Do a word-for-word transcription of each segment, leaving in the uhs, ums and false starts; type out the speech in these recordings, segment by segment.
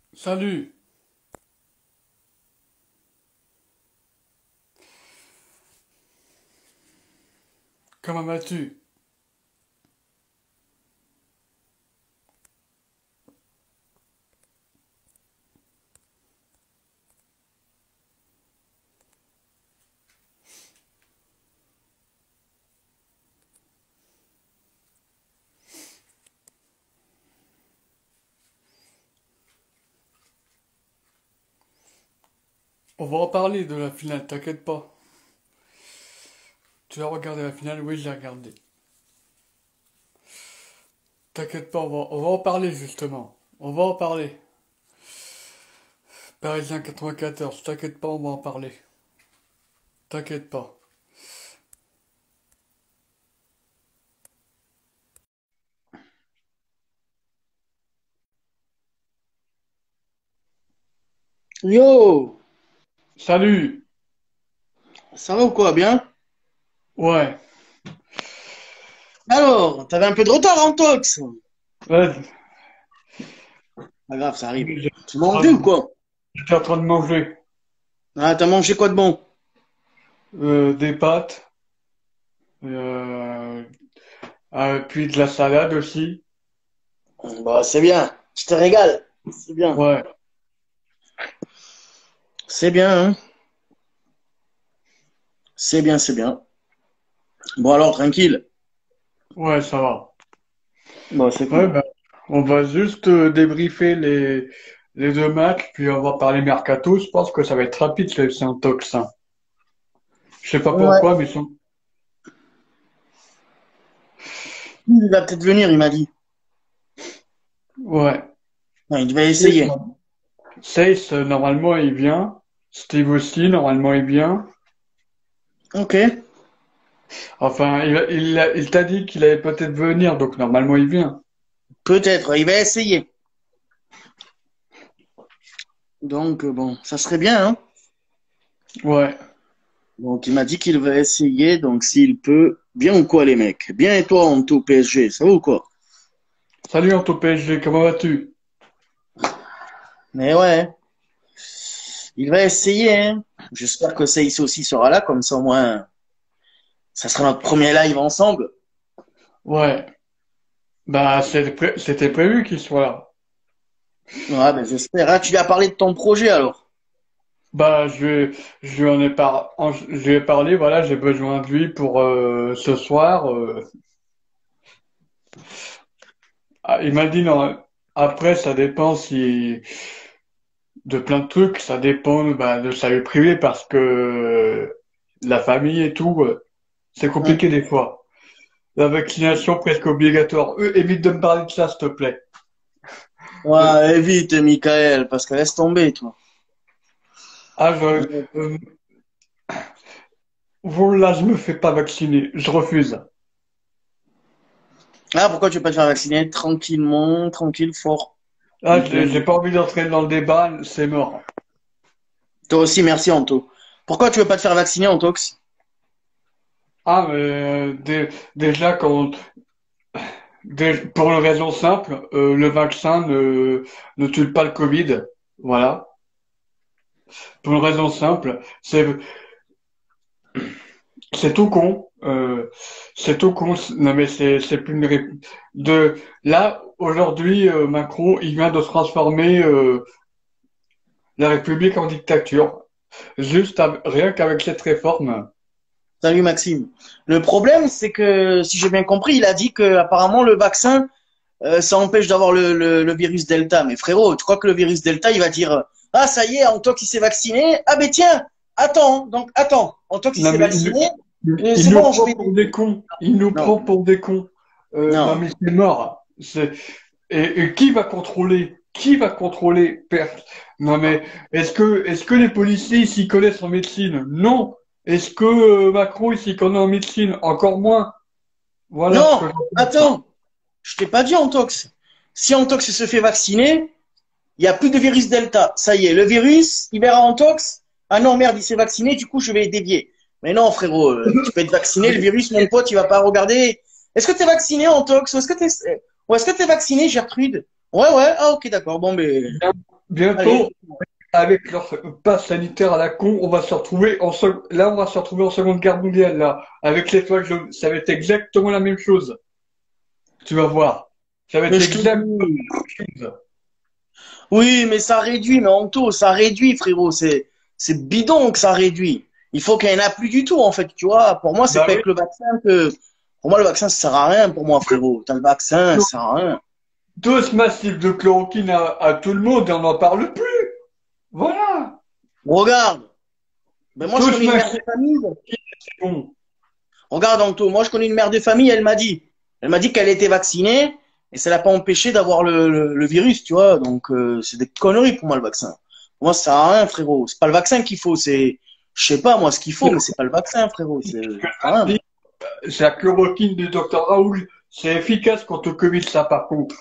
Salut, comment vas-tu? On va en parler de la finale, t'inquiète pas. Tu as regardé la finale? Oui, j'ai regardé. T'inquiète pas, on va, on va en parler justement. On va en parler. Parisien quatre-vingt-quatorze, t'inquiète pas, on va en parler. T'inquiète pas. Yo, Salut! ça va ou quoi, bien? Ouais, Alors, t'avais un peu de retard en tox. vas-y. Pas grave, ça arrive. J'étais Tu en manges train ou de quoi? j'étais en train de manger Ah, t'as mangé quoi de bon? euh, des pâtes, euh, euh, puis de la salade aussi. Bah, c'est bien. Je te régale. C'est bien. Ouais, C'est bien, hein? C'est bien, c'est bien. Bon, alors, tranquille. ouais, ça va. Bon, c'est Ouais, cool. ben, on va juste euh, débriefer les, les deux matchs, puis on va parler mercato. Je pense que ça va être rapide, c'est c'est un tox, hein. Je sais pas Ouais. pourquoi, mais ils sont... Il va peut-être venir, il m'a dit. Ouais. Ouais, il devait Sace, essayer. Sace, euh, normalement, il vient. Steve aussi, normalement, il vient. Ok. Enfin, il, il, a- il t'a dit qu'il allait peut-être venir, donc normalement, il vient. Peut-être, il va essayer. Donc, euh, bon, ça serait bien, hein? Ouais. Donc, il m'a dit qu'il va essayer, donc s'il peut. Bien ou quoi, les mecs? Bien et toi, en tout P S G, ça va ou quoi? Salut, Anto P S G, comment vas-tu? Mais ouais. Il va essayer, hein. J'espère que Saïs aussi sera là, comme ça au moins, ça sera notre premier live ensemble. Ouais. Bah, c'était pré- c'était prévu qu'il soit là. Ouais, ben j'espère. Ah, tu lui as parlé de ton projet alors. Bah, je, je lui en ai par, en- je lui ai parlé, voilà, j'ai besoin de lui pour euh, ce soir. euh. Ah, il m'a dit non. Après, ça dépend si de plein de trucs, ça dépend bah, de sa vie privée parce que euh, la famille et tout, euh, c'est Hum. compliqué des fois. La vaccination presque obligatoire. Eux, évite de me parler de ça, s'il te plaît. Euh, Ouais, évite, Michael, parce que laisse tomber, toi. ah, je, euh, voilà, je me fais pas vacciner, je refuse. Ah, pourquoi tu veux pas te faire vacciner? Tranquillement, tranquille, fort. Ah, Donc, j'ai euh, j'ai pas envie d'entrer dans le débat, c'est mort. toi aussi, merci, Anto. Pourquoi tu veux pas te faire vacciner, Antox? Ah, mais euh, dé- déjà, quand, dé- pour une raison simple, euh, le vaccin ne, ne tue pas le Covid. Voilà. Pour une raison simple, c'est c'est tout con. Euh, c'est tout con. Non, mais c'est c'est plus une ré- de là aujourd'hui, euh, Macron, il vient de transformer euh, la République en dictature. Juste av- rien qu'avec cette réforme. Salut, Maxime. Le problème, c'est que, si j'ai bien compris, il a dit que apparemment le vaccin, euh, ça empêche d'avoir le, le, le virus Delta. Mais frérot, tu crois que le virus Delta, il va dire, ah, ça y est, Antox, il s'est vacciné. Ah, ben tiens, attends, donc attends, Antox, il Non, s'est mais il, vacciné. nous Euh, il c'est nous bon, je prend vais pour des t'aider. cons. Il nous Non, prend pour des cons. Euh, non, non. mais c'est mort. C'est, et, et qui va contrôler? Qui va contrôler? Per- Non, mais est-ce que, est-ce que les policiers ils s'y connaissent en médecine? Non. Est-ce que euh, Macron il s'y connaît en médecine? Encore moins. Voilà ce Non, que je pense. attends, je t'ai pas dit Antox. Si Antox se fait vacciner, il n'y a plus de virus Delta. Ça y est, le virus, il verra Antox. Ah non, merde, il s'est vacciné, du coup, je vais dévier. Mais non, frérot, euh, tu peux être vacciné, le virus, mon pote, il va pas regarder. Est-ce que t'es vacciné, Antox? Ou est-ce que t'es, ou est-ce que t'es vacciné, Gertrude? Ouais, ouais, ah, ok, d'accord, bon, ben, Bien. Allez, bientôt, avec leur passe sanitaire à la con, on va se retrouver en sec- là, on va se retrouver en Seconde Guerre mondiale, là. Avec les flaques jaunes. Ça va être exactement la même chose. Tu vas voir. Ça va mais être je te exactement dis. la même chose. Oui, mais ça réduit, mais Anto, ça réduit, frérot. C'est, c'est bidon que ça réduit. Il faut qu'il n'y en a plus du tout, en fait. Tu vois, pour moi, c'est Bah pas oui. avec le vaccin que. Pour moi, le vaccin, ça sert à rien, pour moi, frérot. T'as le vaccin, ça sert à rien. Dose massive de chloroquine à, à tout le monde et on n'en parle plus. Voilà. Regarde. Ben, moi, je Dose connais une mère massive, de famille. c'est bon. Regarde, Anto, moi, je connais une mère de famille, elle m'a dit. Elle m'a dit qu'elle était vaccinée et ça l'a pas empêché d'avoir le, le, le virus, tu vois. Donc, euh, c'est des conneries pour moi, le vaccin. Pour moi, ça sert à rien, frérot. C'est pas le vaccin qu'il faut, c'est, je sais pas, moi, ce qu'il faut, mais c'est pas le vaccin, frérot. C'est, ça sert à rien. C'est la chloroquine du docteur Raoul. C'est efficace contre le Covid, ça, par contre.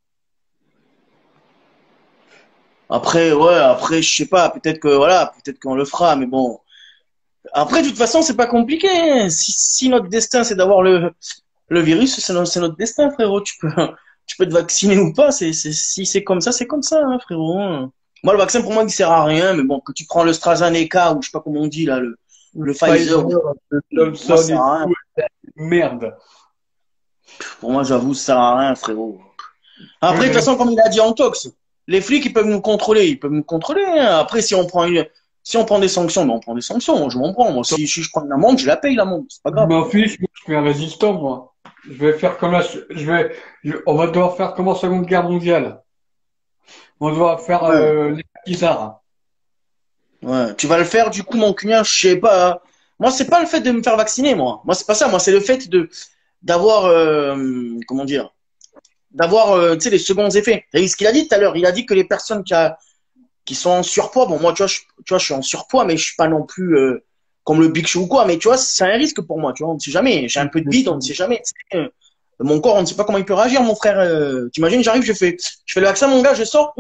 Après, ouais, après, je sais pas, peut-être que, voilà, peut-être qu'on le fera, mais bon. Après, de toute façon, c'est pas compliqué, hein. Si, si notre destin, c'est d'avoir le, le virus, c'est notre, c'est notre destin, frérot. Tu peux, tu peux te vacciner ou pas. C'est, c'est, si c'est comme ça, c'est comme ça, hein, frérot. Moi, le vaccin, pour moi, il sert à rien, mais bon, que tu prends le AstraZeneca ou je sais pas comment on dit, là, le, le Pfizer, Pfizer, moi, ça Johnson sert et à rien. tout. Merde. Pour moi, j'avoue, ça sert à rien, frérot. Ouais, Après, de toute mais façon, comme il a dit Antox, les flics, ils peuvent nous contrôler, ils peuvent nous contrôler, hein. Après, si on prend une, si on prend des sanctions, ben, on prend des sanctions. Moi, je m'en prends. Moi, si, si je prends une amende, je la paye, l'amende. C'est pas je grave. m'en fiche, moi, je suis un résistant, moi. Je vais faire comme la, je vais, je- on va devoir faire comme en Seconde Guerre mondiale. On doit faire Ouais. euh, les maquisards. Ouais. Tu vas le faire, du coup, mon cugnat, je sais pas, hein. Moi, c'est pas le fait de me faire vacciner, moi. Moi, c'est pas ça. Moi, c'est le fait de, d'avoir, euh, comment dire, d'avoir, euh, tu sais, les seconds effets. T'as vu ce qu'il a dit tout à l'heure? Il a dit que les personnes qui, a, qui sont en surpoids, bon, moi, tu vois, je, tu vois, je suis en surpoids, mais je suis pas non plus, euh, comme le Big Show ou quoi, mais tu vois, c'est un risque pour moi, tu vois, on ne sait jamais. J'ai un peu de bide, on ne sait jamais. Tu sais, euh, mon corps, on ne sait pas comment il peut réagir, mon frère. Euh, t'imagines, j'arrive, je fais, je fais le vaccin, mon gars, je sors.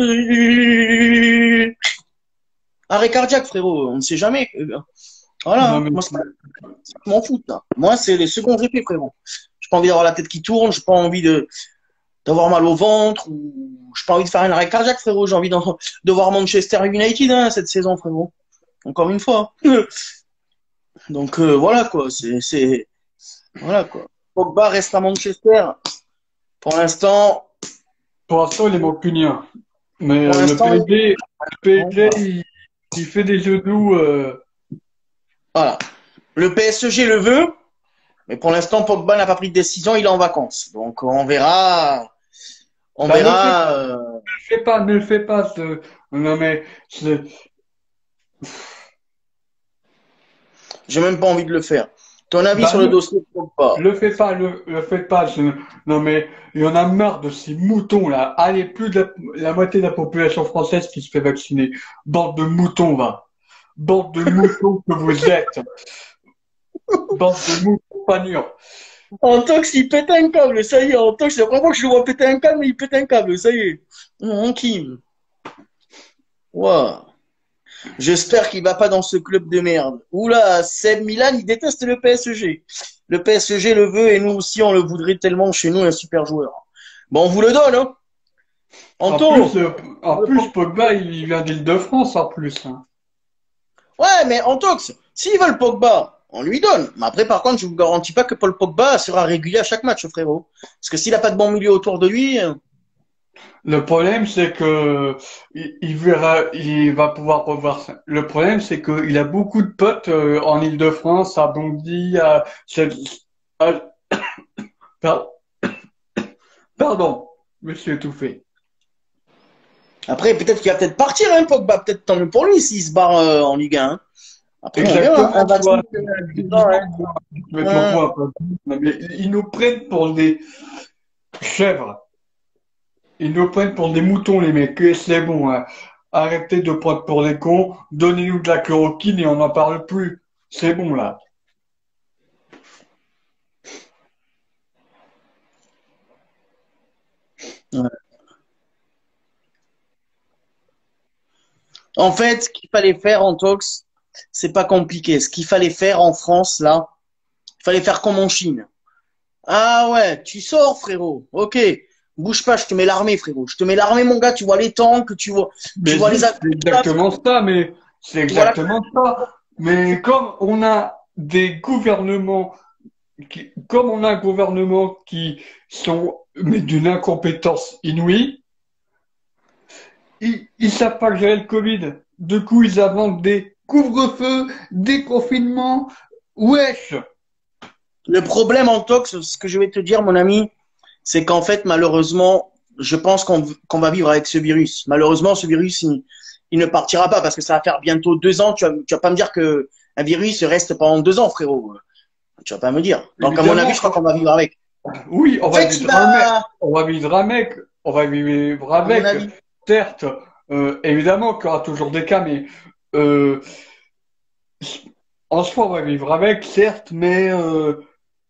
Arrêt cardiaque, frérot, on ne sait jamais. Euh, Non, Voilà, mais moi, c'est pas- je m'en fous, là. Moi, c'est les seconds effets, frérot. J'ai pas envie d'avoir la tête qui tourne, j'ai pas envie de, d'avoir mal au ventre, ou j'ai pas envie de faire un arrêt cardiaque, frérot. J'ai envie d'en- de voir Manchester United, hein, cette saison, frérot. Encore une fois. Donc, euh, voilà, quoi. C'est, c'est, voilà, quoi. Pogba reste à Manchester. Pour l'instant, pour l'instant, il est mancunien. Mais pour euh, le l'instant, il- P S G, le P S G, il, il fait des jeux doux. Euh, voilà. Le P S G le veut, mais pour l'instant, Pogba n'a pas pris de décision, il est en vacances. Donc, on verra, on bah, ne le fais, verra, euh, fais pas, ne le fais pas. Ce, non, mais c'est- j'ai même pas envie de le faire. Ton avis bah, sur le ne, dossier de Pogba? le fais pas, le, le fais pas. je- non, mais il y en a marre de ces moutons là. Allez, plus de la, la moitié de la population française qui se fait vacciner. Bande de moutons, va. Bande de moutons que vous êtes. Bande de moutons pas mûrs. Antox, il pète un câble, ça y est, Antox, c'est vraiment que je le vois péter un câble, mais il pète un câble, ça y est. Tranquille. Wow. J'espère qu'il va pas dans ce club de merde. Oula, Seb Milan, il déteste le P S G. Le P S G le veut et nous aussi, on le voudrait tellement chez nous, un super joueur. Bon, on vous le donne, hein. En Anto, plus, euh, en plus, Pogba, il vient d'Île-de-France en plus, hein. ouais, mais Antox, s'ils veulent Pogba, on lui donne. Mais après, par contre, je vous garantis pas que Paul Pogba sera régulier à chaque match, frérot. Parce que s'il a pas de bon milieu autour de lui, euh, Le problème, c'est que il, il verra, il va pouvoir revoir ça. Le problème, c'est qu'il a beaucoup de potes euh, en Île-de-France, à Bondy, à, à- par- pardon, je me suis étouffé. après, peut-être qu'il va peut-être partir, hein, Pogba. Peut-être tant mieux pour lui s'il se barre euh, en Ligue un, hein. Après, on verra. Un Exactement, tu vaccin, vois. c'est dix ans, hein. Effectivement, moi, complètement Hum. quoi. Non, mais ils nous prennent pour des chèvres. Ils nous prennent pour des moutons, les mecs. Et c'est bon, hein. Arrêtez de prendre pour des cons. Donnez-nous de la chloroquine et on n'en parle plus. C'est bon, là. Ouais. En fait, ce qu'il fallait faire en Tox, c'est pas compliqué. Ce qu'il fallait faire en France, là, il fallait faire comme en Chine. Ah ouais, tu sors, frérot. Ok. Bouge pas, je te mets l'armée, frérot. Je te mets l'armée, mon gars. Tu vois les tanks, tu vois, tu Mais vois les si, avions, c'est exactement ça, mais c'est tu vois la... exactement ça. Mais comme on a des gouvernements, qui, comme on a un gouvernement qui sont mais d'une incompétence inouïe, ils, ils savent pas gérer le Covid. Du coup, ils inventent des couvre-feux, des confinements. Wesh! Le problème en tox, ce que je vais te dire, mon ami, c'est qu'en fait, malheureusement, je pense qu'on qu'on va vivre avec ce virus. Malheureusement, ce virus, il, il ne partira pas parce que ça va faire bientôt deux ans. Tu vas, tu vas pas me dire que un virus reste pendant deux ans, frérot. Tu vas pas me dire. Donc, à mon avis, Évidemment, je crois qu'on va vivre avec. oui, on En va fait, il vivre avec. va, On va vivre avec. On va vivre à mon avec. avis, Certes, euh, évidemment qu'il y aura toujours des cas, mais euh, en soi, on va vivre avec, certes, mais euh,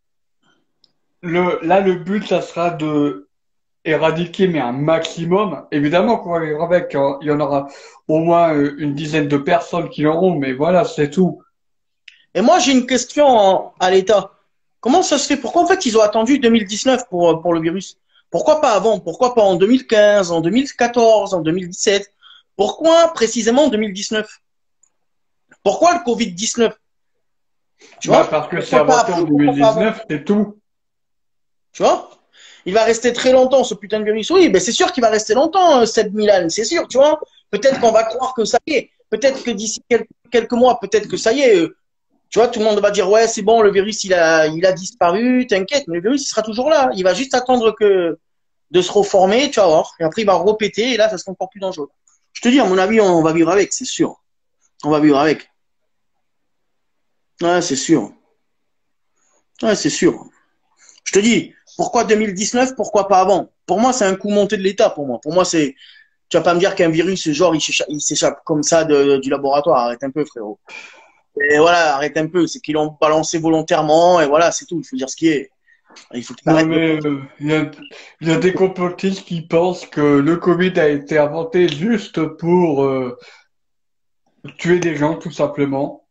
le, là, le but, ça sera de éradiquer, mais un maximum. Évidemment qu'on va vivre avec. Hein. Il y en aura au moins euh, une dizaine de personnes qui l'auront, mais voilà, c'est tout. et moi, j'ai une question en- à l'État. Comment ça se fait? Pourquoi en fait ils ont attendu deux mille dix-neuf pour, pour le virus? Pourquoi pas avant? Pourquoi pas en deux mille quinze, en deux mille quatorze, en deux mille dix-sept? Pourquoi précisément en deux mille dix-neuf? Pourquoi le Covid dix-neuf? Tu Bah, vois? parce que c'est Pourquoi pas inventé en après? Pourquoi pas avant? deux mille dix-neuf, c'est tout. Tu vois? Il va rester très longtemps ce putain de virus. Oui, ben c'est sûr qu'il va rester longtemps, euh, cette Milan, c'est sûr, tu vois? Peut-être qu'on va croire que ça y est. Peut-être que d'ici quelques, quelques mois, peut-être que ça y est. euh, Tu vois, tout le monde va dire, ouais, c'est bon, le virus, il a, il a disparu, t'inquiète, mais le virus, il sera toujours là. Il va juste attendre que de se reformer, tu vas voir. Et après, il va repéter, et là, ça sera encore plus dangereux. Je te dis, à mon avis, on va vivre avec, c'est sûr. On va vivre avec. Ouais, c'est sûr. Ouais, c'est sûr. Je te dis, pourquoi deux mille dix-neuf, pourquoi pas avant? Pour moi, c'est un coup monté de l'État, pour moi. Pour moi, c'est, tu vas pas me dire qu'un virus, genre, il s'échappe, il s'échappe comme ça de, du laboratoire. Arrête un peu, frérot. Et voilà, arrête un peu. C'est qu'ils l'ont balancé volontairement, et voilà, c'est tout. Il faut dire ce qui est. Il faut que tu Non, arrêtes de mais penser. euh, il y a, il y a des complotistes qui pensent que le Covid a été inventé juste pour euh, tuer des gens, tout simplement.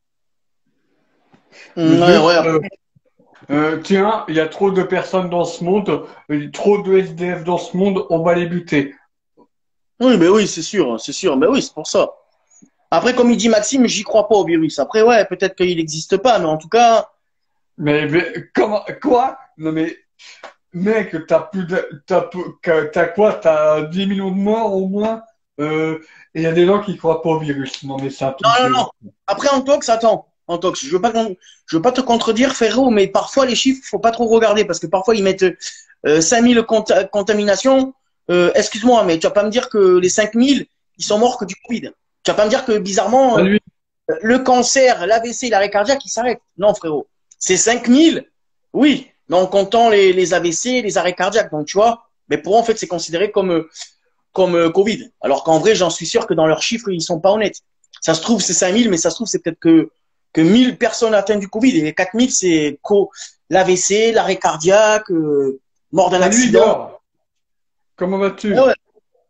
Mm, ouais, Juste, ouais. euh, euh, tiens, il y a trop de personnes dans ce monde, euh, trop de S D F dans ce monde, on va les buter. Oui, mais oui, c'est sûr, c'est sûr. Mais oui, c'est pour ça. Après, comme il dit Maxime, j'y crois pas au virus. Après, ouais, peut-être qu'il n'existe pas, mais en tout cas, Mais, mais comment, quoi? Non mais, mec, t'as plus de, t'as, peu- que- t'as quoi? T'as dix millions de morts au moins? Euh, et il y a des gens qui croient pas au virus. Non mais c'est un non, truc non, de... non. Après, en tox, attends, en tox, je veux pas, qu'on- je veux pas te contredire, frérot, mais parfois les chiffres, faut pas trop regarder parce que parfois ils mettent euh, cinq mille cont- contaminations. Euh, excuse-moi, mais tu vas pas me dire que les cinq mille, ils sont morts que du Covid. Tu vas pas me dire que bizarrement, euh, Salut. le cancer, l'A V C, l'arrêt cardiaque, ils s'arrêtent. Non, frérot. C'est cinq mille, oui, mais en comptant les, les A V C, les arrêts cardiaques. Donc, tu vois, mais pour eux, en fait, c'est considéré comme, euh, comme euh, Covid. Alors qu'en vrai, j'en suis sûr que dans leurs chiffres, ils sont pas honnêtes. Ça se trouve, c'est cinq mille, mais ça se trouve, c'est peut-être que, que mille personnes atteintes du Covid. Et les quatre mille, c'est co- l'A V C, l'arrêt cardiaque, euh, mort d'un Salut accident. Igor. Comment Eh vas-tu? ouais.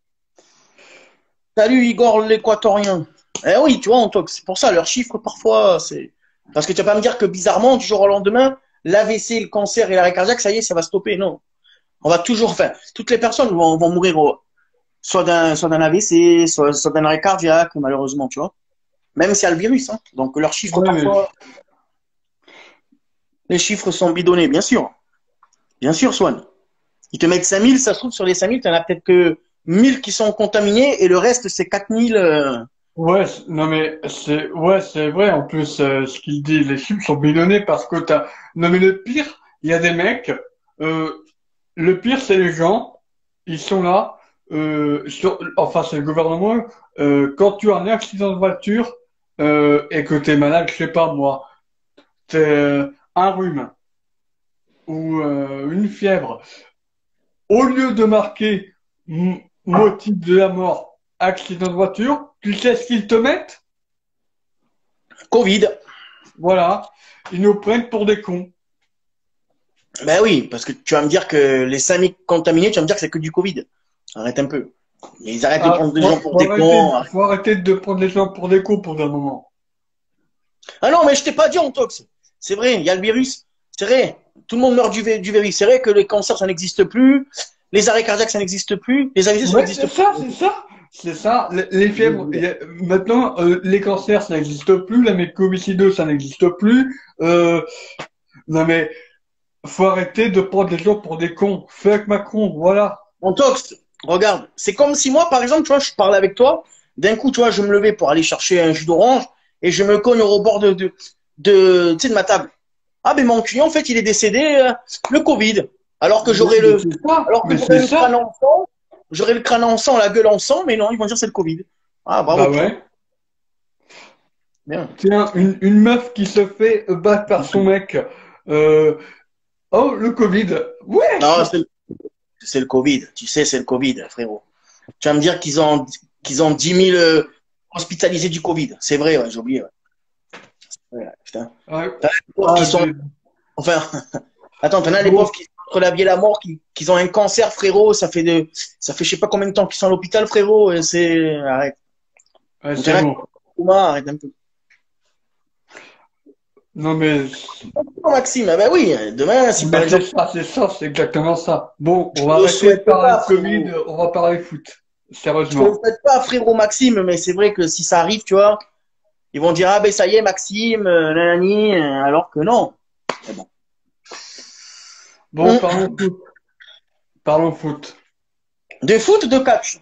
Salut Igor l'équatorien. Eh oui, tu vois, on toque. C'est pour ça, leurs chiffres, parfois, c'est. Parce que tu vas pas me dire que bizarrement, du jour au lendemain, l'A V C, le cancer et l'arrêt cardiaque, ça y est, ça va stopper. Non. On va toujours, enfin, toutes les personnes vont, vont mourir au- soit d'un soit d'un A V C, soit, soit d'un arrêt cardiaque, malheureusement, tu vois. Même s'il y a le virus, hein. Donc leurs chiffres, Ouais, mais parfois, les chiffres sont bidonnés, bien sûr. Bien sûr, Swan. Ils te mettent cinq mille, ça se trouve, sur les cinq mille, tu en as peut-être que mille qui sont contaminés et le reste, c'est quatre mille. euh, ouais, c- non mais c'est ouais, c'est vrai. En plus, euh, ce qu'il dit, les chiffres sont bidonnés parce que t'as. Non mais le pire, il y a des mecs. Euh, le pire, c'est les gens. Ils sont là. Euh, sur, enfin, c'est le gouvernement. Euh, quand tu as un accident de voiture euh, et que t'es malade, je sais pas moi, t'es euh, un rhume ou euh, une fièvre. Au lieu de marquer m- motif de la mort, accident de voiture, tu sais ce qu'ils te mettent? Covid. Voilà. Ils nous prennent pour des cons. Ben oui, parce que tu vas me dire que les cinq mille contaminés, tu vas me dire que c'est que du Covid. Arrête un peu. Ils arrêtent de Ah, prendre des gens faut, pour faut des arrêter, cons. faut arrêter de prendre les gens pour des cons pour un moment. Ah non, mais je t'ai pas dit, Antox. C'est vrai, il y a le virus. C'est vrai. Tout le monde meurt du, du virus. C'est vrai que les cancers, ça n'existe plus. Les arrêts cardiaques, ça n'existe plus. Les A V C, ça Ouais, n'existe c'est plus. ça, c'est ça. C'est ça. Les, les fièvres, il y a- maintenant, euh, les cancers, ça n'existe plus. La mucoviscidose, ça n'existe plus. Euh, non mais, faut arrêter de prendre les gens pour des cons. Fuck Macron, voilà. Mon tox, regarde, c'est comme si moi, par exemple, tu vois, je parlais avec toi, d'un coup, tu vois, je me levais pour aller chercher un jus d'orange et je me cogne au bord de, de, de, tu sais, de ma table. Ah, ben mon client, en fait, il est décédé, euh, le Covid. Alors que Mais j'aurais le, c'est ça. alors que Mais j'aurais c'est le crâne ça. en sang, j'aurais le crâne en sang, la gueule en sang, mais non, ils vont dire c'est le Covid. Ah, Bah bravo. ouais. Bien. Tiens, une, une meuf qui se fait battre par son mec. Euh, oh, le Covid. Wesh! Non, c'est le, c'est le Covid. Tu sais, c'est le Covid, frérot. Tu vas me dire qu'ils ont, qu'ils ont dix mille euh, hospitalisés du Covid. C'est vrai, ouais, j'ai oublié. Ouais. Ouais, putain. Ah, T'as les pauvres ah, qui sont, j'ai- enfin, attends, t'en as les bon, pauvres qui sont entre la vie et la mort, qui, qui ont un cancer, frérot. Ça fait de, ça fait je sais pas combien de temps qu'ils sont à l'hôpital, frérot. Et c'est, arrête. ouais, Ou t'en c'est as qui bon. sont au coma, arrête un peu. Non mais, Oh, Maxime, ah ben oui, demain, si par mais c'est exemple, ça, c'est ça, c'est exactement ça. Bon, on je va ne le arrêter de souhaite parler de pas, Covid, frérot. on va parler foot. Je te le Sérieusement. souhaite pas, frérot Maxime, mais c'est vrai que si ça arrive, tu vois, ils vont dire, ah ben ça y est, Maxime, euh, nanani, euh, alors que non. Mais bon. Bon, Hum. parlons foot. Parlons foot. De foot ou de catch?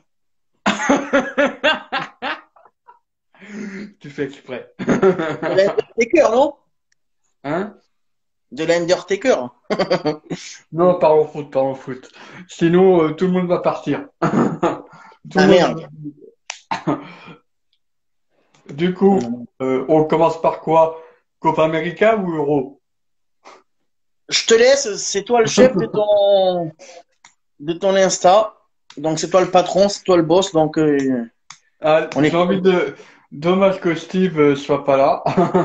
Tu fais exprès. De l'Undertaker, non? Hein? De l'Undertaker. Non, parlons foot, parlons foot. Sinon, euh, tout le monde va partir. Tout le Ah monde. merde. Du coup, euh, on commence par quoi? Copa América ou Euro? Je te laisse, c'est toi le chef de ton, de ton Insta. Donc c'est toi le patron, c'est toi le boss, donc euh, Ah, on j'ai est. envie de. Dommage que Steve euh, soit pas là.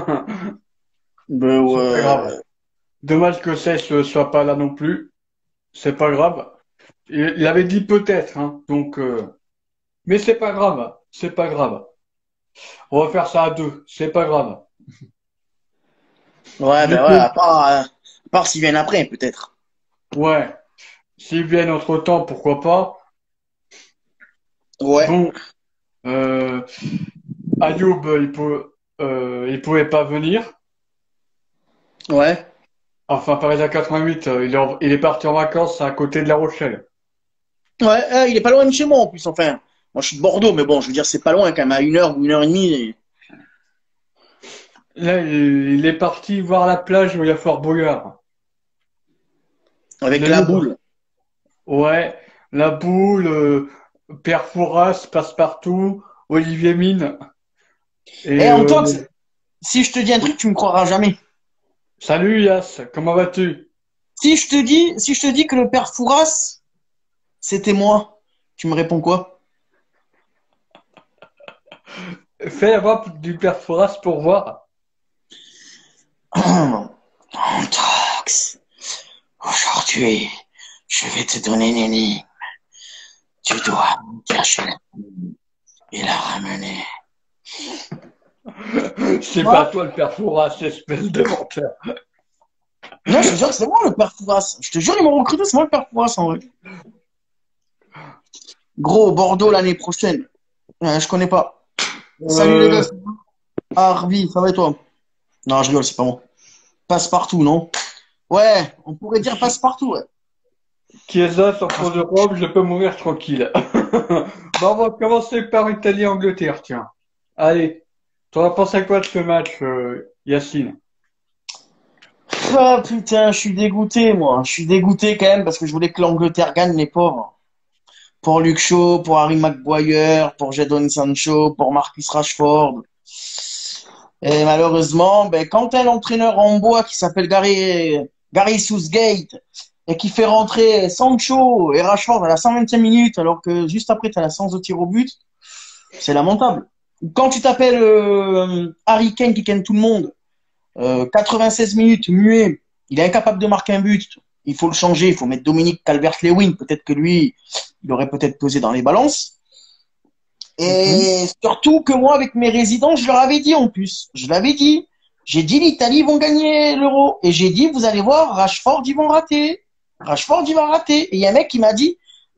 Ben, C'est pas grave. ouais. Dommage que Seth ne soit pas là non plus. C'est pas grave. Il, il avait dit peut-être, hein. Donc, euh, mais c'est pas grave. C'est pas grave. On va faire ça à deux. C'est pas grave. Ouais, Du ben ouais, coup, à part, euh, à part s'ils viennent après, peut-être. ouais. S'ils viennent entre temps, pourquoi pas. Ouais. Bon, euh, Ayoub, il peut, euh, il pouvait pas venir. Ouais. Enfin, Paris à quatre-vingt-huit, euh, il est, en- il est parti en vacances à côté de La Rochelle. Ouais, euh, il est pas loin de chez moi en plus, enfin. Moi je suis de Bordeaux, mais bon, je veux dire, c'est pas loin quand même, à une heure ou une heure et demie, et- Là, il, il est parti voir la plage où il y a Fort Boyard. avec Les la loups. boule. Ouais, la boule, euh, Pierre Fouras, Passepartout, Olivier Mine. Et Eh, euh, Antox, si je te dis un truc, tu me croiras jamais. salut Yas, comment vas-tu? Si je te dis, si je te dis que le père Fouras, c'était moi, tu me réponds quoi? Fais la voix du Père Fouras pour voir. Antox, aujourd'hui, je vais te donner une énigme. Tu dois chercher la et la ramener. C'est pas Moi? toi le Père Fouras, espèce de menteur. Non, je te jure que c'est moi le père Fouras. Je te jure, ils m'ont recruté, c'est moi le père Fouras en vrai. Gros, Bordeaux l'année prochaine. Euh, je connais pas. Salut les Euh, gars. Harvey, ça va et toi? Non, je rigole, c'est pas moi. Passe partout, non? Ouais, on pourrait dire passe partout, ouais. Chiesa sort de Rome, je peux mourir tranquille. Bon, on va commencer par Italie-Angleterre, tiens. Allez, t'en as pensé quoi de ce match, euh, Yacine? Ah putain, je suis dégoûté, moi. Je suis dégoûté quand même parce que je voulais que l'Angleterre gagne, les pauvres. Pour Luke Shaw, pour Harry Maguire, pour Jadon Sancho, pour Marcus Rashford. Et malheureusement, ben, quand un entraîneur en bois qui s'appelle Gary, Gary Southgate et qui fait rentrer Sancho et Rashford à la cent vingtième minute alors que juste après, tu as la séance de tir au but, c'est lamentable. Quand tu t'appelles euh, Harry Kane qui ken tout le monde, euh, quatre-vingt-seize minutes, muet, il est incapable de marquer un but, il faut le changer, il faut mettre Dominique Calvert-Lewin, peut-être que lui, il aurait peut-être pesé dans les balances. Mhm. Et surtout que moi, avec mes résidents, je leur avais dit en plus. Je l'avais dit. J'ai dit l'Italie ils vont gagner l'euro. Et j'ai dit, vous allez voir, Rashford, ils vont rater. Rashford, il va rater. Et il y a un mec qui m'a dit,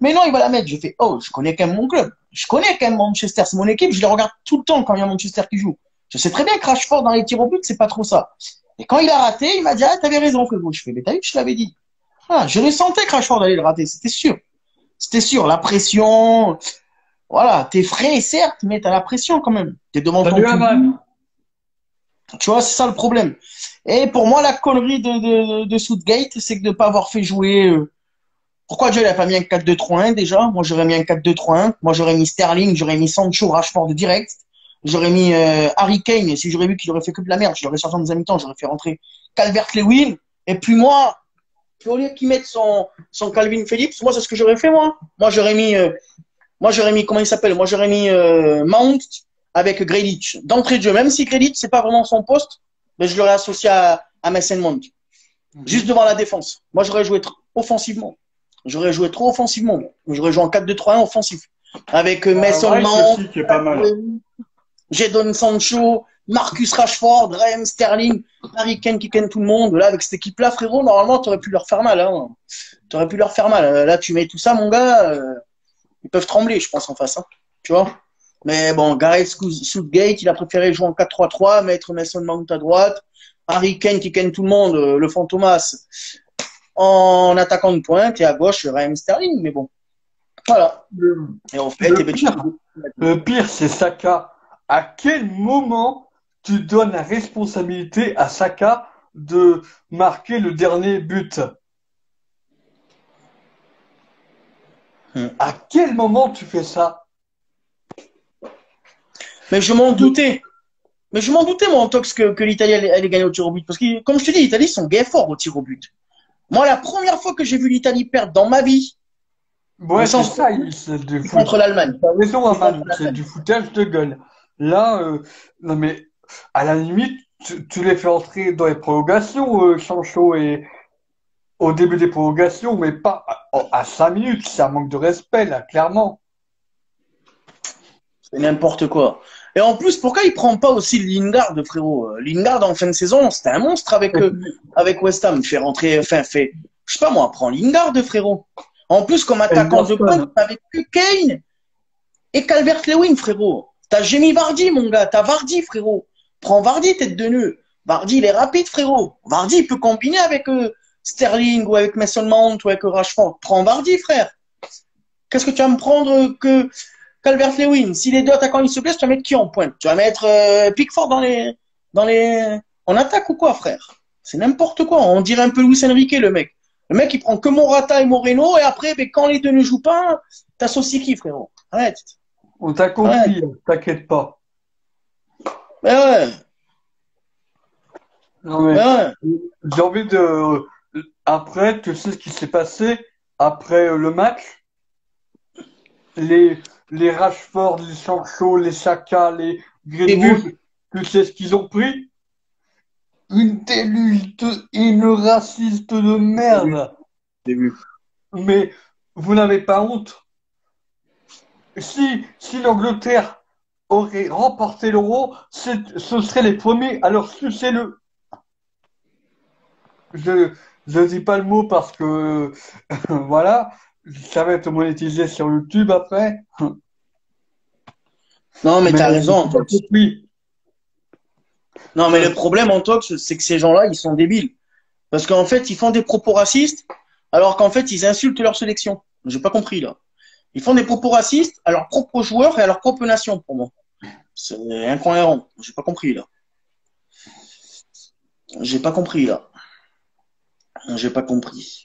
Mais non, il va la mettre. J'ai fait, oh, je connais quand même mon club. Je connais quand même Manchester, c'est mon équipe. Je les regarde tout le temps quand il y a Manchester qui joue. Je sais très bien que Rashford dans les tirs au but, c'est pas trop ça. Et quand il a raté, il m'a dit, ah, t'avais raison, frérot. Je fais, mais t'as vu, je te l'avais dit. Ah, je le sentais que Rashford allait le rater, c'était sûr. C'était sûr. La pression, voilà, t'es frais, certes, mais t'as la pression quand même. T'es devant ton Salut public. Aman. Tu vois, c'est ça le problème. Et pour moi, la connerie de, de, de Southgate, c'est que de ne pas avoir fait jouer. Euh... Pourquoi Dieu n'a pas mis un quatre deux trois un déjà? Moi, j'aurais mis un quatre deux trois un. Moi, j'aurais mis Sterling, j'aurais mis Sancho, Rashford direct. J'aurais mis euh, Harry Kane. Et si j'aurais vu qu'il aurait fait que de la merde, je l'aurais sorti en deuxième mi-temps. J'aurais fait rentrer Calvert-Lewin. Et puis moi, au lieu qu'il mette son, son Calvin Phillips, moi, c'est ce que j'aurais fait, moi. Moi, j'aurais mis, euh, moi, j'aurais mis, comment il s'appelle? Moi, j'aurais mis euh, Mount avec Grealish. D'entrée de jeu, même si Grealish, c'est pas vraiment son poste, mais je l'aurais associé à, à Mason Mount. Juste devant la défense. Moi, j'aurais joué trop offensivement. J'aurais joué trop offensivement. J'aurais joué en quatre deux trois un offensif. Avec euh, Mason Ah, ouais, Mount, ceci qui est pas mal. Jadon Sancho, Marcus Rashford, Raheem Sterling, Harry Kane qui ken tout le monde. Là, avec cette équipe-là, frérot, normalement, t'aurais pu leur faire mal. Hein. T'aurais pu leur faire mal. Là, tu mets tout ça, mon gars, euh, ils peuvent trembler, je pense, en face. Hein. Tu vois? Mais bon, Gareth Southgate, il a préféré jouer en quatre trois trois, mettre Mason Mount à droite, Harry Kane qui ken tout le monde, le Fantomas en attaquant de pointe, et à gauche, Raheem Sterling. Mais bon, voilà. Et en fait, Le eh ben, tu- pire, le pire, c'est Saka. À quel moment tu donnes la responsabilité à Saka de marquer le dernier but? Hmm. À quel moment tu fais ça? Mais je m'en doutais. Mais je m'en doutais, moi, en tox, que, que l'Italie allait, allait gagner au tir au but. Parce que, comme je te dis, l'Italie sont gays forts au tir au but. Moi, la première fois que j'ai vu l'Italie perdre dans ma vie, Ouais, au c'est sens ça, il- c'est du c'est foot. contre l'Allemagne. T'as raison, C'est contre Aman, c'est l'Allemagne. du foutage de gueule. Là, euh, non mais, à la limite, tu, tu les fais entrer dans les prolongations, euh, Sancho, et au début des prolongations, mais pas à, à cinq minutes. C'est un manque de respect, là, clairement. C'est n'importe quoi. Et en plus, pourquoi il prend pas aussi Lingard, frérot? Euh, Lingard, en fin de saison, c'était un monstre avec, Et euh, avec West Ham. Fait rentrer, enfin, fait, je sais pas moi, prends Lingard, frérot. En plus, comme attaquant de pointe, Henderson, avec que Kane et Calvert-Lewin, frérot. T'as Jamie Vardy, mon gars. T'as Vardy, frérot. Prends Vardy, tête de nœud. Vardy, il est rapide, frérot. Vardy, il peut combiner avec euh, Sterling ou avec Mason Mount ou avec euh, Rashford. Prends Vardy, frère. Qu'est-ce que tu vas me prendre euh, que Calvert-Lewin? Si les deux attaquants ils se blessent, tu vas mettre qui en pointe? Tu vas mettre euh, Pickford dans les, dans les, en attaque ou quoi, frère? C'est n'importe quoi. On dirait un peu Luis Enrique, le mec. Le mec, il prend que Morata et Moreno, et après, ben, quand les deux ne jouent pas, t'associes qui, frérot? Arrête. on t'a Arrête. compris, t'inquiète pas. Mais ouais, Non mais mais, ouais. j'ai envie de... Après, tu sais ce qui s'est passé après euh, le match? Les, les Rashford, les Sancho, les Saka, les J'ai vu. Greenwood, tu sais ce qu'ils ont pris? Une déluge de haine raciste de J'ai vu. merde. J'ai vu. Mais vous n'avez pas honte? Si, si l'Angleterre aurait remporté l'euro, c'est- ce seraient les premiers. Alors sucez-le. Je je dis pas le mot parce que voilà, ça va être monétisé sur YouTube après. Non, mais Mais t'as raison, j'ai pas Antox. compris. Non, mais Euh, le problème, Antox, c'est que ces gens-là, ils sont débiles. Parce qu'en fait, ils font des propos racistes, alors qu'en fait, ils insultent leur sélection. J'ai pas compris, là. Ils font des propos racistes à leurs propres joueurs et à leur propre nation, pour moi. C'est incohérent. J'ai pas compris, là. J'ai pas compris, là. J'ai pas compris.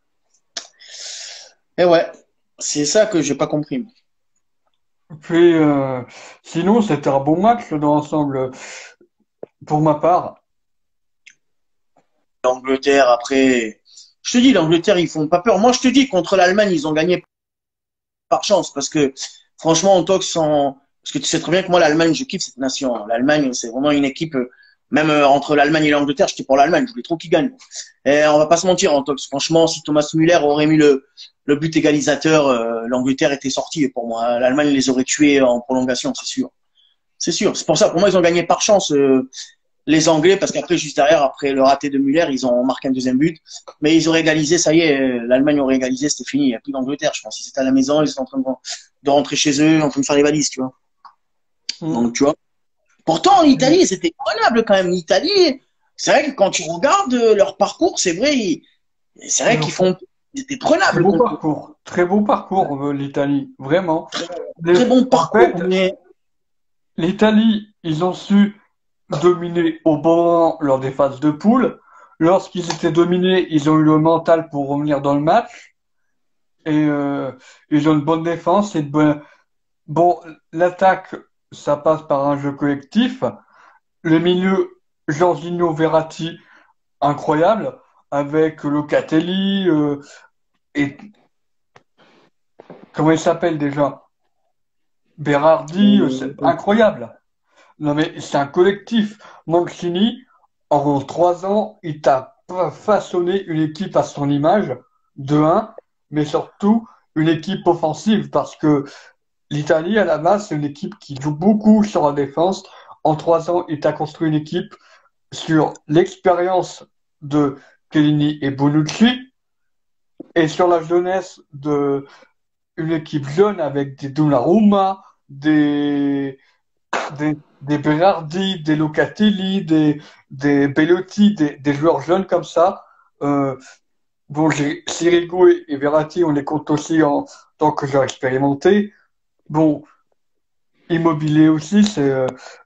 Et ouais, c'est ça que j'ai pas compris. Puis euh, sinon, c'était un bon match dans l'ensemble pour ma part. L'Angleterre, après, je te dis, l'Angleterre, ils font pas peur. Moi, je te dis, contre l'Allemagne, ils ont gagné par chance, parce que, franchement, en tox, en... parce que tu sais très bien que moi, l'Allemagne, je kiffe cette nation. Hein. L'Allemagne, c'est vraiment une équipe, euh, même euh, entre l'Allemagne et l'Angleterre, j'étais pour l'Allemagne, je voulais trop qu'ils gagnent. Et on va pas se mentir, en tox. Franchement, si Thomas Müller aurait mis le, le but égalisateur, euh, l'Angleterre était sortie pour moi. L'Allemagne les aurait tués en prolongation, c'est sûr. C'est sûr. C'est pour ça, pour moi, ils ont gagné par chance. Euh, les Anglais, parce qu'après, juste derrière, après le raté de Muller, ils ont marqué un deuxième but. Mais ils auraient égalisé, ça y est, euh, l'Allemagne aurait égalisé, c'était fini. Il n'y a plus d'Angleterre, je pense. Ils étaient à la maison, ils sont en train de, de rentrer chez eux, en train de faire les valises, tu vois. Mm. Donc, tu vois. Pourtant, en Italie, c'était prenable quand même. L'Italie, c'est vrai que quand tu regardes euh, leur parcours, c'est vrai, ils- c'est vrai qu'ils Alors, font, c'était très prenable beau contre eux. parcours, très beau parcours, euh, l'Italie, vraiment. Très Mais, bon en parcours, fait, mais l'Italie, ils ont su dominer au bon moment lors des phases de poule. Lorsqu'ils étaient dominés, ils ont eu le mental pour revenir dans le match. Et euh, ils ont une bonne défense et de bonne... Bon, l'attaque, ça passe par un jeu collectif. Le milieu, Jorginho, Verratti, incroyable, avec Locatelli euh, et comment il s'appelle déjà? Berardi, euh, c'est euh, incroyable. Non mais c'est un collectif. Mancini, en trois ans, il t'a pas façonné une équipe à son image, de un, mais surtout une équipe offensive, parce que l'Italie, à la base, c'est une équipe qui joue beaucoup sur la défense. En trois ans, il t'a construit une équipe sur l'expérience de Chiellini et Bonucci et sur la jeunesse de une équipe jeune avec des Donnarumma, des des, des Berardi, des Locatelli, des, des Bellotti, des, des joueurs jeunes comme ça. Euh, bon, j'ai- Sirigu et, et Verratti, on les compte aussi en tant que joueurs expérimentés. Bon, Immobilier aussi, c'est euh,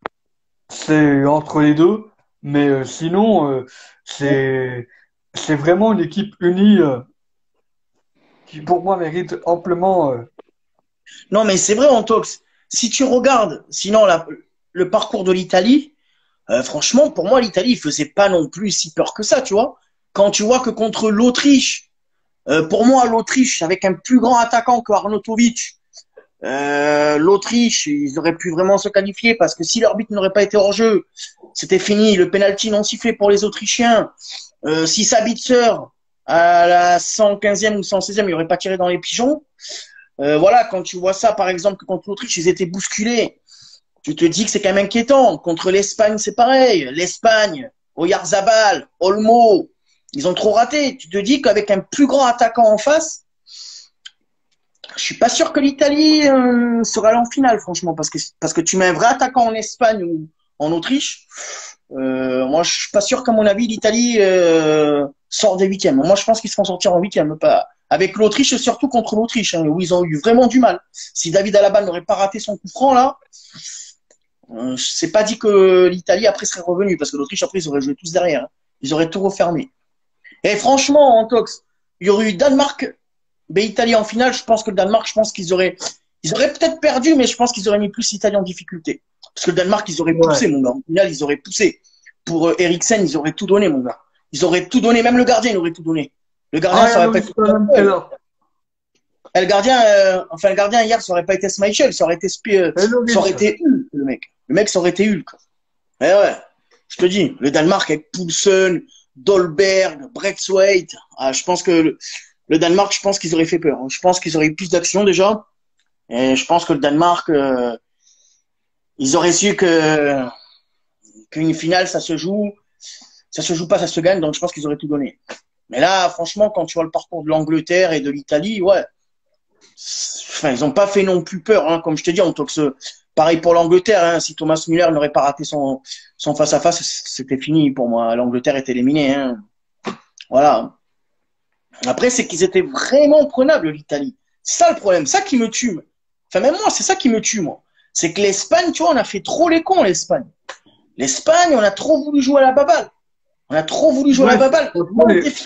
c'est entre les deux, mais euh, sinon, euh, c'est c'est vraiment une équipe unie euh, qui, pour moi, mérite amplement. euh, non, mais c'est vrai, Antox. Si tu regardes, sinon, la- le parcours de l'Italie, euh, franchement, pour moi, l'Italie, il faisait pas non plus si peur que ça, tu vois. Quand tu vois que contre l'Autriche, euh, pour moi, l'Autriche, avec un plus grand attaquant que Arnautovic, euh, l'Autriche, ils auraient pu vraiment se qualifier parce que si leur but n'aurait pas été hors jeu, c'était fini. Le penalty non sifflé pour les Autrichiens. Euh, si Sabitzer, à la cent quinzième ou cent seizième, il n'aurait pas tiré dans les pigeons. Euh, voilà, quand tu vois ça, par exemple, que contre l'Autriche, ils étaient bousculés, tu te dis que c'est quand même inquiétant. Contre l'Espagne, c'est pareil. L'Espagne, Oyarzabal, Olmo, ils ont trop raté. Tu te dis qu'avec un plus grand attaquant en face, je suis pas sûr que l'Italie euh, sera allée en finale, franchement, parce que parce que tu mets un vrai attaquant en Espagne ou en Autriche. Euh, moi, je suis pas sûr qu'à mon avis l'Italie euh, sort des huitièmes. Moi, je pense qu'ils seront sortir en huitième, pas avec l'Autriche, surtout contre l'Autriche, hein, où ils ont eu vraiment du mal. Si David Alaba n'aurait pas raté son coup franc là, euh, c'est pas dit que l'Italie après serait revenue, parce que l'Autriche après ils auraient joué tous derrière, hein. Ils auraient tout refermé. Et franchement, en Cox, il y aurait eu Danemark, mais Italie en finale. Je pense que le Danemark, je pense qu'ils auraient, ils auraient peut-être perdu, mais je pense qu'ils auraient mis plus l'Italie en difficulté. Parce que le Danemark, ils auraient poussé, Ouais. mon gars. En finale, ils auraient poussé. Pour euh, Eriksen, ils auraient tout donné, mon gars. Ils auraient tout donné, même le gardien, il aurait tout donné. Le gardien, Ah, ça aurait pas été. Yanovic Taylor. Et le gardien, euh, enfin, le gardien hier, ça aurait pas été Schmeichel, ça aurait été, Spi- euh, ça aurait Yanovic. été Hulk, le mec. Le mec, ça aurait été Hulk. Eh ouais, je te dis, le Danemark avec Poulsen, Dolberg, Braithwaite, ah, je pense que le, le Danemark, je pense qu'ils auraient fait peur. Je pense qu'ils auraient eu plus d'action déjà. Et je pense que le Danemark, euh, ils auraient su que qu'une finale, ça se joue, ça se joue pas, ça se gagne. Donc je pense qu'ils auraient tout donné. Mais là, franchement, quand tu vois le parcours de l'Angleterre et de l'Italie, ouais, enfin, ils ont pas fait non plus peur, hein, comme je te dis. En tant que ce, pareil pour l'Angleterre, hein, si Thomas Müller n'aurait pas raté son son face à face, c'était fini pour moi. L'Angleterre est éliminée. Hein. Voilà. Après, c'est qu'ils étaient vraiment prenables, l'Italie. C'est ça le problème, ça qui me tue. Enfin, même moi, c'est ça qui me tue, moi. C'est que l'Espagne, tu vois, on a fait trop les cons, l'Espagne. L'Espagne, on a trop voulu jouer à la baballe. On a trop voulu jouer à la Ouais, baballe. franchement, Manque les, d'efficacité.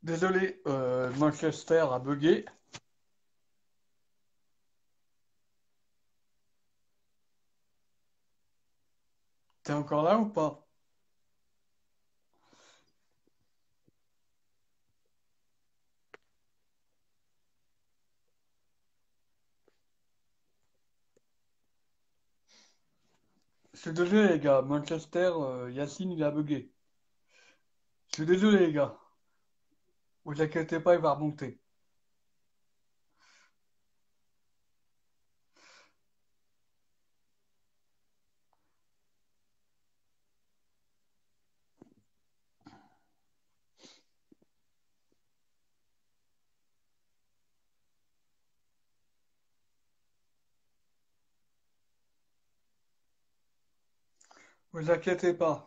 Désolé, euh, Manchester a bugué. T'es encore là ou pas? Je suis désolé, les gars. Manchester, euh, Yacine, il a bugué. Je suis désolé, les gars. Vous inquiétez pas, il va remonter. Vous inquiétez pas.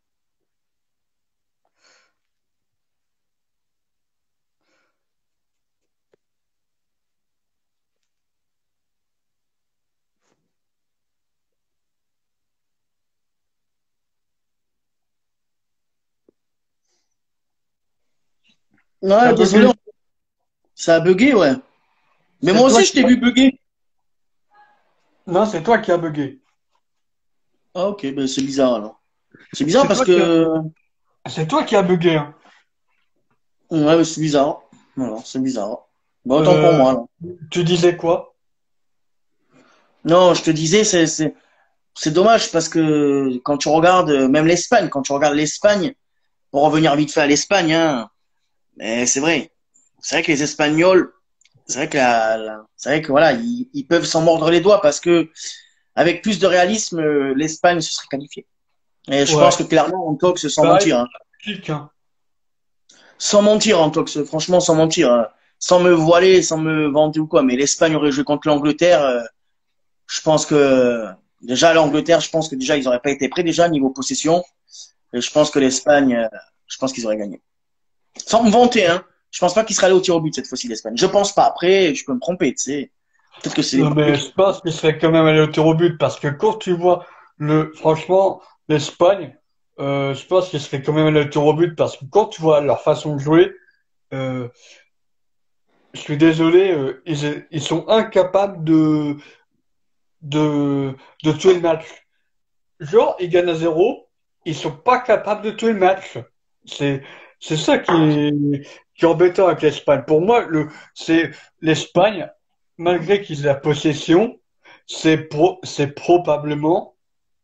Ça a Ouais, désolé, bugué. ça a bugué, ouais. Mais C'est moi toi aussi, je qui t'ai a... vu bugger. Non, c'est toi qui a bugué. Ah, ok, ben c'est bizarre alors. C'est bizarre C'est parce toi qui a... que. C'est toi qui a bugué, hein. Ouais, mais c'est bizarre. Voilà, c'est bizarre. Bon, autant pour Euh, moi, alors. Tu disais quoi? Non, je te disais, c'est, c'est, c'est dommage parce que quand tu regardes, euh, même l'Espagne, quand tu regardes l'Espagne, pour revenir vite fait à l'Espagne, hein, mais c'est vrai. C'est vrai que les Espagnols, c'est vrai que la, la- c'est vrai que voilà, ils, ils peuvent s'en mordre les doigts parce que avec plus de réalisme, euh, l'Espagne se serait qualifiée. Et je pense Ouais. que clairement, en Cox, sans Pareil, mentir, hein. clique, hein. Sans mentir, en Cox, franchement, sans mentir, hein. Sans me voiler, sans me vanter ou quoi, mais l'Espagne aurait joué contre l'Angleterre. euh, je pense que déjà l'Angleterre, je pense que déjà ils auraient pas été prêts déjà niveau possession. Et je pense que l'Espagne, euh, je pense qu'ils auraient gagné. Sans me vanter, hein. Je pense pas qu'ils seraient allés au tir au but cette fois-ci l'Espagne. Je pense pas. Après, je peux me tromper, tu sais. Peut-être que c'est les Non, bleus mais qui. je pense qu'il serait quand même allé au tir au but parce que quand tu vois le, franchement, l'Espagne, euh, je pense qu'il serait quand même allé au tir au but parce que quand tu vois leur façon de jouer, euh, je suis désolé, euh, ils, ils sont incapables de, de, de tuer le match. Genre, ils gagnent à zéro, ils sont pas capables de tuer le match. C'est, c'est ça qui est, qui est embêtant avec l'Espagne. Pour moi, le, c'est l'Espagne, malgré qu'ils aient la possession, c'est pro, c'est probablement,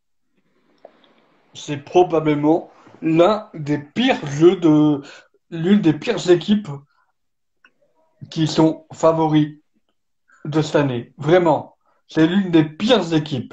c'est probablement l'un des pires jeux de, l'une des pires équipes qui sont favoris de cette année. Vraiment. C'est l'une des pires équipes.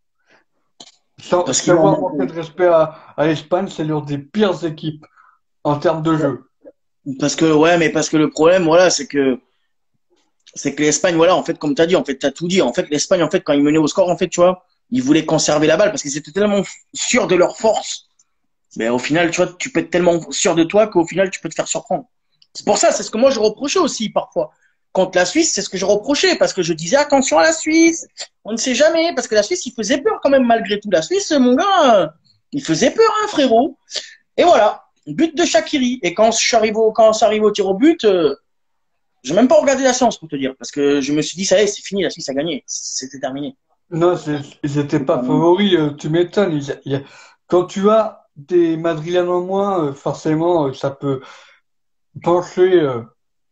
Sans, Parce qu'ils sans vont avoir manqué de manquer. respect à, à l'Espagne, c'est l'une des pires équipes en termes de jeu. Parce que, ouais, mais parce que le problème, voilà, c'est que, c'est que l'Espagne, voilà, en fait, comme tu as dit, en fait, tu as tout dit. En fait, l'Espagne, en fait, quand ils menaient au score, en fait, tu vois, ils voulaient conserver la balle parce qu'ils étaient tellement sûrs de leur force. Mais au final, tu vois, tu peux être tellement sûr de toi qu'au final, tu peux te faire surprendre. C'est pour ça, c'est ce que moi je reprochais aussi parfois. Contre la Suisse, c'est ce que je reprochais parce que je disais attention à la Suisse, on ne sait jamais parce que la Suisse, il faisait peur quand même malgré tout. La Suisse, mon gars, euh, il faisait peur, hein, frérot. Et voilà, but de Shaqiri. Et quand je suis arrivé au, quand ça arrive au tir au but, euh, j'ai même pas regardé la séance pour te dire parce que je me suis dit ça y est, c'est fini, la Suisse a gagné, c'était terminé. Non, c'est- ils n'étaient C'était pas terminé. favoris, euh, tu m'étonnes. Ils- il y a- Quand tu as des Madrilènes en moins, euh, forcément, euh, ça peut pencher euh,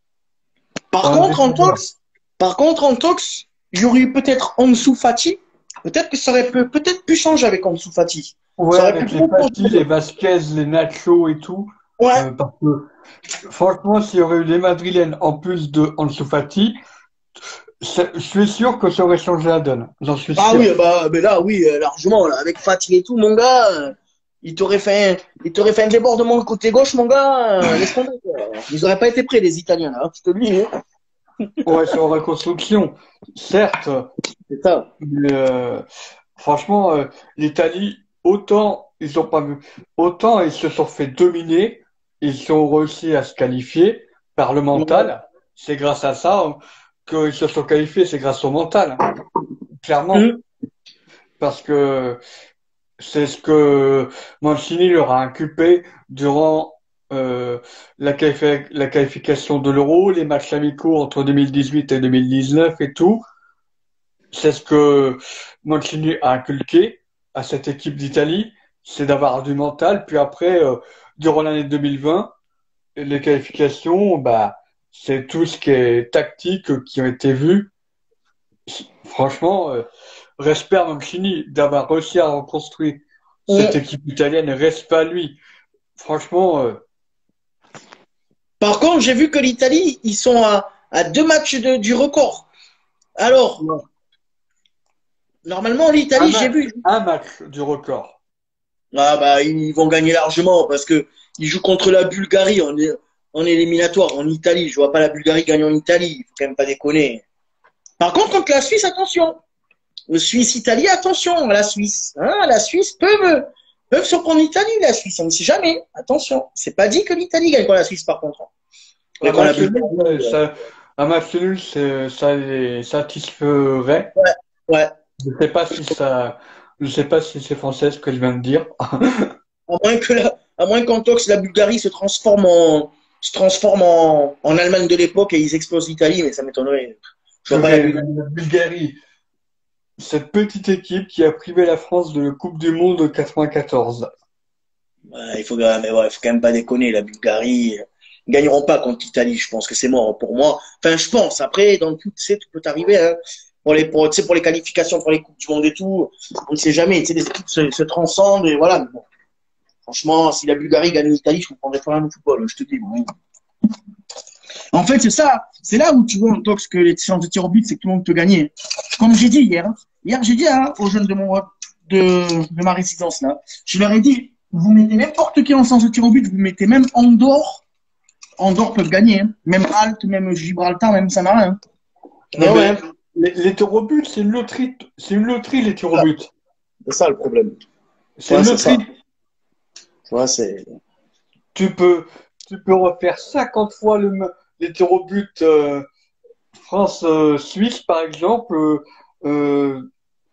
Par dans la contre, en défaveur. Tox, par contre, en Tox, il y aurait eu peut-être Ansu Fati. Peut-être que ça aurait pu, peut-être pu changer avec Ansu Fati. Ouais, Ça aurait pu avec les proposer. Fati, les Vasquez, les Nacho et tout. Ouais. Euh, parce que, franchement, s'il y aurait eu des Madrilènes en plus de Ansu Fati, c'est- je suis sûr que ça aurait changé la donne. J'en suis Ah sûr. oui, bah, mais là, oui, euh, largement, là, avec Fati et tout, mon gars, euh, il t'aurait fait, un- il t'aurait fait un débordement côté gauche, mon gars, euh, laisse tomber, quoi. Ils auraient pas été prêts, les Italiens, là, hein, je te le dis, hein. Ouais, c'est en reconstruction, certes, C'est ça. mais euh, franchement, euh, l'Italie, autant ils ont pas vu, autant ils se sont fait dominer, ils ont réussi à se qualifier par le Ouais. mental. C'est grâce à ça hein, qu'ils se sont qualifiés, c'est grâce au mental, hein, clairement, Hum. parce que c'est ce que Mancini leur a inculpé durant euh, la, qualifi- la qualification de l'Euro, les matchs amicaux entre deux mille dix-huit et deux mille dix-neuf et tout. C'est ce que Mancini a inculqué à cette équipe d'Italie, c'est d'avoir du mental. Puis après, euh, durant l'année deux mille vingt, les qualifications, bah, c'est tout ce qui est tactique euh, qui ont été vus. Franchement, euh, respect à Mancini d'avoir réussi à reconstruire cette On- équipe italienne. Respect à lui. Franchement, euh, Par contre, j'ai vu que l'Italie, ils sont à, à deux matchs de- du record. Alors, normalement, un l'Italie, j'ai match, vu. un match du record. Ah bah, ils vont gagner largement parce que ils jouent contre la Bulgarie en, en éliminatoire en Italie. Je vois pas la Bulgarie gagner en Italie. Il faut quand même pas déconner. Par contre, contre la Suisse, attention. Le Suisse-Italie, attention à la Suisse. Hein, la Suisse peuvent, peuvent surprendre l'Italie, la Suisse. On ne sait jamais. Attention. C'est pas dit que l'Italie gagne contre la Suisse, par contre. Mais Un quand la match nul, Bulgarie, ouais, euh, ça, un match nul, c'est- ça les satisferait. ouais, ouais. Je sais pas si ça, je sais pas si c'est français ce que je viens de dire. À moins que la, à moins qu'en tox, la Bulgarie se transforme en, se transforme en, en Allemagne de l'époque et ils explosent l'Italie, mais ça m'étonnerait. Je vois pas la Purée, Bulgarie. la Bulgarie, cette petite équipe qui a privé la France de la Coupe du Monde de quatre-vingt-quatorze. Ouais, il faut, mais ouais, il faut quand même pas déconner. La Bulgarie, euh, ils gagneront pas contre l'Italie. Je pense que c'est mort pour moi. Enfin, je pense. Après, dans le foot, tu sais, tout peut arriver. Hein. Pour les, pour, tu sais, pour les qualifications, pour les coupes du monde et tout, on ne sait jamais. Tu sais, les équipes se, se transcendent et voilà. Mais bon, franchement, si la Bulgarie gagne l'Italie, je ne comprendrais pas rien au football. Je te dis. Bon. En fait, c'est ça. C'est là où tu vois en tox que les séances de tir au but, c'est que tout le monde peut gagner. Comme j'ai dit hier. Hein. Hier, j'ai dit hein, aux jeunes de mon de, de ma résidence là, je leur ai dit, vous mettez n'importe qui en séance de tir au but, vous mettez même Andorre. Andorre peuvent gagner. Hein. Même Halte, même Gibraltar, même Samarin. Hein. Non Mais mais ouais, les, les tirs au but, c'est une loterie, c'est une loterie les tirs au but. c'est ça le problème. C'est Ouais, une c'est ça. loterie. Tu vois, c'est. Tu peux, tu peux refaire cinquante fois le, m- les tirs au but euh, France-Suisse par exemple. euh, euh,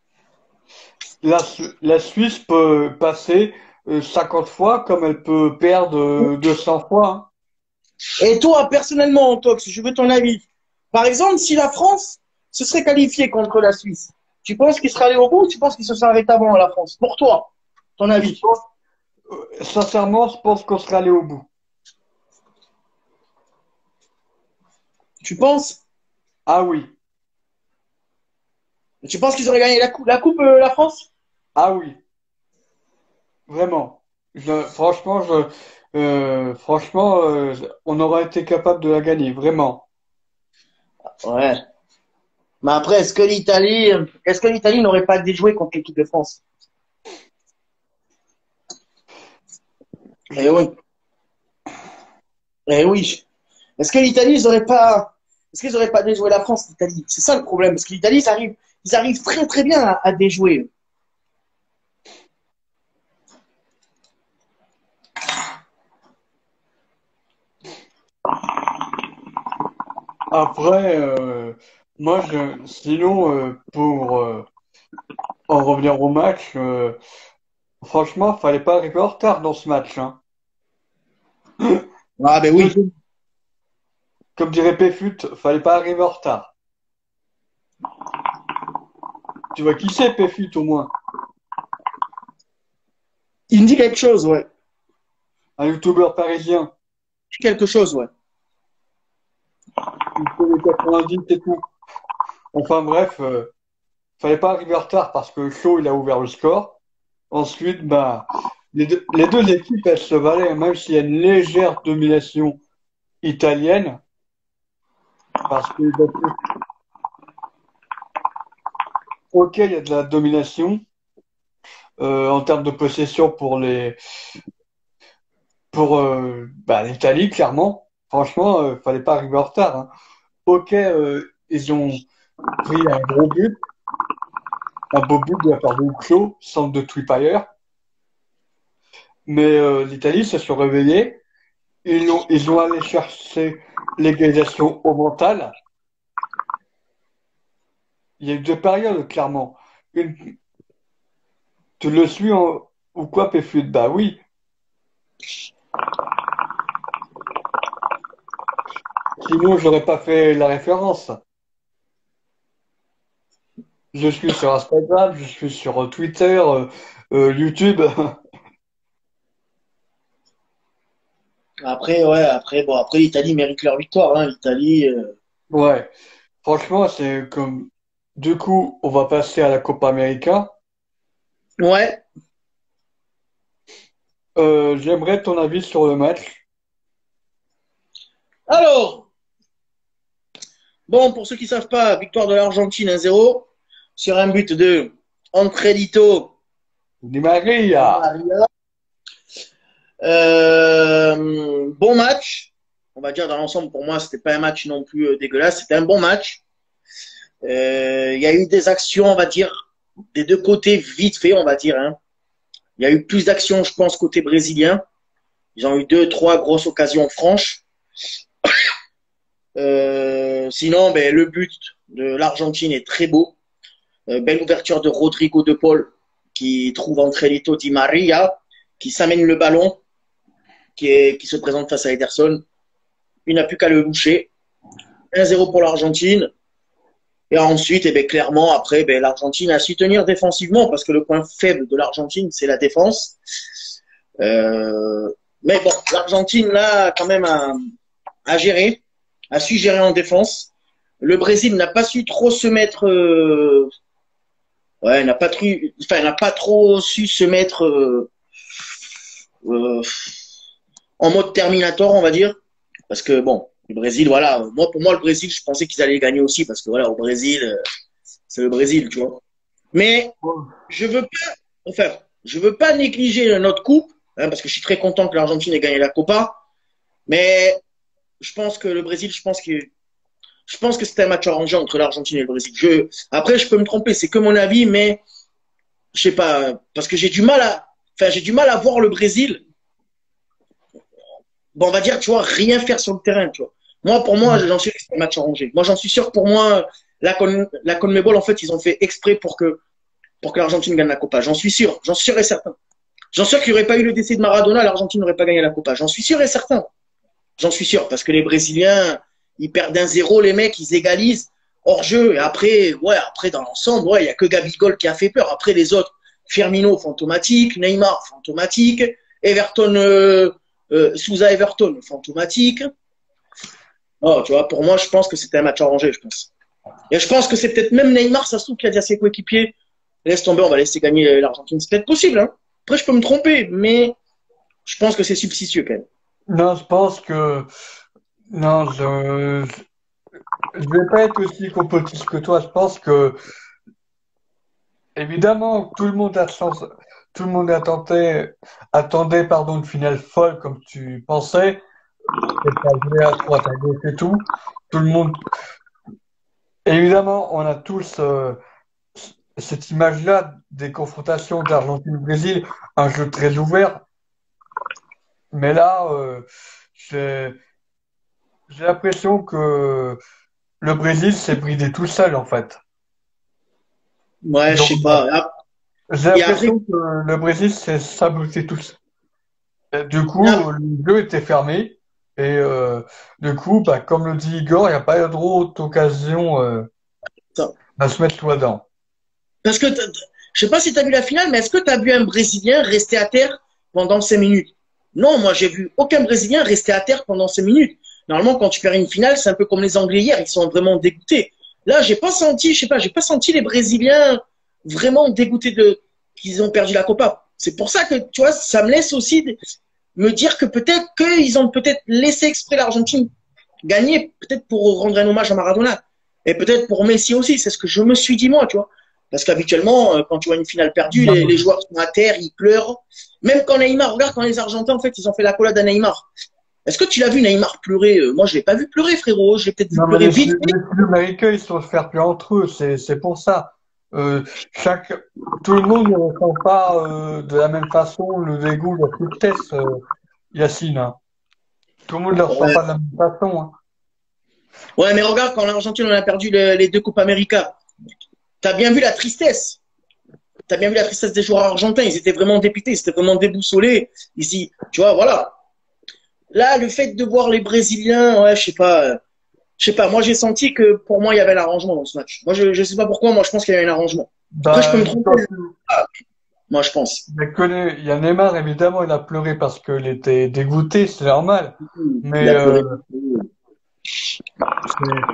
la, Su- la Suisse peut passer euh, cinquante fois comme elle peut perdre euh, deux cents fois. Hein. Et toi, personnellement, Tox, je veux ton avis. Par exemple, si la France se serait qualifiée contre la Suisse, tu penses qu'il serait allé au bout ou tu penses qu'il se serait arrêté avant la France? Pour toi, ton Je avis. pense, euh, sincèrement, je pense qu'on serait allé au bout. Tu penses? Ah oui, Tu penses qu'ils auraient gagné la coupe, la coupe euh, la France? ah oui, vraiment. Je, franchement, je, euh, franchement, euh, on aurait été capable de la gagner, vraiment. Ouais. Mais après, est-ce que l'Italie, est-ce que l'Italie n'aurait pas déjoué contre l'équipe de France? Eh oui. Eh oui. Est-ce que l'Italie, ils auraient pas, est-ce qu'ils auraient pas déjoué la France, l'Italie? C'est ça le problème. Parce que l'Italie, ils arrivent, ils arrivent très très bien à, à déjouer. Après, euh, moi, je, sinon, euh, pour euh, en revenir au match, euh, franchement, fallait pas arriver en retard dans ce match. Hein. Ah ben oui. Deuxième- Comme dirait Péfut, fallait pas arriver en retard. Tu vois qui c'est Péfut au moins? Il me dit quelque chose, ouais. Un youtubeur parisien. Quelque chose, ouais. Il fait les quatre-vingt-dix et tout. Enfin bref, euh, fallait pas arriver en retard parce que Shaw il a ouvert le score. Ensuite, bah, les deux, les deux équipes elles se valaient, hein, même s'il y a une légère domination italienne, parce que ok, il y a de la domination euh, en termes de possession pour les pour euh, bah, l'Italie clairement. Franchement, euh, fallait pas arriver en retard. Hein. Ok, euh, ils ont pris un gros but, un beau but de la part de Claude, centre de Trippier. Mais euh, l'Italie se sont réveillés. Ils ont, ils ont allé chercher l'égalisation au mental. Il y a eu deux périodes, clairement. Une, tu le suis en, ou quoi, Péfut? Bah oui. Sinon, j'aurais pas fait la référence. Je suis sur Instagram, je suis sur Twitter, euh, euh, YouTube. Après, ouais, après, bon, après, l'Italie mérite leur victoire, hein. L'Italie, euh, Ouais, franchement, c'est comme. Du coup, on va passer à la Copa América. ouais. Euh, j'aimerais ton avis sur le match. Alors, bon, pour ceux qui savent pas, victoire de l'Argentine un zéro sur un but de Ancredito Di Maria. Di Maria. Euh, bon match. On va dire dans l'ensemble, pour moi, c'était pas un match non plus euh, dégueulasse. C'était un bon match. Euh, Il y a eu des actions, on va dire, des deux côtés vite fait, on va dire, hein. Il y a eu plus d'actions, je pense, côté brésilien. Ils ont eu deux, trois grosses occasions franches. Euh, sinon, ben, le but de l'Argentine est très beau. Euh, belle ouverture de Rodrigo de Paul qui trouve Ancredito Di Maria, qui s'amène le ballon, qui, est, qui se présente face à Ederson. Il n'a plus qu'à le loucher. un zéro pour l'Argentine. Et ensuite, eh ben, clairement, après, ben, l'Argentine a su tenir défensivement parce que le point faible de l'Argentine, c'est la défense. Euh, mais bon, l'Argentine, là, quand même, a, a géré, a su gérer en défense. Le Brésil n'a pas su trop se mettre, euh, ouais, n'a pas, tru, enfin, n'a pas trop su se mettre euh, euh, en mode Terminator, on va dire. Parce que bon, le Brésil, voilà, moi, pour moi, le Brésil, je pensais qu'ils allaient gagner aussi parce que voilà, au Brésil, euh, c'est le Brésil, tu vois. Mais je veux pas, enfin, je veux pas négliger notre coupe, hein, parce que je suis très content que l'Argentine ait gagné la Copa. Mais je pense que le Brésil, je pense que je pense que c'était un match arrangé entre l'Argentine et le Brésil. Je, après, je peux me tromper, c'est que mon avis, mais je sais pas, parce que j'ai du mal à, enfin, j'ai du mal à voir le Brésil. Bon, on va dire, tu vois, rien faire sur le terrain, tu vois. Moi, pour moi, j'en suis sûr que c'est un match arrangé. Moi, j'en suis sûr que pour moi, la, Con, la CONMEBOL, en fait, ils ont fait exprès pour que, pour que l'Argentine gagne la Copa. J'en suis sûr, j'en suis sûr et certain. J'en suis sûr qu'il n'y aurait pas eu le décès de Maradona, l'Argentine n'aurait pas gagné la Copa. J'en suis sûr et certain. J'en suis sûr, parce que les Brésiliens, ils perdent un zéro, les mecs, ils égalisent hors jeu. Et après, ouais, après, dans l'ensemble, ouais, il n'y a que Gabigol qui a fait peur. Après, les autres, Firmino, fantomatique, Neymar, fantomatique, Everton, euh, euh, Souza Everton, fantomatique. Oh, tu vois, pour moi, je pense que c'était un match arrangé, je pense. Et je pense que c'est peut-être même Neymar, ça se trouve, qui a dit à ses coéquipiers, laisse tomber, on va laisser gagner l'Argentine. C'est peut-être possible, hein. Après, je peux me tromper, mais je pense que c'est substitué quand même. Non, je pense que non, je je vais pas être aussi complotiste que toi. Je pense que évidemment tout le monde a sens- tout le monde attendait attendait pardon une finale folle comme tu pensais. C'est pas joué à droite à gauche et tout. Tout le monde. Évidemment, on a tous euh, cette image-là des confrontations d'Argentine-Brésil, un jeu très ouvert. Mais là, euh, j'ai j'ai l'impression que le Brésil s'est bridé tout seul, en fait. Ouais, Ils je ont- sais pas. J'ai Et après, l'impression que le Brésil s'est saboté tout seul. Et du coup, là, le jeu était fermé. Et euh, du coup, bah, comme le dit Igor, il n'y a pas eu trop d'occasion euh, de se mettre soi dedans. parce que je sais pas si tu as vu la finale, mais est-ce que tu as vu un Brésilien rester à terre pendant cinq minutes? Non, moi j'ai vu aucun Brésilien rester à terre pendant cinq minutes. Normalement, quand tu perds une finale, c'est un peu comme les Anglais hier, ils sont vraiment dégoûtés. Là, j'ai pas senti, je sais pas, j'ai pas senti les Brésiliens vraiment dégoûtés de qu'ils ont perdu la Copa. C'est pour ça que tu vois, ça me laisse aussi me dire que peut-être qu'ils ont peut-être laissé exprès l'Argentine gagner, peut-être pour rendre un hommage à Maradona. Et peut-être pour Messi aussi, c'est ce que je me suis dit moi, tu vois. Parce qu'habituellement, euh, quand tu vois une finale perdue, les, les joueurs sont à terre, ils pleurent. Même quand Neymar, regarde quand les Argentins, en fait, ils ont fait la collade à Neymar. Est-ce que tu l'as vu Neymar pleurer? Euh, Moi, je l'ai pas vu pleurer, frérot. Je l'ai peut-être vu Non, mais pleurer les, vite. les Sud-Américains, ils sont faire plus entre eux, c'est, c'est pour ça. Euh, chaque, tout le monde ne ressent pas euh, de la même façon le dégoût, la tristesse, euh, Yacine, hein. Tout le monde ne le ressent Ouais. pas de la même façon, hein. Ouais, mais regarde, quand l'Argentine on a perdu le- les deux Coupes América, t'as bien vu la tristesse. T'as bien vu la tristesse des joueurs argentins. Ils étaient vraiment dépités, ils étaient vraiment déboussolés. Ici, tu vois, voilà. Là, le fait de voir les Brésiliens, ouais, je sais pas. Je sais pas, moi j'ai senti que pour moi il y avait l'arrangement dans ce match. Moi je, je sais pas pourquoi, moi je pense qu'il y avait un arrangement. Après je peux Bah, me tromper, moi je pense. il y a que les- il y a Neymar, évidemment, il a pleuré parce qu'il était dégoûté, c'est normal. Il Mais a euh, pleuré. c'est-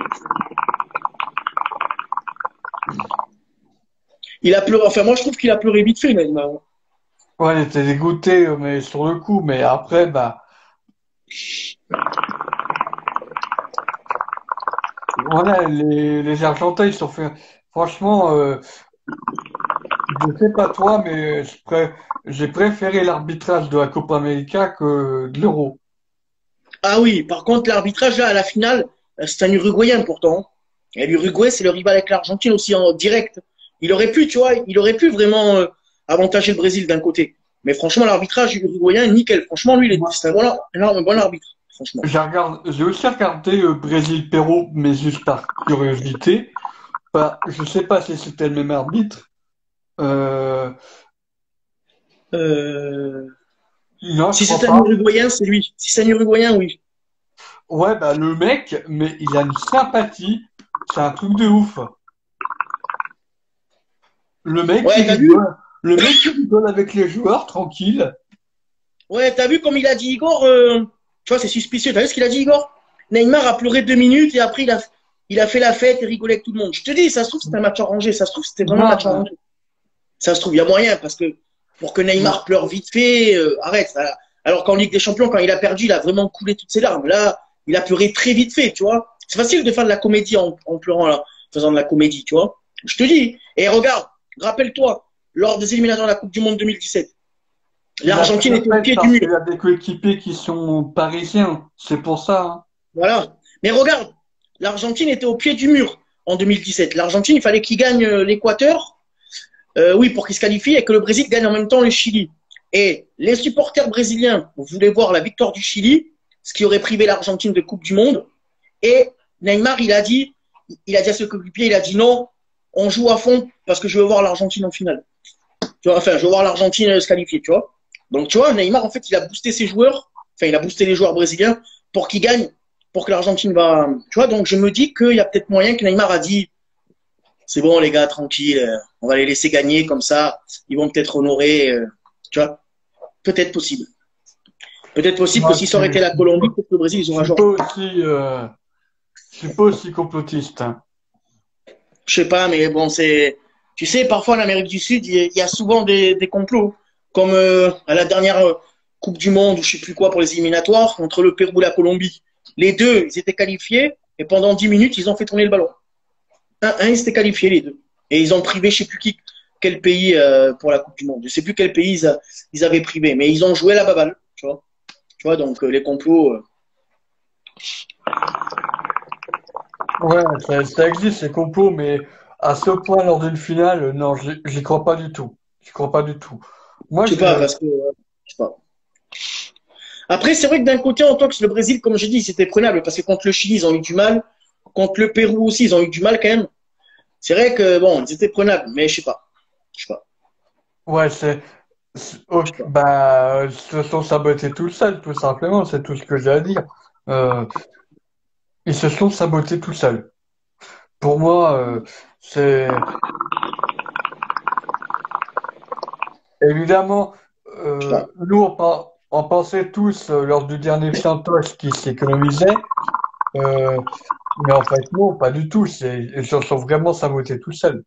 Il a pleuré, enfin moi je trouve qu'il a pleuré vite fait, Neymar. ouais, il était dégoûté, euh, mais sur le coup. Mais après, bah, voilà, les, les Argentins, ils sont fait. Franchement, euh, je sais pas toi, mais je pré- j'ai préféré l'arbitrage de la Copa América que de l'Euro. Ah oui, par contre l'arbitrage là à la finale, euh, c'est un Uruguayen pourtant. Et l'Uruguay c'est le rival avec l'Argentine aussi en direct. Il aurait pu, tu vois, il aurait pu vraiment euh, avantager le Brésil d'un côté. Mais franchement l'arbitrage uruguayen, nickel. Franchement lui, il est- Moi, c'est un bon, un, un bon arbitre, franchement. j'ai regardé, j'ai aussi regardé euh, Brésil-Pérou, mais juste par curiosité. Bah, je sais pas si c'était le même arbitre. Euh, Euh, non, je Si crois c'est un pas. Uruguayen, c'est lui. Si c'est un Uruguayen, oui. Ouais, bah le mec, mais il a une sympathie, c'est un truc de ouf. Le mec, il Ouais, t'as vu? rigole. Le mec, il rigole avec les joueurs, tranquille. Ouais, t'as vu comme il a dit Igor, euh, tu vois, c'est suspicieux. T'as vu ce qu'il a dit Igor? Neymar a pleuré deux minutes et après il a, il a fait la fête et rigolé avec tout le monde. Je te dis, ça se trouve, c'était un match arrangé. Ça se trouve, c'était vraiment un Non, match mais, arrangé. Ça se trouve, il y a moyen parce que pour que non. Neymar pleure vite fait, euh, arrête. Ça. Alors qu'en Ligue des Champions, quand il a perdu, il a vraiment coulé toutes ses larmes. Là, il a pleuré très vite fait, tu vois. C'est facile de faire de la comédie en, en pleurant, là, en faisant de la comédie, tu vois. Je te dis. Et regarde, rappelle-toi, lors des éliminatoires de la Coupe du Monde deux mille dix-sept, Il a fait l'Argentine la était au fête pied du parce mur. qu'il a des coéquipiers qui sont parisiens. C'est pour ça, hein. Voilà. Mais regarde, l'Argentine était au pied du mur en deux mille dix-sept. L'Argentine, il fallait qu'il gagne euh, l'Équateur, euh, oui, pour qu'il se qualifie et que le Brésil gagne en même temps le Chili. Et les supporters brésiliens voulaient voir la victoire du Chili, ce qui aurait privé l'Argentine de Coupe du Monde. Et Neymar, il a dit, il a dit à ce coéquipier, il a dit non, on joue à fond parce que je veux voir l'Argentine en finale. Tu vois, enfin, je veux voir l'Argentine se qualifier, tu vois. Donc, tu vois, Neymar, en fait, il a boosté ses joueurs, enfin, il a boosté les joueurs brésiliens pour qu'ils gagnent, pour que l'Argentine va. Tu vois, donc je me dis qu'il y a peut-être moyen que Neymar a dit c'est bon, les gars, tranquille, euh, on va les laisser gagner comme ça, ils vont peut-être honorer, euh, tu vois, peut-être possible. Peut-être possible que Moi, si ça aurait je, été la Colombie, peut-être que le Brésil, ils je auraient suis joué. pas aussi, euh, je suis pas aussi complotiste, hein. Je sais pas, mais bon, c'est. Tu sais, parfois en Amérique du Sud, il y a souvent des, des complots. Comme euh, à la dernière euh, Coupe du Monde, ou je sais plus quoi, pour les éliminatoires, entre le Pérou et la Colombie. Les deux, ils étaient qualifiés, et pendant dix minutes, ils ont fait tourner le ballon. Un, un ils s'étaient qualifiés, les deux. Et ils ont privé, je sais plus qui, quel pays euh, pour la Coupe du Monde. Je sais plus quel pays ils, a- ils avaient privé, mais ils ont joué la baballe, tu vois. Tu vois, donc euh, les complots. euh, Ouais, ça, ça existe, ces complots, mais à ce point, lors d'une finale, euh, non, j'y j'y crois pas du tout. J'y crois pas du tout. Moi, je sais pas, je, parce que. euh, je sais pas. Après, c'est vrai que d'un côté, en tant que le Brésil, comme je dis, c'était prenable parce que contre le Chili, ils ont eu du mal. Contre le Pérou aussi, ils ont eu du mal quand même. C'est vrai que bon, ils étaient prenables, mais je sais pas. Je sais pas. ouais, c'est, c'est- ok, bah, ils se sont sabotés tout seuls, tout simplement, c'est tout ce que j'ai à dire. Euh, ils se sont sabotés tout seuls. Pour moi, euh, c'est évidemment, Je sais euh, pas. nous, on, pen- on pensait tous euh, lors du dernier Santos qui s'économisait, euh, mais en fait, non, pas du tout. C'est, ils se sont vraiment sabotés tout seuls.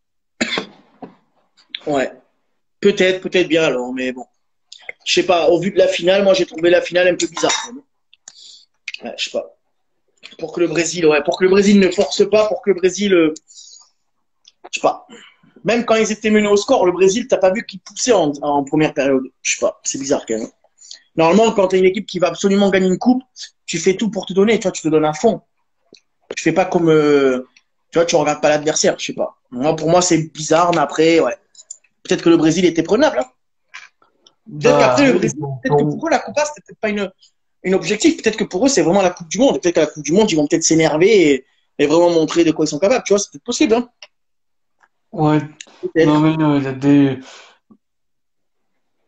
Ouais. Peut-être, peut-être bien alors, mais bon. Je sais pas. Au vu de la finale, moi, j'ai trouvé la finale un peu bizarre, quand même. Ouais, je sais pas. Pour que le Brésil, ouais, pour que le Brésil ne force pas, pour que le Brésil, euh, je sais pas. Même quand ils étaient menés au score, le Brésil, t'as pas vu qu'ils poussaient en, en première période. Je sais pas. C'est bizarre quand même. Normalement, quand t'as une équipe qui va absolument gagner une coupe, tu fais tout pour te donner. Tu vois, tu te donnes à fond. Tu fais pas comme, euh, tu vois, tu regardes pas l'adversaire. Je sais pas. Moi, pour moi, c'est bizarre, mais après, ouais. Peut-être que le Brésil était prenable. Hein. Peut-être qu'après Bah le oui, Brésil, bon, peut-être que bon, pour eux, la Coupa, c'était peut-être pas une, une objectif. Peut-être que pour eux, c'est vraiment la Coupe du Monde. Et peut-être qu'à la Coupe du Monde, ils vont peut-être s'énerver et, et vraiment montrer de quoi ils sont capables. Tu vois, c'est peut-être possible. Hein. ouais, non Peut-être. mais non, il y a des,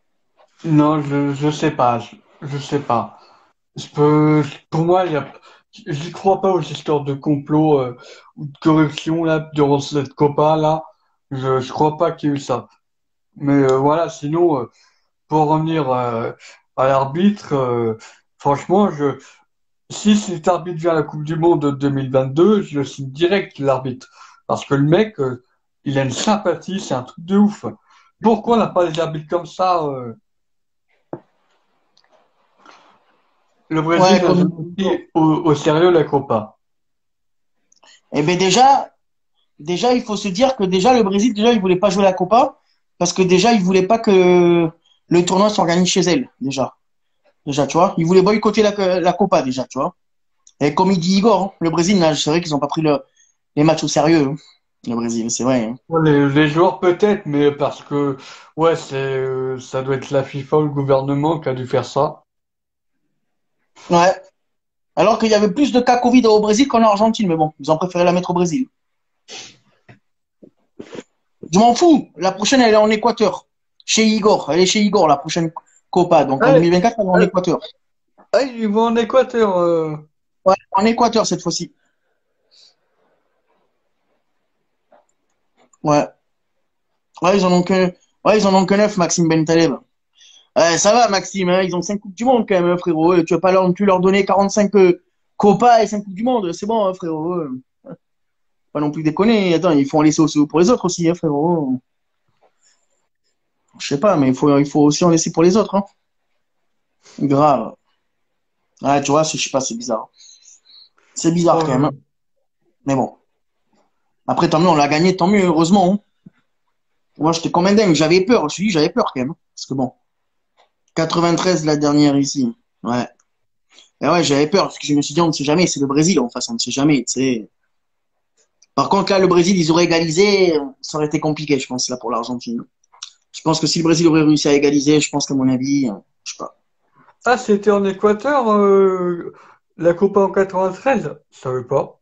non, je, je sais pas, je, je sais pas. Je peux, pour moi, il y a, j'y crois pas aux histoires de complot euh, ou de corruption là durant cette Copa là. Je, je crois pas qu'il y ait eu ça. Mais euh, voilà, sinon, euh, pour revenir euh, à l'arbitre, euh, franchement, je si cet arbitre vient à la Coupe du Monde de deux mille vingt-deux, je le signe direct l'arbitre. Parce que le mec, euh, il a une sympathie, c'est un truc de ouf. Pourquoi on n'a pas des arbitres comme ça euh Le Brésil Ouais, n'a jamais comme. pris au, au sérieux la Copa. Eh ben déjà, déjà, il faut se dire que déjà le Brésil, déjà, il voulait pas jouer la Copa parce que déjà, il voulait pas que le tournoi s'organise chez elle. Déjà, déjà, tu vois, il voulait boycotter la, la Copa déjà, tu vois. Et comme il dit Igor, hein, le Brésil, là, c'est vrai qu'ils ont pas pris le, les matchs au sérieux. Hein, le Brésil, c'est vrai. Hein. Ouais, Les, les joueurs peut-être, mais parce que ouais, c'est euh, ça doit être la FIFA ou le gouvernement qui a dû faire ça. Ouais. Alors qu'il y avait plus de cas Covid au Brésil qu'en Argentine, mais bon, ils ont préféré la mettre au Brésil. Je m'en fous. La prochaine, elle est en Équateur. Chez Igor. Elle est chez Igor, la prochaine Copa. Donc en Ah, deux mille vingt-quatre, elle est en Équateur. ah, ils vont en Équateur. euh. Ouais, en Équateur cette fois-ci. Ouais. Ouais, ils en ont que, ouais, ils en ont que neuf, Maxime Bentaleb. Ouais, ça va, Maxime, hein, ils ont cinq Coupes du Monde quand même, hein, frérot. Euh, Tu vas pas leur, tu leur donner quarante-cinq euh, Copas et cinq Coupes du Monde. C'est bon, hein, frérot. euh. Pas non plus déconner. Attends, il faut en laisser aussi pour les autres aussi, hein, frérot. Je sais pas, mais il faut, il faut aussi en laisser pour les autres, hein. Grave. Ouais, tu vois, c'est- je sais pas, c'est bizarre. C'est bizarre quand même, hein. Oh, Mais bon. Après, tant mieux, on l'a gagné, tant mieux, heureusement, hein. Moi, j'étais comme un dingue. J'avais peur. Je me suis dit, j'avais peur quand même, hein. Parce que bon, quatre-vingt-treize la dernière ici. Ouais. Et ouais, j'avais peur parce que je me suis dit, on ne sait jamais, c'est le Brésil en face, on ne sait jamais, tu sais. Par contre, là, le Brésil, ils auraient égalisé, ça aurait été compliqué, je pense, là, pour l'Argentine. Je pense que si le Brésil aurait réussi à égaliser, je pense qu'à mon avis, euh, je sais pas. ah, c'était en Équateur, euh, la Copa en quatre-vingt-treize? Je savais pas.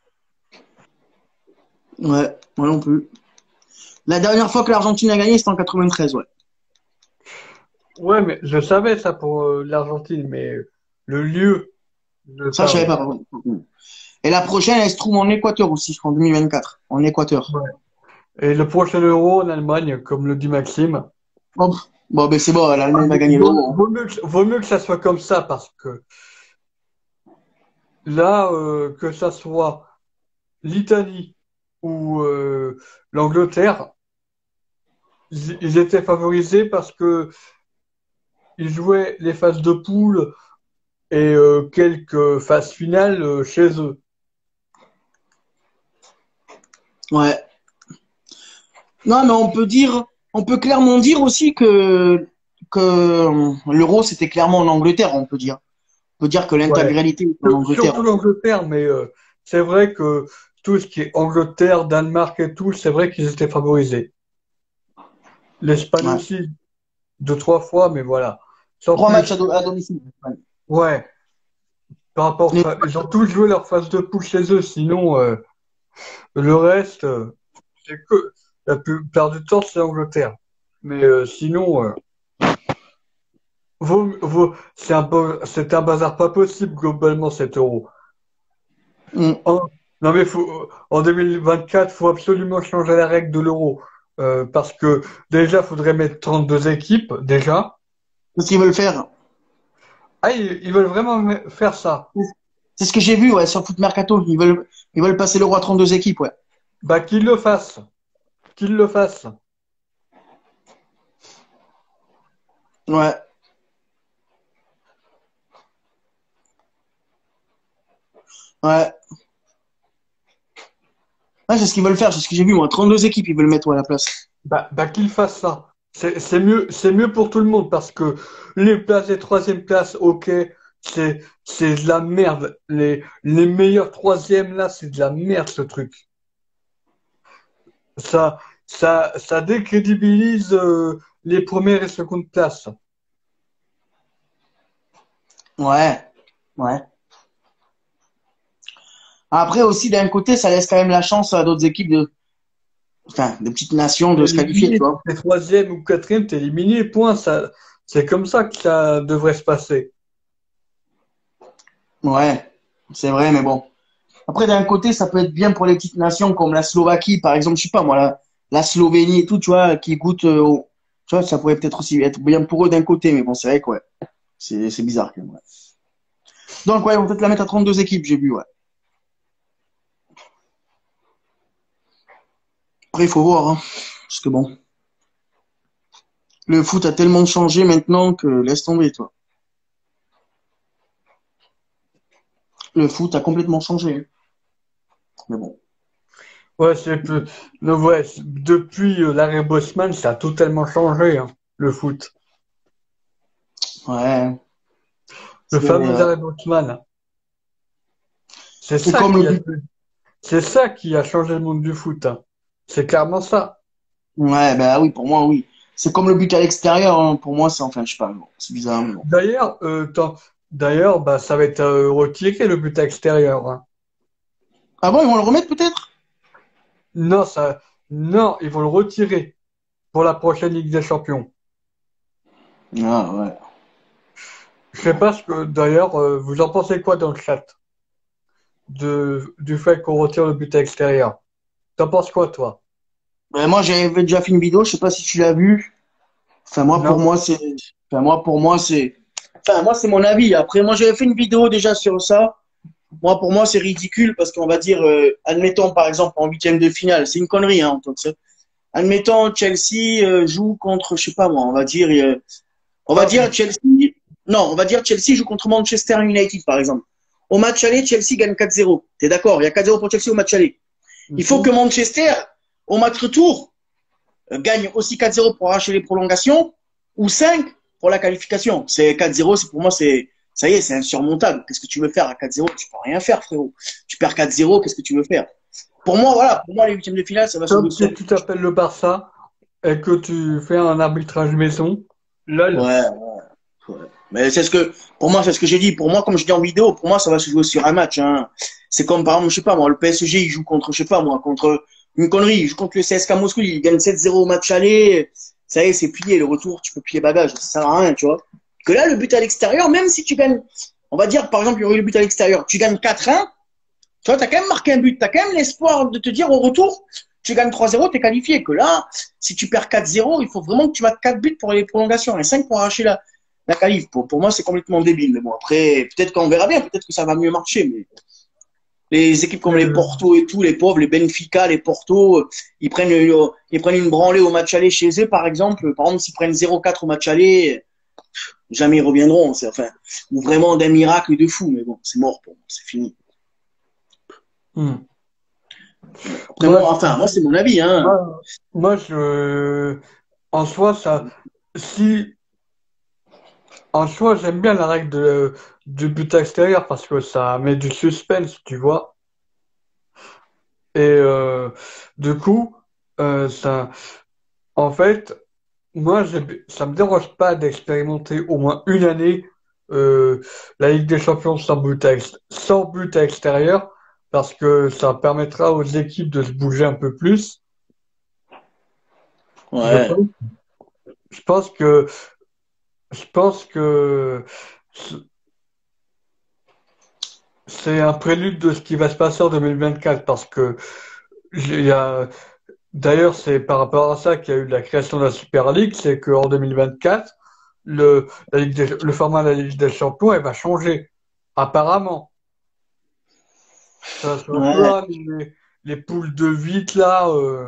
Ouais, moi non plus. La dernière fois que l'Argentine a gagné, c'était en quatre-vingt-treize, ouais. Ouais, mais je savais ça pour euh, l'Argentine, mais le lieu, je Ça, je savais savais. pas, par contre. Et la prochaine, elle se trouve en Équateur aussi, je crois, en deux mille vingt-quatre. En Équateur. Ouais. Et le prochain Euro en Allemagne, comme le dit Maxime. Hop. Bon, ben c'est bon, Ah, l'Allemagne va mais gagner vaut, l'Euro, hein. vaut mieux que, vaut mieux que ça soit comme ça parce que là, euh, que ça soit l'Italie ou euh, l'Angleterre, ils, ils étaient favorisés parce que ils jouaient les phases de poule et euh, quelques phases finales euh, chez eux. Ouais. Non, mais on peut dire, on peut clairement dire aussi que, que l'Euro, c'était clairement en Angleterre, on peut dire. On peut dire que Ouais. l'intégralité est en Sur- Angleterre. Surtout l'Angleterre, mais euh, c'est vrai que tout ce qui est Angleterre, Danemark et tout, c'est vrai qu'ils étaient favorisés. L'Espagne Ouais. aussi, deux, trois fois, mais voilà. Sans Trois matchs à, plus. do- à domicile. Ouais. Ouais. Par rapport, Les- à- ils ont tous joué leur phase de poule chez eux, sinon euh, le reste, euh, c'est que la plupart du temps, c'est l'Angleterre. Mais euh, sinon, euh, vaut- vaut- c'est un, ba- c'est un bazar pas possible globalement cet euro. Mm. En, non mais faut, en deux mille vingt-quatre, faut absolument changer la règle de l'euro. Euh, parce que déjà, faudrait mettre trente-deux équipes, déjà. C'est ce qu'ils veulent faire. Ah, ils, ils veulent vraiment me- faire ça. C'est ce que j'ai vu, ouais, sur Foot Mercato. Ils veulent, ils veulent passer l'Euro à trente-deux équipes, ouais. Bah, qu'ils le fassent. Qu'ils le fassent. Ouais. Ouais. Ouais, c'est ce qu'ils veulent faire, c'est ce que j'ai vu, moi. trente-deux équipes, ils veulent mettre, ouais, à la place. Bah, bah qu'ils fassent ça. C'est, c'est mieux, c'est mieux pour tout le monde parce que les places des troisième places, ok, c'est, c'est de la merde. Les, les meilleurs troisièmes là, c'est de la merde ce truc. Ça, ça, ça décrédibilise euh, les premières et secondes places. Ouais. Ouais. Après aussi, d'un côté, ça laisse quand même la chance à d'autres équipes de, enfin, de petites nations T'es de se qualifier, tu éliminé, vois. t'es troisième ou quatrième, t'es éliminé, point. Ça, c'est comme ça que ça devrait se passer. Ouais. C'est vrai, mais bon. Après, d'un côté, ça peut être bien pour les petites nations comme la Slovaquie, par exemple, je sais pas moi, la, la Slovénie et tout, tu vois, qui goûtent, euh, au- tu vois, ça pourrait peut-être aussi être bien pour eux d'un côté, mais bon, c'est vrai que ouais, c'est c'est bizarre quand même. Ouais. Donc ouais, on peut peut-être la mettre à trente-deux équipes, j'ai vu, ouais. Après, il faut voir, hein, parce que bon, le foot a tellement changé maintenant que laisse tomber, toi. Le foot a complètement changé, hein. Mais bon. Ouais, c'est peu. Le, ouais, c'est- depuis euh, l'arrêt Bosman, ça a totalement changé, hein, le foot. Ouais, Le c'est fameux euh, arrêt Bosman. C'est c'est ça comme le qui a, but. c'est ça qui a changé le monde du foot, hein. C'est clairement ça. Ouais, bah oui, pour moi, oui. C'est comme le but à l'extérieur, hein. Pour moi, c'est enfin, je sais pas, bon, c'est bizarre, mais bon. D'ailleurs, euh, t'en- d'ailleurs, bah, ça va être euh, retiré le but extérieur, hein. Ah bon, ils vont le remettre peut-être? Non, ça, non, ils vont le retirer pour la prochaine Ligue des Champions. Ah ouais. Je sais pas ce que, d'ailleurs, euh, vous en pensez quoi dans le chat de, du fait qu'on retire le but extérieur? T'en penses quoi, toi? Ben, moi, j'avais déjà fait une vidéo, je sais pas si tu l'as vue. Enfin, moi, pour Non? moi, c'est, enfin, moi, pour moi, c'est, enfin, moi, c'est mon avis. Après, moi, j'avais fait une vidéo déjà sur ça. Moi, pour moi, c'est ridicule parce qu'on va dire, euh, admettons, par exemple, en huitième de finale, c'est une connerie, hein, en tant que ça. Admettons, Chelsea euh, joue contre, je sais pas moi, on va dire, euh, on va dire Paris. Chelsea, non, on va dire Chelsea joue contre Manchester United, par exemple. Au match aller, Chelsea gagne quatre zéro. T'es d'accord? Il y a quatre zéro pour Chelsea au match aller. Il faut que Mhm. Manchester, au match retour, euh, gagne aussi quatre zéro pour arracher les prolongations ou cinq pour la qualification. C'est quatre zéro, c'est pour moi, c'est, ça y est, c'est insurmontable. Qu'est-ce que tu veux faire à quatre zéro? Tu peux rien faire, frérot. Tu perds quatre zéro, qu'est-ce que tu veux faire? Pour moi, voilà, pour moi, les huitièmes de finale, ça va se jouer Comme sur. si tu t'appelles le Barça et que tu fais un arbitrage maison, lol. Ouais, ouais. Mais c'est ce que, pour moi, c'est ce que j'ai dit. Pour moi, comme je dis en vidéo, pour moi, ça va se jouer sur un match, hein. C'est comme, par exemple, je sais pas, moi, le P S G, il joue contre, je sais pas, moi, contre une connerie. Il joue contre le C S K Moscou, il gagne sept zéro au match aller. Ça y est, c'est plié. Le retour, tu peux plier bagage. Ça sert à rien, tu vois. Que là, le but à l'extérieur, même si tu gagnes, on va dire, par exemple, il y aurait eu le but à l'extérieur. Tu gagnes quatre un. Tu vois, t'as quand même marqué un but. T'as quand même l'espoir de te dire au retour, tu gagnes trois zéro, t'es qualifié. Que là, si tu perds quatre zéro, il faut vraiment que tu marques quatre buts pour les prolongations et cinq pour arracher la, la qualif. Pour, pour moi, c'est complètement débile. Mais bon, après, peut-être qu'on verra bien. Peut-être que ça va mieux marcher. Mais les équipes comme les Euh, Porto et tout, les pauvres, les Benfica, les Porto, euh, ils prennent, euh, ils prennent une branlée au match aller chez eux, par exemple. Par exemple, s'ils prennent zéro quatre au match aller, jamais ils reviendront. C'est, enfin, ou vraiment d'un miracle de fou. Mais bon, c'est mort pour moi. C'est fini. hmm. Après, Moi, moi, je, enfin, moi, c'est mon avis, hein. moi, moi, je, en soi, ça, si, en soi, j'aime bien la règle de, du but extérieur parce que ça met du suspense, tu vois. Et euh, du coup, euh, ça, en fait, moi, j'ai- ça me dérange pas d'expérimenter au moins une année euh, la Ligue des Champions sans but à, ex- sans but à extérieur parce que ça permettra aux équipes de se bouger un peu plus. Je Ouais. pense, je pense que, je pense que c'est un prélude de ce qui va se passer en deux mille vingt-quatre parce que il y a, d'ailleurs, c'est par rapport à ça qu'il y a eu la création de la Super League, c'est qu'en deux mille vingt-quatre, le, la Ligue des- le format de la Ligue des Champions, elle va changer. Apparemment. Ça sera peu Ouais. hein, les, les poules de huit là. euh,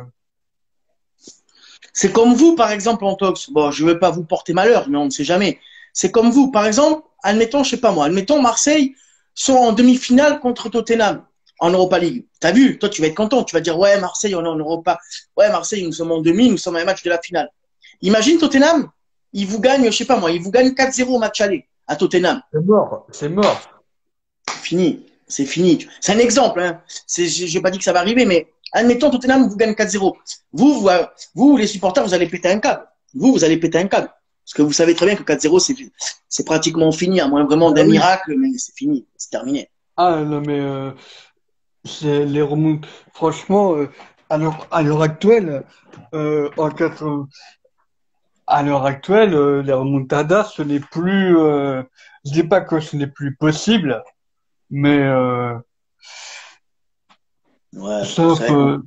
C'est comme vous, par exemple, en tox. Bon, je ne veux pas vous porter malheur, mais on ne sait jamais. C'est comme vous, par exemple, admettons, je sais pas moi, admettons Marseille sont en demi-finale contre Tottenham en Europa League. T'as vu? Toi, tu vas être content. Tu vas dire, ouais, Marseille, on est en Europa. Ouais, Marseille, nous sommes en demi, nous sommes à un match de la finale. Imagine Tottenham, ils vous gagnent, je sais pas moi, ils vous gagnent quatre zéro au match aller à Tottenham. C'est mort. C'est mort. C'est fini. C'est fini. C'est un exemple, hein. C'est, j'ai pas dit que ça va arriver, mais admettons Tottenham vous gagne quatre zéro. Vous, vous, vous, les supporters, vous allez péter un câble. Vous, vous allez péter un câble. Parce que vous savez très bien que quatre zéro, c'est, c'est pratiquement fini, à moins vraiment Bah d'un oui. miracle, mais c'est fini. C'est terminé. Ah non mais euh, c'est les remontes. Franchement, euh, à l'heure à l'heure actuelle, euh, en quatre à l'heure actuelle, euh, les remontadas, ce n'est plus. Euh, je dis pas que ce n'est plus possible, Mais euh, Ouais, sauf, c'est vrai. euh,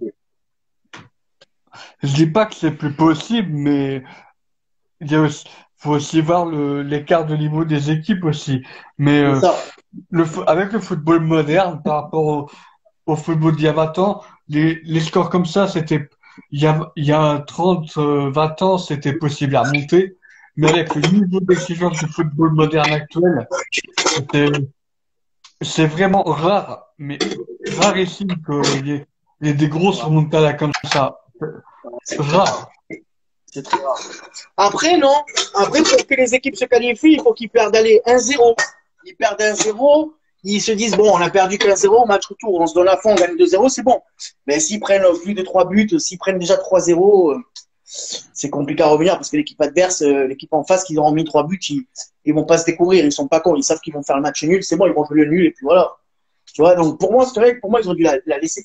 je dis pas que c'est plus possible, mais il y a aussi, faut aussi voir le, l'écart de niveau des équipes aussi. Mais C'est euh, ça. le, fo- avec le football moderne par rapport au, au football d'il y a vingt ans, les, les scores comme ça, c'était il y a, il y a trente, euh, vingt ans, c'était possible à monter. Mais avec le niveau d'exigence du football moderne actuel, c'est c'est vraiment rare, mais rarissime qu'il y ait, il y ait des grosses remontadas comme ça. C'est très rare. Rare. C'est très rare. Après, non. Après, pour que les équipes se qualifient, il faut qu'ils perdent aller un zéro. Ils perdent un zéro. Ils se disent, bon, on a perdu qu'un zéro, match retour, on se donne à fond, on gagne deux zéro, c'est bon. Mais s'ils prennent plus de trois buts, s'ils prennent déjà trois zéro, euh, c'est compliqué à revenir parce que l'équipe adverse, euh, l'équipe en face, qui auront mis trois buts, ils, ils vont pas se découvrir, ils sont pas cons, ils savent qu'ils vont faire le match nul, c'est bon, ils vont jouer le nul et puis voilà. Tu vois, donc pour moi, c'est vrai que pour moi, ils ont dû la, la laisser.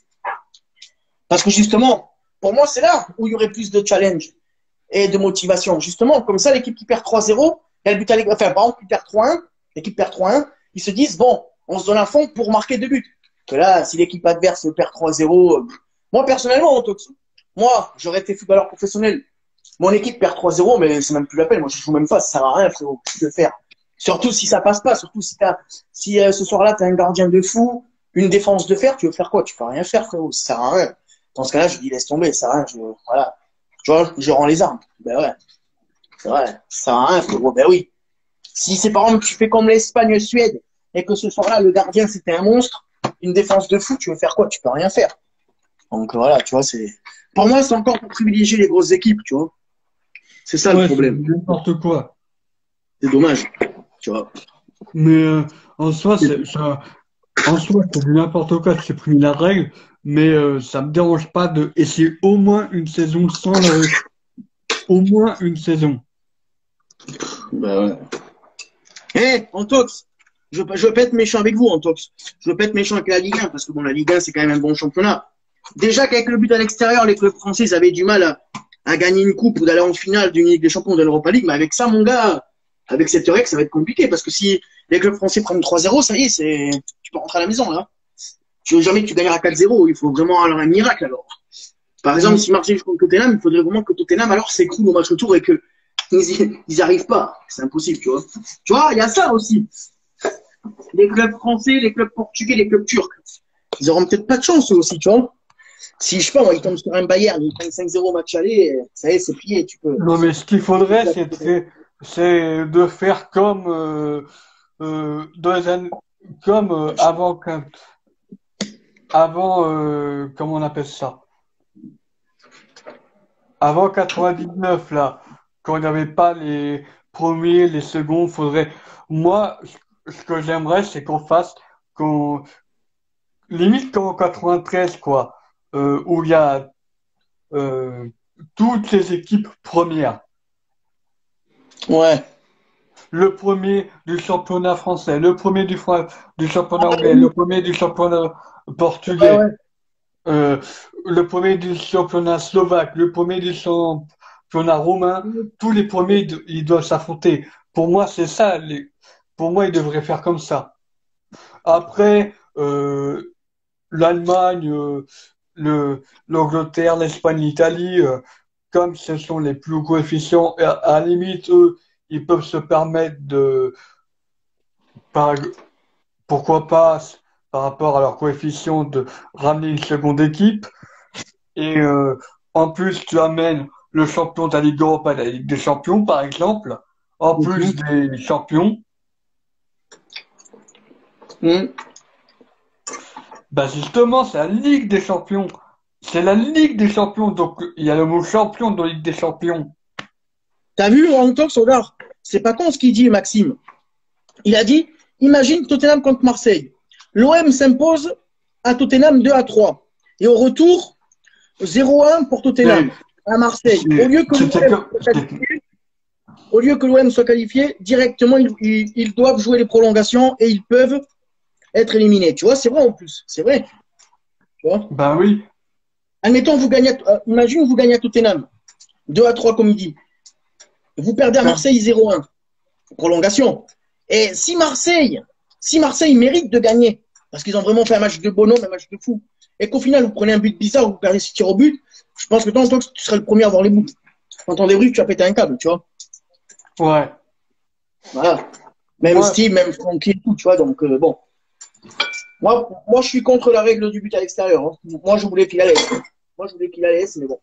Parce que justement, pour moi, c'est là où il y aurait plus de challenge et de motivation. Justement, comme ça, l'équipe qui perd trois zéro, elle but à l'équipe, enfin, par exemple, qui perd trois un, l'équipe perd trois un, ils se disent, bon, on se donne à fond pour marquer deux buts. Que là, si l'équipe adverse perd trois zéro, euh, moi, personnellement, en tout cas, moi, j'aurais été footballeur professionnel. Mon équipe perd trois zéro, mais c'est même plus la peine. Moi, je joue même pas, ça sert à rien, frérot, de faire. Surtout si ça passe pas, surtout si t'as, si euh, ce soir-là, t'as un gardien de fou, une défense de fer, tu veux faire quoi? Tu peux rien faire, frérot, ça sert à rien. Dans ce cas-là, je dis laisse tomber, ça sert à rien, je, voilà. Tu vois, je rends les armes. Ben ouais, c'est vrai, ça sert à rien, frérot, ben oui. Si c'est par exemple, tu fais comme l'Espagne-Suède, et que ce soir-là, le gardien, c'était un monstre, une défense de fou, tu veux faire quoi? Tu peux rien faire. Donc voilà, tu vois, c'est, pour moi, c'est encore pour privilégier les grosses équipes, tu vois. C'est ça le Ouais, c'est problème. n'importe quoi. C'est dommage, tu vois. Mais euh, en soi, c'est ça, en soi, c'est du n'importe quoi de supprimer la règle, mais euh, ça me dérange pas de essayer au moins une saison sans le, au moins une saison. Ben ouais. Eh, Antox, je, je peux être méchant avec vous, Antox. Je peux être méchant avec la Ligue un, parce que bon, la Ligue un, c'est quand même un bon championnat. Déjà qu'avec le but à l'extérieur, les clubs français ils avaient du mal à, à gagner une coupe ou d'aller en finale d'une Ligue des Champions de l'Europa League, mais avec ça, mon gars, avec cette règle, ça va être compliqué, parce que si les clubs français prennent trois zéro, ça y est, c'est, tu peux rentrer à la maison, là. Tu veux jamais que tu gagneras quatre zéro, il faut vraiment alors un miracle, alors. Par exemple, Mm. si Marseille joue contre Tottenham, il faudrait vraiment que Tottenham, alors, s'écroule au match retour et que ils n'y arrivent pas. C'est impossible, tu vois. Tu vois, il y a ça aussi. Les clubs français, les clubs portugais, les clubs turcs. Ils auront peut-être pas de chance, eux aussi, tu vois. Si, je sais pas, moi, ils tombent sur un Bayern, ils prennent cinq zéro match aller, ça y est, c'est plié, tu peux. Non, mais ce qu'il faudrait, c'est de, c'est de faire comme euh, euh, dans les années- comme euh, avant qu'un- avant euh, comment on appelle ça? Avant quatre-vingt-dix-neuf là, quand il n'y avait pas les premiers, les seconds, faudrait. Moi, ce ce que j'aimerais, c'est qu'on fasse, qu'on limite comme en quatre-vingt-treize quoi, euh, où il y a euh, toutes les équipes premières. Ouais. Le premier du championnat français, le premier du, Fra- du championnat Ah anglais, oui, le premier du championnat ouais, ouais. portugais, euh, le premier du championnat slovaque, le premier du championnat roumain, tous les premiers, ils do- ils doivent s'affronter. Pour moi, c'est ça. Les, pour moi, ils devraient faire comme ça. Après, euh, l'Allemagne, euh, le, l'Angleterre, l'Espagne, l'Italie, euh, comme ce sont les plus coefficients, à, à la limite, eux, ils peuvent se permettre de, par, pourquoi pas, par rapport à leur coefficient, de ramener une seconde équipe. Et euh, en plus, tu amènes le champion de la Ligue Europa et de la Ligue des Champions, par exemple, en plus Mhm. des champions. Mhm. Bah justement, c'est la Ligue des Champions. C'est la Ligue des Champions, donc il y a le mot champion dans la Ligue des Champions. T'as vu, Antox, regarde, c'est pas con ce qu'il dit, Maxime. Il a dit, imagine Tottenham contre Marseille. L'O M s'impose à Tottenham deux à trois. Et au retour, zéro un pour C'est, Tottenham à Marseille. Au c'est, lieu que c'était l'O M comme, soit c'est- qualifié, au lieu que l'O M soit qualifié, directement, ils, ils, ils doivent jouer les prolongations et ils peuvent être éliminés. Tu vois, c'est vrai en plus. C'est vrai. Tu vois. ben oui, Admettons, vous gagnez, à- euh, imagine, vous gagnez à Tottenham. deux à trois, comme il dit. Vous perdez à ben, Marseille zéro un. Prolongation. Et si Marseille, si Marseille mérite de gagner, parce qu'ils ont vraiment fait un match de bonhomme, un match de fou. Et qu'au final, vous prenez un but bizarre, vous perdez six tirs au but, je pense que toi, toi, tu serais le premier à avoir les bouts. Quand on débrief, tu as pété un câble, tu vois. Ouais. Voilà. Même Moi, Steve, même Francky et tout, tu vois. Donc, euh, bon. Moi, moi, je suis contre la règle du but à l'extérieur. Hein. Moi, je voulais qu'il la laisse. Moi, je voulais qu'il la laisse, mais bon.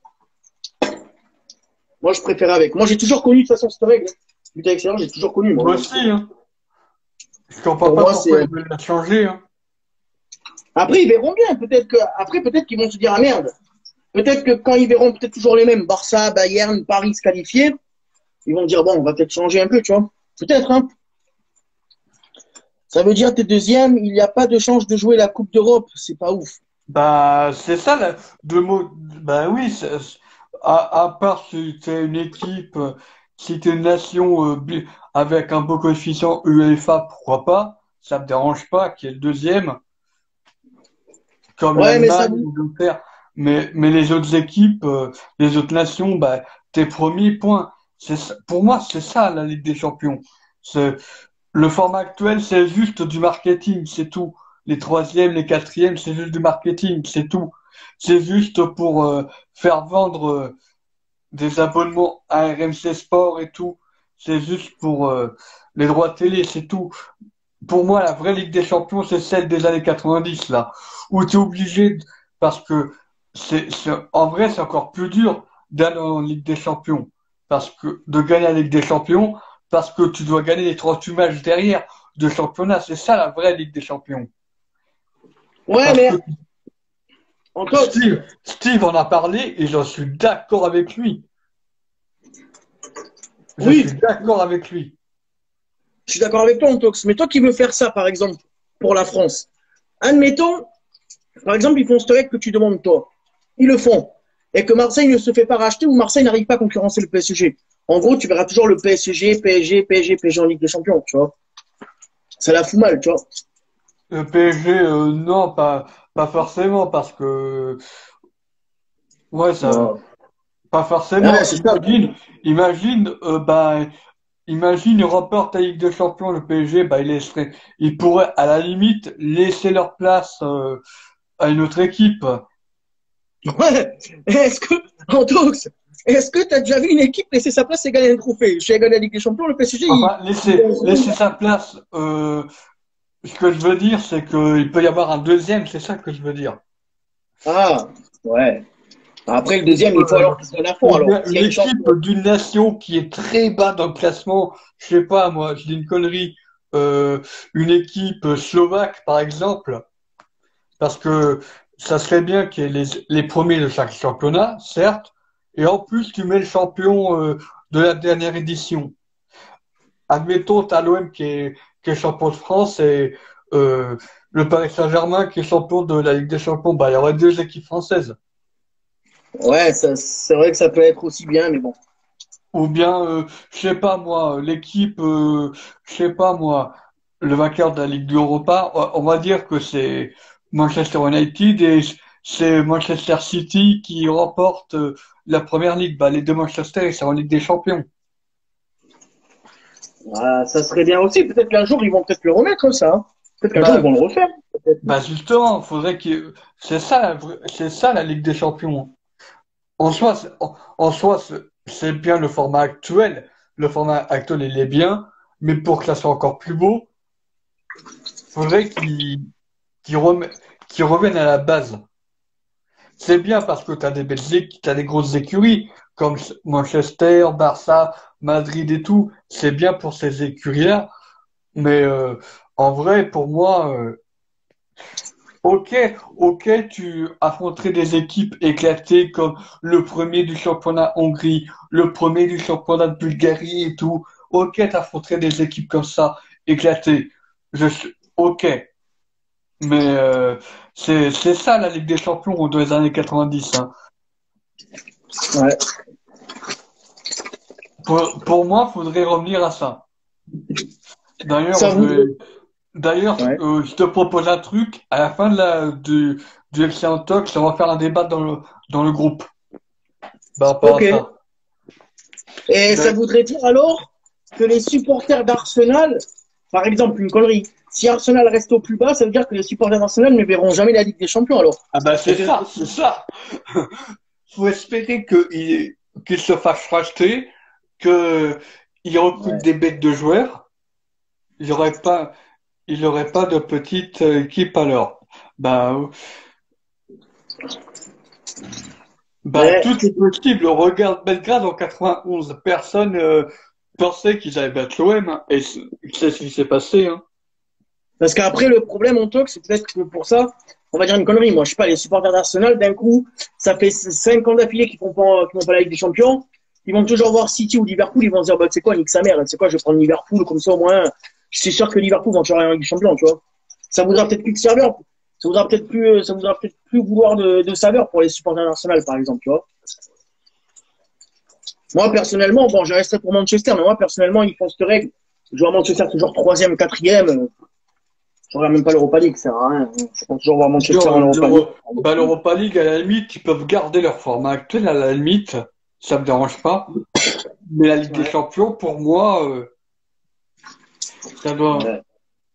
Moi, je préfère avec. Moi, j'ai toujours connu de toute façon cette règle. But à l'extérieur, j'ai toujours connu, moi. moi Donc, aussi, hein. Je comprends pour pas moi, pourquoi c'est. ils veulent la changer, hein. Après, ils verront bien. Peut-être que, après, peut-être qu'ils vont se dire, ah merde. Peut-être que quand ils verront peut-être toujours les mêmes, Barça, Bayern, Paris se qualifier, ils vont dire, bon, on va peut-être changer un peu, tu vois. Peut-être, hein. Ça veut dire, t'es deuxième, il n'y a pas de chance de jouer la Coupe d'Europe. C'est pas ouf. Bah, c'est ça, là, de mots. Bah oui, c'est- à, à part si t'es une équipe, euh, si t'es une nation euh, bi- avec un beau coefficient UEFA, pourquoi pas? Ça me dérange pas qu'il y ait le deuxième, comme Ouais, mais ça l'Allemagne vous. ou l'Angleterre. Mais, mais les autres équipes, euh, les autres nations, bah, t'es premier, point. C'est ça- pour moi, c'est ça, la Ligue des Champions. C'est, le format actuel, c'est juste du marketing, c'est tout. Les troisièmes, les quatrièmes, c'est juste du marketing, c'est tout. C'est juste pour euh, faire vendre euh, des abonnements à R M C Sport et tout. C'est juste pour euh, les droits télé, c'est tout. Pour moi, la vraie Ligue des Champions, c'est celle des années quatre-vingt-dix, là, où tu es obligé, de- parce que c'est, c'est- en vrai, c'est encore plus dur d'aller en Ligue des Champions, parce que de gagner la Ligue des Champions, parce que tu dois gagner les trente-huit matchs derrière de championnat. C'est ça la vraie Ligue des Champions. Ouais, Parce que mais en tox, Steve, Steve en a parlé et j'en suis d'accord avec lui. Je oui, suis d'accord avec lui. je suis d'accord avec toi, en tox. Mais toi qui veux faire ça, par exemple, pour la France, admettons, par exemple, ils font ce règle que tu demandes, toi. Ils le font. Et que Marseille ne se fait pas racheter ou Marseille n'arrive pas à concurrencer le P S G. En gros, tu verras toujours le P S G, P S G, P S G, P S G en Ligue des Champions, tu vois. Ça la fout mal, tu vois. Le P S G, euh, non, pas, pas forcément, parce que, ouais, ça, Ouais, pas ouais forcément. c'est ça. Imagine, imagine, euh, bah, imagine, ils remportent la Ligue des Champions, le P S G, bah, ils laisseraient, ils pourraient, à la limite, laisser leur place, euh, à une autre équipe. Ouais. Est-ce que, en tox, est-ce que tu as déjà vu une équipe laisser sa place et gagner un trophée? Chez gagné la Ligue des Champions, le P S G, il, Enfin, il laisser, est laisser sa place, euh, ce que je veux dire, c'est qu'il peut y avoir un deuxième, c'est ça que je veux dire. Ah, ouais. Après, le Ou, deuxième, il faut euh, alors qu'il se donne à fond, ou alors. bien S'il y une a une chance. équipe d'une nation qui est très bas dans le classement, je sais pas, moi, je dis une connerie, euh, une équipe slovaque, par exemple, parce que ça serait bien qu'il y ait les, les premiers de chaque championnat, certes, et en plus, tu mets le champion, euh, de la dernière édition. Admettons, t'as l'O M qui est, qui est champion de France et euh, le Paris Saint-Germain qui est champion de la Ligue des Champions. Bah, il y aurait deux équipes françaises. Ouais, ça, c'est vrai que ça peut être aussi bien, mais bon. Ou bien, euh, je sais pas moi, l'équipe, euh, je sais pas moi, le vainqueur de la Ligue d'Europa, on on va dire que c'est Manchester United et c'est Manchester City qui remporte euh, la première ligue. Bah, les deux Manchester, ils sont en Ligue des Champions. Ah, ça serait bien aussi. Peut-être qu'un jour, ils vont peut-être le remettre, ça. Hein. Peut-être qu'un jour, ils Bah, vont le refaire. Peut-être. bah justement, faudrait que c'est ça, la vraie- c'est ça la Ligue des Champions. En soi, c'est- en, en soi, c'est c'est bien le format actuel. Le format actuel, il est bien, mais pour que ça soit encore plus beau, faudrait qu'il qu'il rem- qu'il revienne à la base. C'est bien parce que tu as des belles équipes, t'as des grosses écuries comme Manchester, Barça, Madrid et tout. C'est bien pour ces écuries-là, mais euh, en vrai, pour moi, euh, ok, ok, tu affronterais des équipes éclatées comme le premier du championnat Hongrie, le premier du championnat de Bulgarie et tout. Ok, tu affronterais des équipes comme ça, éclatées. Je suis, ok, mais euh, c'est c'est ça la Ligue des Champions dans les années quatre-vingt-dix. Hein. Ouais. Pour, pour moi, faudrait revenir à ça. D'ailleurs, Ça je voudrait. vais, d'ailleurs, Ouais. euh, je te propose un truc. À la fin de la, du, du F C en Talk, on va faire un débat dans le, dans le groupe par rapport Ok. à ça. Et ça D'ailleurs, voudrait dire alors que les supporters d'Arsenal par exemple, une connerie. Si Arsenal reste au plus bas, ça veut dire que les supporters d'Arsenal ne verront jamais la Ligue des Champions alors. Ah bah c'est ça, c'est ça. Faut espérer qu'il qu'il se fasse racheter, que il recrute Ouais. des bêtes de joueurs. Il n'y aurait pas, il y aurait pas de petite euh, équipe alors. Bah, euh, bah Ouais. tout est possible. On regarde Belgrade en quatre-vingt-onze. Personne euh, pensait qu'ils allaient battre l'O M, hein. Et c'est c'est ce qui s'est passé, hein. Parce qu'après, le problème, en talk, c'est peut-être que pour ça, on va dire une connerie. Moi, je sais pas, les supporters d'Arsenal, d'un coup, ça fait cinq ans d'affilée qu'ils font pas, qu'ils font pas la Ligue des Champions. Ils vont toujours voir City ou Liverpool. Ils vont se dire, bah, c'est quoi, nique sa mère. C'est quoi, je vais prendre Liverpool, comme ça, au moins, je suis sûr que Liverpool vont toujours aller en Ligue des Champions, tu vois. Ça voudra peut-être plus de saveur. Ça voudra peut-être plus, ça voudra peut-être plus vouloir de, de saveur pour les supporters d'Arsenal, par exemple, tu vois. Moi, personnellement, bon, je resterai pour Manchester, mais moi, personnellement, ils font cette règle. Je vois Manchester toujours troisième, quatrième. Je regarde même pas l'Europa League, ça sert à rien. Je pense toujours voir Manchester en Sur Europa League. l'Euro- bah, l'Europa League, à la limite, ils peuvent garder leur format actuel, à la limite, ça me dérange pas. Mais la Ligue des Ouais. Champions, pour moi, euh, ça doit. Ouais.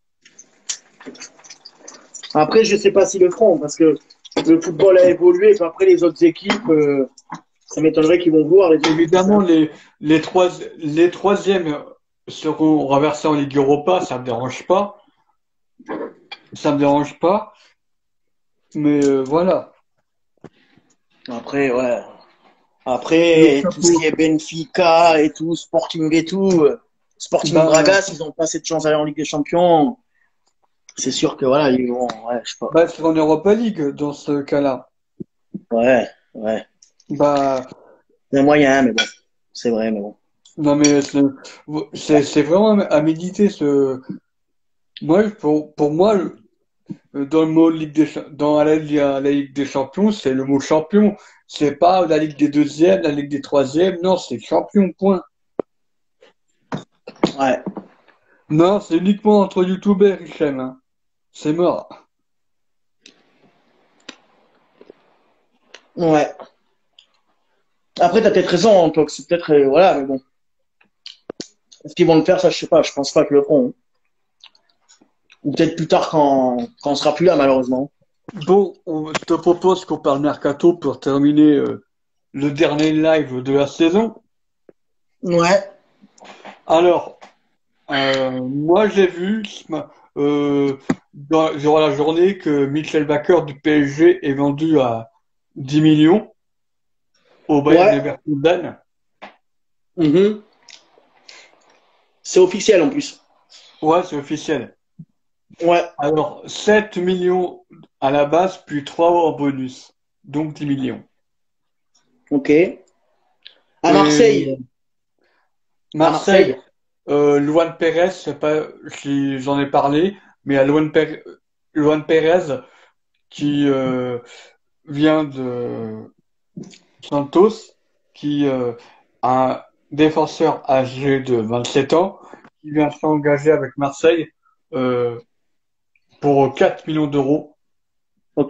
Après, je sais pas s'ils le feront, parce que le football a évolué, et après les autres équipes, euh, ça m'étonnerait qu'ils vont vouloir les autres équipes. Évidemment, les, les trois, les troisièmes seront renversés en Ligue Europa, ça me dérange pas. Ça me dérange pas. Mais euh, voilà. Après, ouais. Le Après, tout ce chapeau. qui est Benfica et tout, Sporting et tout, euh, Sporting Bah, Braga, s'ils n'ont pas cette chance d'aller en Ligue des Champions, c'est sûr que voilà, ils vont, ouais, je sais pas. bah, c'est en Europa League dans ce cas-là. Ouais, ouais. Bah, Il y a moyen, mais bon. C'est vrai, mais bon. non mais c'est c'est c'est vraiment à méditer ce. Moi, pour pour moi, le- dans le mot Ligue des Cha- dans la, la, la Ligue des Champions, c'est le mot champion. C'est pas la Ligue des deuxièmes, la Ligue des troisièmes. Non, c'est champion. Point. Ouais. Non, c'est uniquement entre youtubeurs, Hichem, hein. C'est mort. Ouais. Après, t'as peut-être raison, hein, toi, que c'est peut-être, euh, voilà, mais bon. Est-ce qu'ils vont le faire, ça, je sais pas. Je pense pas qu'ils le feront, hein. Ou peut-être plus tard quand, quand on sera plus là, malheureusement. Bon, on, je te propose qu'on parle mercato pour terminer euh, le dernier live de la saison. Ouais. Alors, euh, moi j'ai vu ce ma- euh, dans, durant la journée que Michel Bakker du P S G est vendu à dix millions au Bayern Ouais. Leverkusen. Mhm. C'est officiel, en plus. Ouais, c'est officiel. Ouais. Alors, sept millions à la base, puis trois en bonus. Donc dix millions. Ok. À Et Marseille. À Marseille, Marseille. euh, Luan Pérez, je sais pas si j'en ai parlé, mais il y a Luan, Pérez, Luan Pérez qui euh, vient de Santos, qui euh, un défenseur âgé de vingt-sept ans, qui vient s'engager avec Marseille euh, pour quatre millions d'euros. Ok.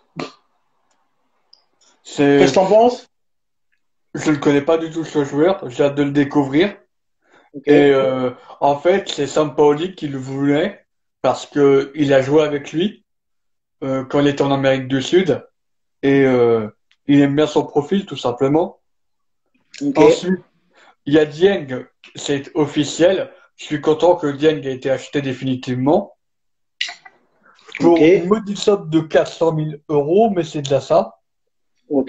C'est, Qu'est-ce que t'en penses? je ne connais pas du tout ce joueur, j'ai hâte de le découvrir. Ok. Et euh, en fait, c'est Sampaoli qui le voulait parce que il a joué avec lui euh, quand il était en Amérique du Sud et euh, il aime bien son profil tout simplement. Ok. Ensuite, il y a Dieng, c'est officiel. Je suis content que Dieng ait été acheté définitivement Ok. pour une modique somme de quatre cent mille euros, mais c'est déjà ça. Ok.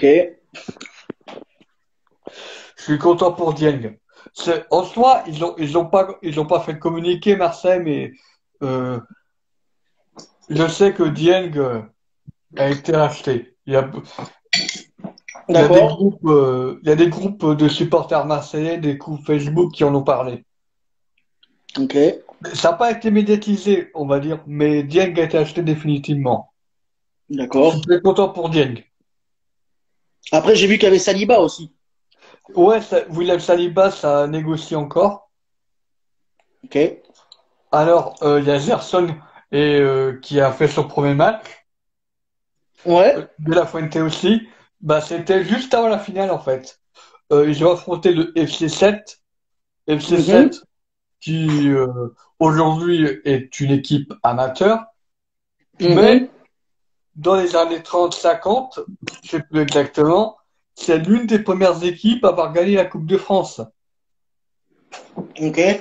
Je suis content pour Dieng. C'est- En soi, ils ont ils ont pas ils ont pas fait communiquer Marseille, mais euh, je sais que Dieng euh, a été racheté. Il y a il y a des D'accord. groupes euh, il y a des groupes de supporters marseillais, des groupes Facebook qui en ont parlé. Ok. Ça n'a pas été médiatisé, on va dire, mais Dieng a été acheté définitivement. Je suis D'accord. très content pour Dieng. Après, j'ai vu qu'il y avait Saliba aussi. Ouais, ça, William Saliba, ça négocie encore. Ok. Alors, euh, il y a Gerson et, euh, qui a fait son premier match. Ouais. Euh, De La Fuente aussi. Bah, c'était juste avant la finale, en fait. Euh, ils ont affronté le F C sept. F C Mhm. sept qui euh, aujourd'hui est une équipe amateur, mais Mhm. dans les années trente cinquante, je sais plus exactement, c'est l'une des premières équipes à avoir gagné la Coupe de France. Ok. Et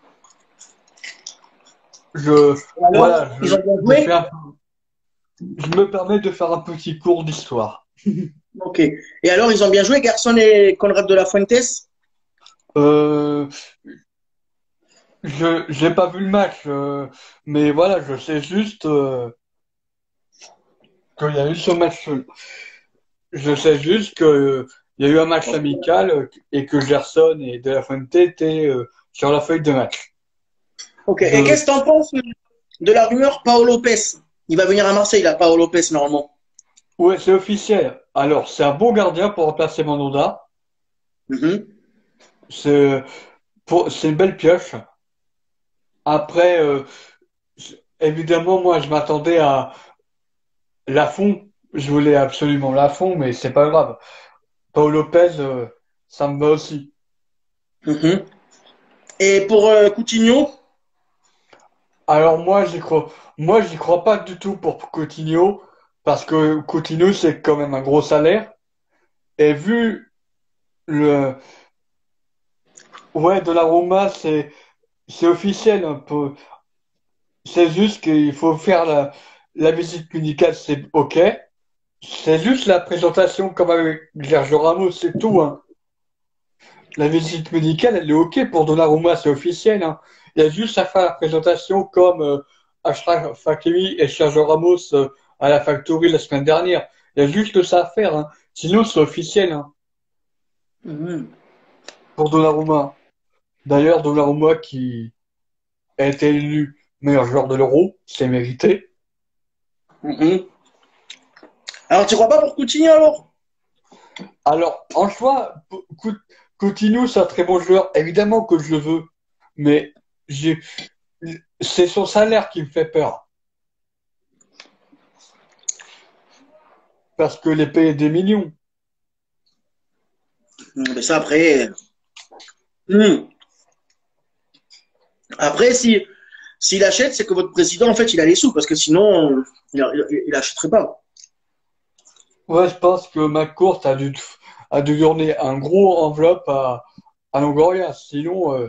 Je, alors, voilà, je, ils ont bien je fais joué? un- je me permets de faire un petit cours d'histoire. Ok. Et alors, ils ont bien joué, Garçon et Conrad de la Fuentes? Euh, je, j'ai pas vu le match, euh, mais voilà, je sais juste euh, qu'il y a eu ce match. Je sais juste que euh, il y a eu un match amical euh, et que Gerson et De La Fuente étaient euh, sur la feuille de match. Ok. Et De, qu'est-ce que t'en penses de la rumeur Paolo Lopez? Il va venir à Marseille, là, Paolo Lopez, normalement. ouais, c'est officiel. Alors, c'est un bon gardien pour remplacer Mandanda. Mhm. C'est pour, c'est une belle pioche. Après, euh, évidemment, moi, je m'attendais à Lafont. Je voulais absolument Lafont, mais c'est pas grave. Paul Lopez, euh, ça me va aussi. Mhm. Et pour euh, Coutinho? Alors moi, j'y crois, moi, j'y crois pas du tout pour Coutinho, parce que Coutinho, c'est quand même un gros salaire. Et vu le, ouais, de la Roma, c'est, c'est officiel un peu. C'est juste qu'il faut faire la, la visite médicale, c'est ok. C'est juste la présentation comme avec Sergio Ramos, c'est tout, hein. La visite médicale, elle est ok pour Donnarumma, c'est officiel, hein. Il y a juste à faire la présentation comme euh, Achraf Hakimi et Sergio Ramos euh, à la Factory la semaine dernière. Il y a juste ça à faire, hein. Sinon, c'est officiel, hein, Mhm. pour Donnarumma. D'ailleurs, Donnarumma qui a été élu meilleur joueur de l'Euro, c'est mérité. Mhm. Alors, tu crois pas pour Coutinho, alors? Alors, en soi, Cou- Coutinho, c'est un très bon joueur. Évidemment que je le veux, mais j'ai, c'est son salaire qui me fait peur. Parce que les payer des millions. Mhm. Mais ça, après... Mhm. Après, si s'il achète, c'est que votre président, en fait, il a les sous, parce que sinon, euh, il, il, il achèterait pas. Ouais, je pense que McCourt a dû, a dû donner un gros enveloppe à, à Longoria. Sinon, euh,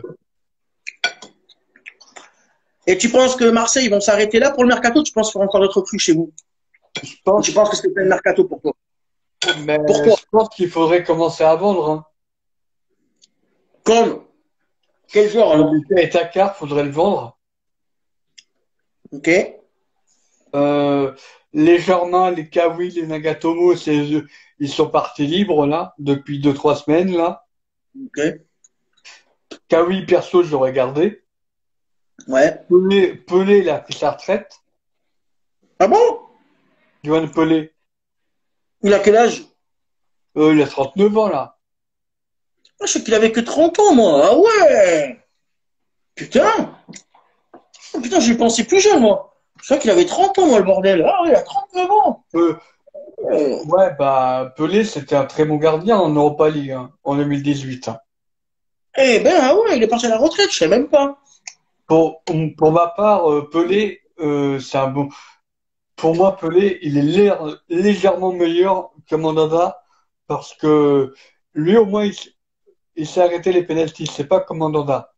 Et tu penses que Marseille, ils vont s'arrêter là pour le mercato? Tu penses qu'il y aura encore d'autres trucs chez vous? je Ou tu pense, penses que c'est pas le mercato pour toi? mais Pourquoi? je pense qu'il faudrait commencer à vendre, hein. Comme? Quel joueur alors? Et Takar, faudrait le vendre. Ok? Euh, les Germains, les Kawi, les Nagatomo, c'est, eux, ils sont partis libres là depuis deux trois semaines là. Ok? Kawi, perso, je l'aurais gardé. Ouais. Pelé, Pelé, il a pris sa retraite. Ah bon? Johan Pelé, Il a quel âge? euh, il a trente-neuf ans là. Ah, je sais qu'il avait que trente ans, moi. Ah ouais! Putain! Oh, putain, j'y pensais plus jeune, moi. Je sais qu'il avait trente ans, moi, le bordel. Ah ouais, il a trente-neuf ans. Euh, Euh, ouais, bah Pelé, c'était un très bon gardien en Europa League hein, en deux mille dix-huit, hein. Eh ben, ah ouais, il est parti à la retraite, je sais même pas. Pour, pour ma part, euh, Pelé, euh, c'est un bon. Pour moi, Pelé, il est lé- légèrement meilleur que Mandanda parce que lui, au moins, il, s- il sait arrêter les pénaltys. C'est pas comme Mandanda.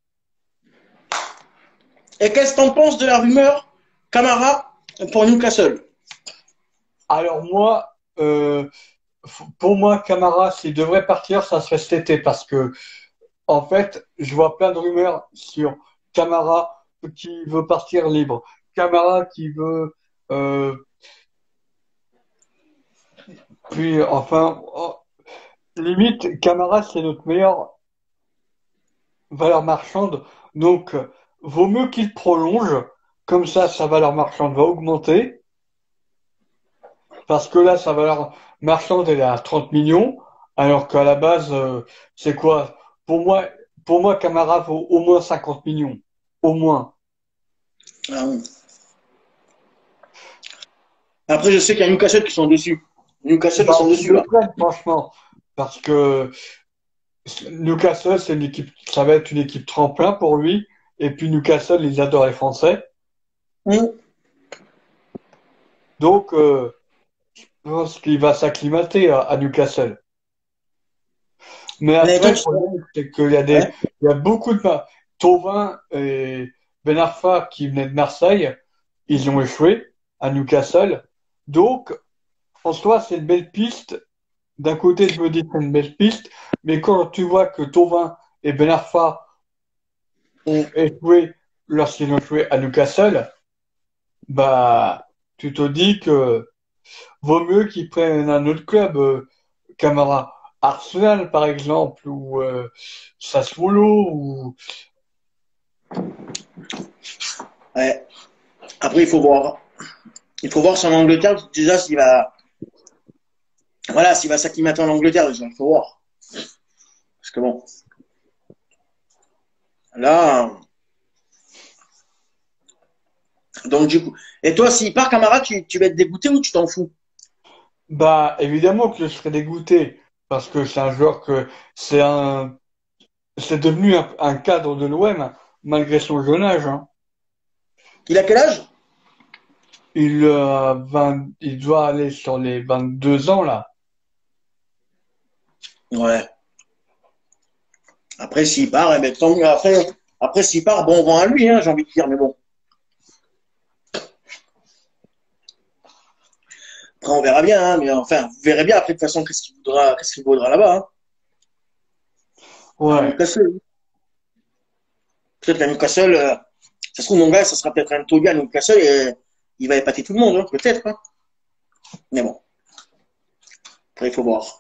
Et qu'est-ce que t'en penses de la rumeur Camara pour Newcastle? Alors moi, euh, f- pour moi, Camara, s'il devrait partir, ça serait cet été parce que, en fait, je vois plein de rumeurs sur Camara qui veut partir libre, Camara qui veut, euh, puis, enfin, oh, limite, Camara, c'est notre meilleure valeur marchande. Donc, euh, vaut mieux qu'il prolonge. Comme ça, sa valeur marchande va augmenter. Parce que là, sa valeur marchande, elle est à trente millions. Alors qu'à la base, euh, c'est quoi? Pour moi, pour moi, Camara vaut au moins cinquante millions. Au moins. Ah ouais. Après, je sais qu'il y a Newcastle qui sont dessus. Newcastle, ils Bah, sont qu'ils dessus, le là. prennent, franchement. Parce que Newcastle, c'est une équipe, ça va être une équipe tremplin pour lui. Et puis Newcastle, ils adorent les Français. Mm. Donc, euh, je pense qu'il va s'acclimater à, à Newcastle. Mais Mais après, donc, le problème, c'est qu'il y a des, ouais. il y a beaucoup de ma- Thauvin et Ben Arfa qui venaient de Marseille, ils ont échoué à Newcastle. Donc, en soi, c'est une belle piste. D'un côté, je me dis que c'est une belle piste, mais quand tu vois que Thauvin et Ben Arfa ont échoué lorsqu'ils ont joué à Newcastle, bah, tu te dis que vaut mieux qu'ils prennent un autre club, euh, Camara. Arsenal, par exemple, ou euh, Sassuolo, ou Ouais. Après, il faut voir. Il faut voir son Angleterre, déjà, s'il va, voilà, s'il va s'acclimater en Angleterre, déjà, il faut voir. Parce que bon, là, donc du coup. Et toi, s'il part Camara, tu, tu vas être dégoûté ou tu t'en fous? bah, évidemment que je serais dégoûté, parce que c'est un joueur que c'est un, c'est devenu un, un cadre de l'O M, malgré son jeune âge, hein. Il a quel âge? Il, euh, vingt il doit aller sur les vingt-deux ans, là. Ouais. Après, s'il part, eh ben, tant mieux. Après, après s'il part, bon vent à lui, hein, j'ai envie de dire, mais bon. Après, on verra bien, hein, mais enfin, vous verrez bien après, de toute façon, qu'est-ce qu'il voudra, qu'est-ce qu'il vaudra là-bas, hein. À Ouais. Newcastle. Peut-être qu'à Newcastle, euh, ça se trouve, mon gars, ça sera peut-être un Toby à Newcastle et il va épater tout le monde, hein, peut-être, hein. Mais bon, après, il faut voir.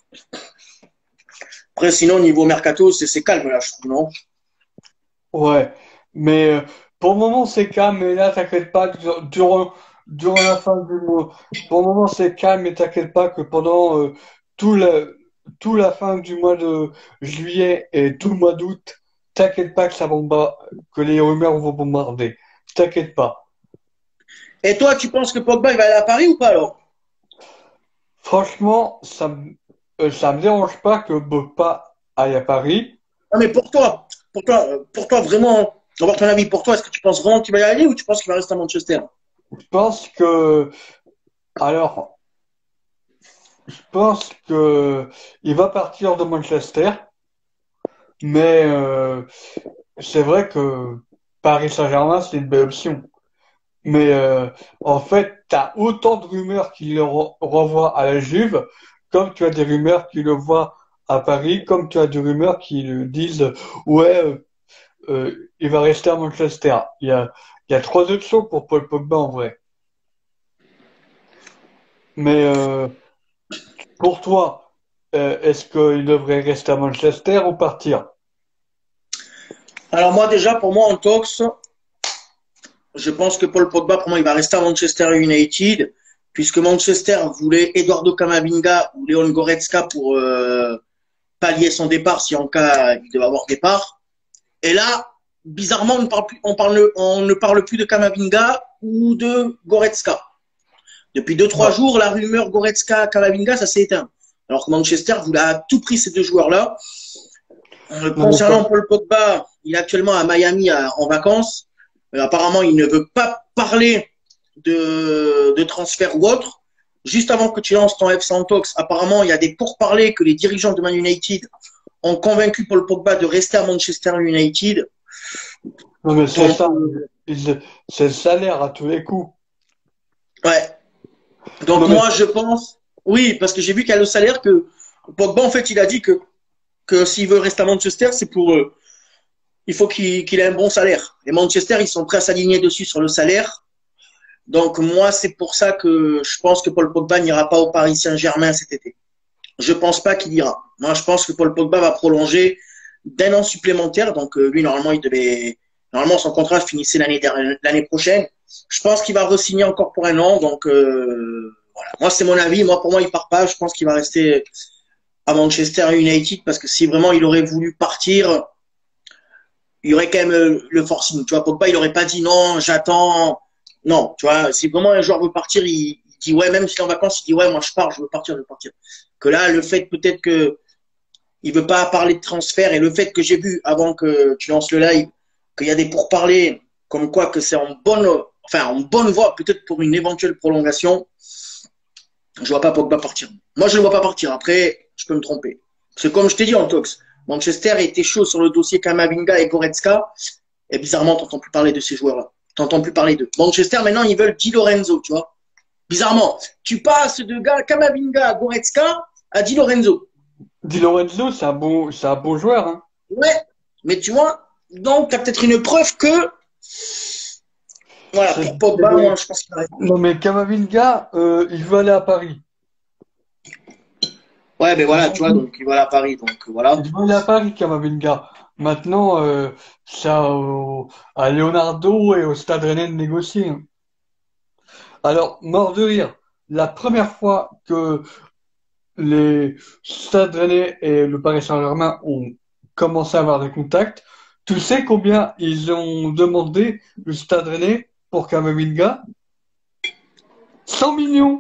Après, sinon, niveau mercato, c'est c'est calme, là, je trouve, non? Ouais, mais euh, pour le moment c'est calme, mais là t'inquiète pas, dur- durant, durant la fin du mois, pour le moment c'est calme, mais t'inquiète pas que pendant euh, tout la, tout la fin du mois de juillet et tout le mois d'août, t'inquiète pas que ça bombarde, que les rumeurs vont bombarder. T'inquiète pas. Et toi, tu penses que Pogba, il va aller à Paris ou pas, alors? Franchement, ça me, euh, ça me dérange pas que Boppa aille à Paris. Non, mais pour toi, pour toi, euh, pour toi, vraiment, avoir ton avis, pour toi, est-ce que tu penses vraiment qu'il va y aller ou tu penses qu'il va rester à Manchester? Je pense que, alors, je pense que il va partir de Manchester. Mais euh, c'est vrai que Paris Saint-Germain, c'est une belle option. Mais euh, en fait, tu as autant de rumeurs qui le re- renvoient à la Juve, comme tu as des rumeurs qui le voient à Paris, comme tu as des rumeurs qui le disent, ouais, euh, euh, il va rester à Manchester. Il y a, il y a trois options pour Paul Pogba en vrai. Mais euh, pour toi, euh, est-ce qu'il devrait rester à Manchester ou partir? Alors moi, déjà, pour moi, en talks, je pense que Paul Pogba, pour moi, il va rester à Manchester United, puisque Manchester voulait Eduardo Camavinga ou Leon Goretzka pour euh, pallier son départ si en cas il devait avoir départ. Et là, bizarrement, on ne parle plus, on parle, on ne parle plus de Camavinga ou de Goretzka. Depuis deux, trois Ouais. jours, la rumeur Goretzka-Camavinga, ça s'est éteint. Alors que Manchester voulait à tout prix ces deux joueurs-là. Euh, Non, mais concernant Paul Pogba, il est actuellement à Miami à, en vacances. Euh, apparemment, il ne veut pas parler de, de transfert ou autre. Juste avant que tu lances ton F cent Talks, apparemment, il y a des pourparlers que les dirigeants de Man United ont convaincu Paul Pogba de rester à Manchester United. Non, mais c'est Donc, ça. euh, Il- C'est le salaire à tous les coups. ouais. Donc, Non, mais moi, je pense, oui, parce que j'ai vu qu'il y a le salaire que Pogba, en fait, il a dit que, que s'il veut rester à Manchester, c'est pour, euh, il faut qu'il qu'il ait un bon salaire. Et Manchester, ils sont prêts à s'aligner dessus sur le salaire. Donc moi, c'est pour ça que je pense que Paul Pogba n'ira pas au Paris Saint-Germain cet été. Je pense pas qu'il ira. Moi, je pense que Paul Pogba va prolonger d'un an supplémentaire. Donc euh, lui, normalement, il devait, normalement, son contrat finissait l'année l'année prochaine. Je pense qu'il va re-signer encore pour un an. Donc euh, voilà. Moi, c'est mon avis. Moi, pour moi, il part pas. Je pense qu'il va rester à Manchester United parce que si vraiment il aurait voulu partir, il y aurait quand même euh, le forcing. Tu vois, Pogba, il aurait pas dit non, j'attends. Non, tu vois, si vraiment un joueur veut partir, il, il dit ouais, même s'il est en vacances, il dit ouais, moi je pars, je veux partir, je veux partir. Que là, le fait peut-être que il veut pas parler de transfert et le fait que j'ai vu avant que tu lances le live, qu'il y a des pourparlers, comme quoi que c'est en bonne, enfin, en bonne voie, peut-être pour une éventuelle prolongation, je vois pas Pogba partir. Moi, je ne le vois pas partir. Après, je peux me tromper. Parce que comme je t'ai dit en Tox, Manchester était chaud sur le dossier Kamavinga et Goretzka. Et bizarrement, t'entends plus parler de ces joueurs-là. T'entends plus parler d'eux. Manchester, maintenant, ils veulent Di Lorenzo, tu vois. Bizarrement, tu passes de gars Kamavinga, Goretzka à Di Lorenzo. Di Lorenzo, c'est un bon, c'est un bon joueur, hein. Ouais, mais tu vois, donc t'as peut-être une preuve que, voilà, C'est- pour Pogba, c'est- moi, je pense qu'il va rester. Non, mais Kamavinga, euh, il veut aller à Paris. Ouais, ben voilà, tu vois, donc il va à Paris, donc voilà. Il veut aller à Paris, Kamavinga. Maintenant, euh, c'est à, au- à Leonardo et au Stade Rennais de négocier, hein. Alors, mort de rire, la première fois que les Stade Rennais et le Paris Saint-Germain ont commencé à avoir des contacts, tu sais combien ils ont demandé le Stade Rennais pour Kamavinga? Cent millions.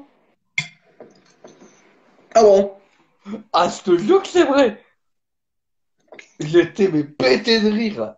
Ah bon, Ah, je te jure que c'est vrai. J'étais mais pété de rire.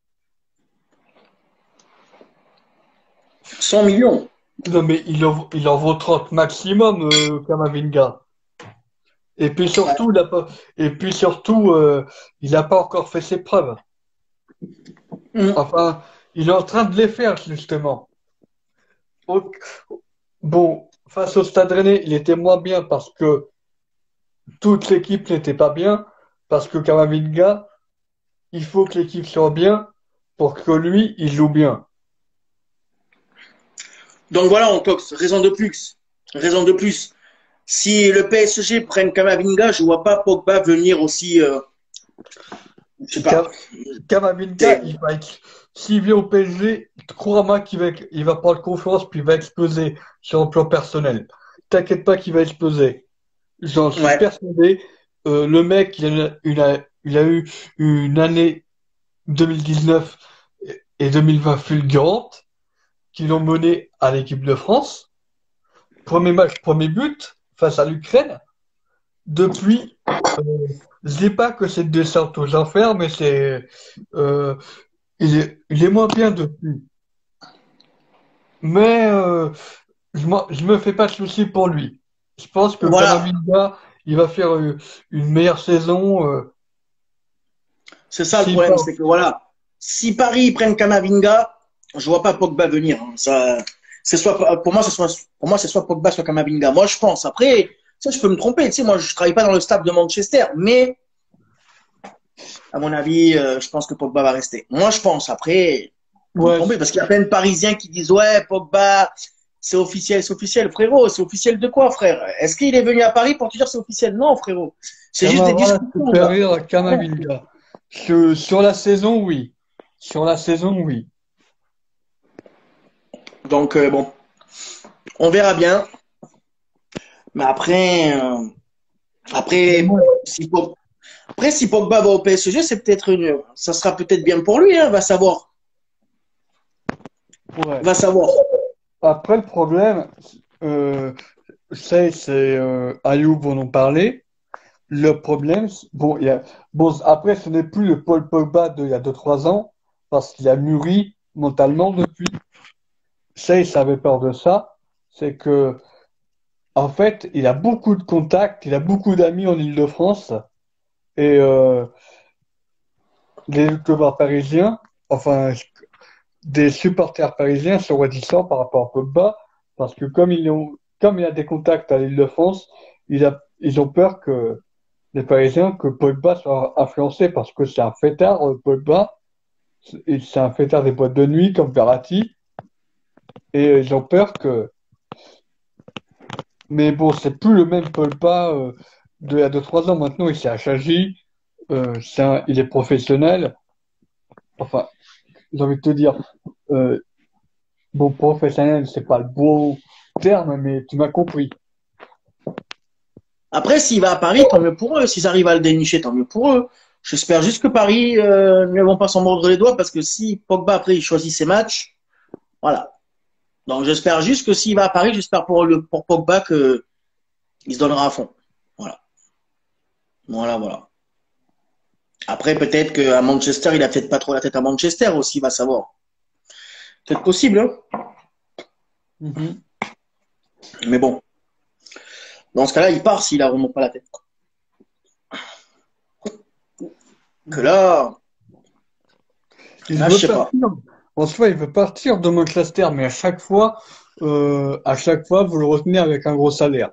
cent millions. Non mais il en, il en vaut trente maximum, euh, Kamavinga. Et puis Ouais. surtout, il a pas, et puis surtout, euh, il n'a pas encore fait ses preuves. Mhm. Enfin, il est en train de les faire, justement. Donc, bon, face au Stade Rennais, il était moins bien parce que toute l'équipe n'était pas bien, parce que Kamavinga, il faut que l'équipe soit bien pour que lui, il joue bien. Donc voilà, on toxe. Raison de plus. Raison de plus. Si le P S G prenne Kamavinga, je vois pas Pogba venir aussi, euh, je sais pas. Ka- Kamavinga, C'est- il va être, s'il vient au P S G, crois-moi qu'il va, il va prendre confiance puis il va exploser sur le plan personnel. T'inquiète pas qu'il va exploser. J'en suis Ouais. persuadé. Euh, le mec, il a, il a, il a eu une année deux mille dix-neuf et deux mille vingt fulgurante qui l'ont mené à l'équipe de France. Premier match, premier but face à l'Ukraine. Depuis, euh, je dis pas que c'est une descente aux enfers, mais c'est, euh, il est, il est moins bien depuis. Mais euh, je, m'en- je me fais pas de soucis pour lui. Je pense que Voilà. Kamavinga, il va faire euh, une meilleure saison. Euh, C'est ça le s'il problème, part. c'est que voilà. Si Paris prenne Kamavinga, je vois pas Pogba venir, hein. Ça, c'est soit, pour moi, c'est soit, pour moi, c'est soit Pogba, soit Kamavinga. Moi, je pense. Après, ça, je peux me tromper. Tu sais, moi, je travaille pas dans le staff de Manchester, mais à mon avis, euh, je pense que Pogba va rester. Moi, je pense. Après, je peux me Ouais, tromper parce qu'il y a plein de Parisiens qui disent ouais, Pogba, c'est officiel, c'est officiel, frérot. C'est officiel de quoi, frère? Est-ce qu'il est venu à Paris pour te dire c'est officiel? Non, frérot. C'est juste des Camara discussions, ça. supérieur à Kamavinga. Sur, sur la saison, oui. Sur la saison, oui. Donc, euh, bon, on verra bien. Mais après, euh, Mais après, moi, si Pog- après, si Pogba va au P S G, c'est peut-être une, ça sera peut-être bien pour lui, hein, va savoir, ouais. va savoir. Après, le problème, euh, c'est, c'est euh, Ayoub vont en parler. Le problème, c'est- bon, il y a, bon, après, ce n'est plus le Paul Pogba d'il y a deux trois ans, parce qu'il a mûri mentalement depuis. Ça, il avait peur de ça. C'est que, en fait, il a beaucoup de contacts, il a beaucoup d'amis en Île-de-France, et euh, les youtubeurs parisiens, enfin, des supporters parisiens sont réticents par rapport à Pogba, parce que comme ils ont, comme il a des contacts à l'Île-de-France, il a, ils ont peur que les Parisiens que Pogba soit influencé parce que c'est un fêtard, euh, Pogba, et c'est un fêtard des boîtes de nuit comme Verratti, et euh, ils ont peur que. Mais bon, c'est plus le même Pogba euh, d'il y a deux trois ans. Maintenant, il s'est achagi, euh, c'est un- il est professionnel. Enfin, j'ai envie de te dire, euh, bon, professionnel, c'est pas le beau terme, mais tu m'as compris. Après, s'il va à Paris, tant mieux pour eux. S'ils arrivent à le dénicher, tant mieux pour eux. J'espère juste que Paris euh, ne vont pas s'en mordre les doigts parce que si Pogba après il choisit ses matchs, voilà. Donc j'espère juste que s'il va à Paris, j'espère pour le pour Pogba que il se donnera à fond. Voilà, voilà, voilà. Après, peut-être qu'à Manchester, il a peut-être pas trop la tête à Manchester aussi, va savoir. Peut-être possible, hein. Mhm. Mais bon, dans ce cas-là, il part s'il a vraiment pas la tête. Que là, Il là, je veut sais pas. partir. En soi, il veut partir de Manchester, mais à chaque fois, euh, à chaque fois, vous le retenez avec un gros salaire.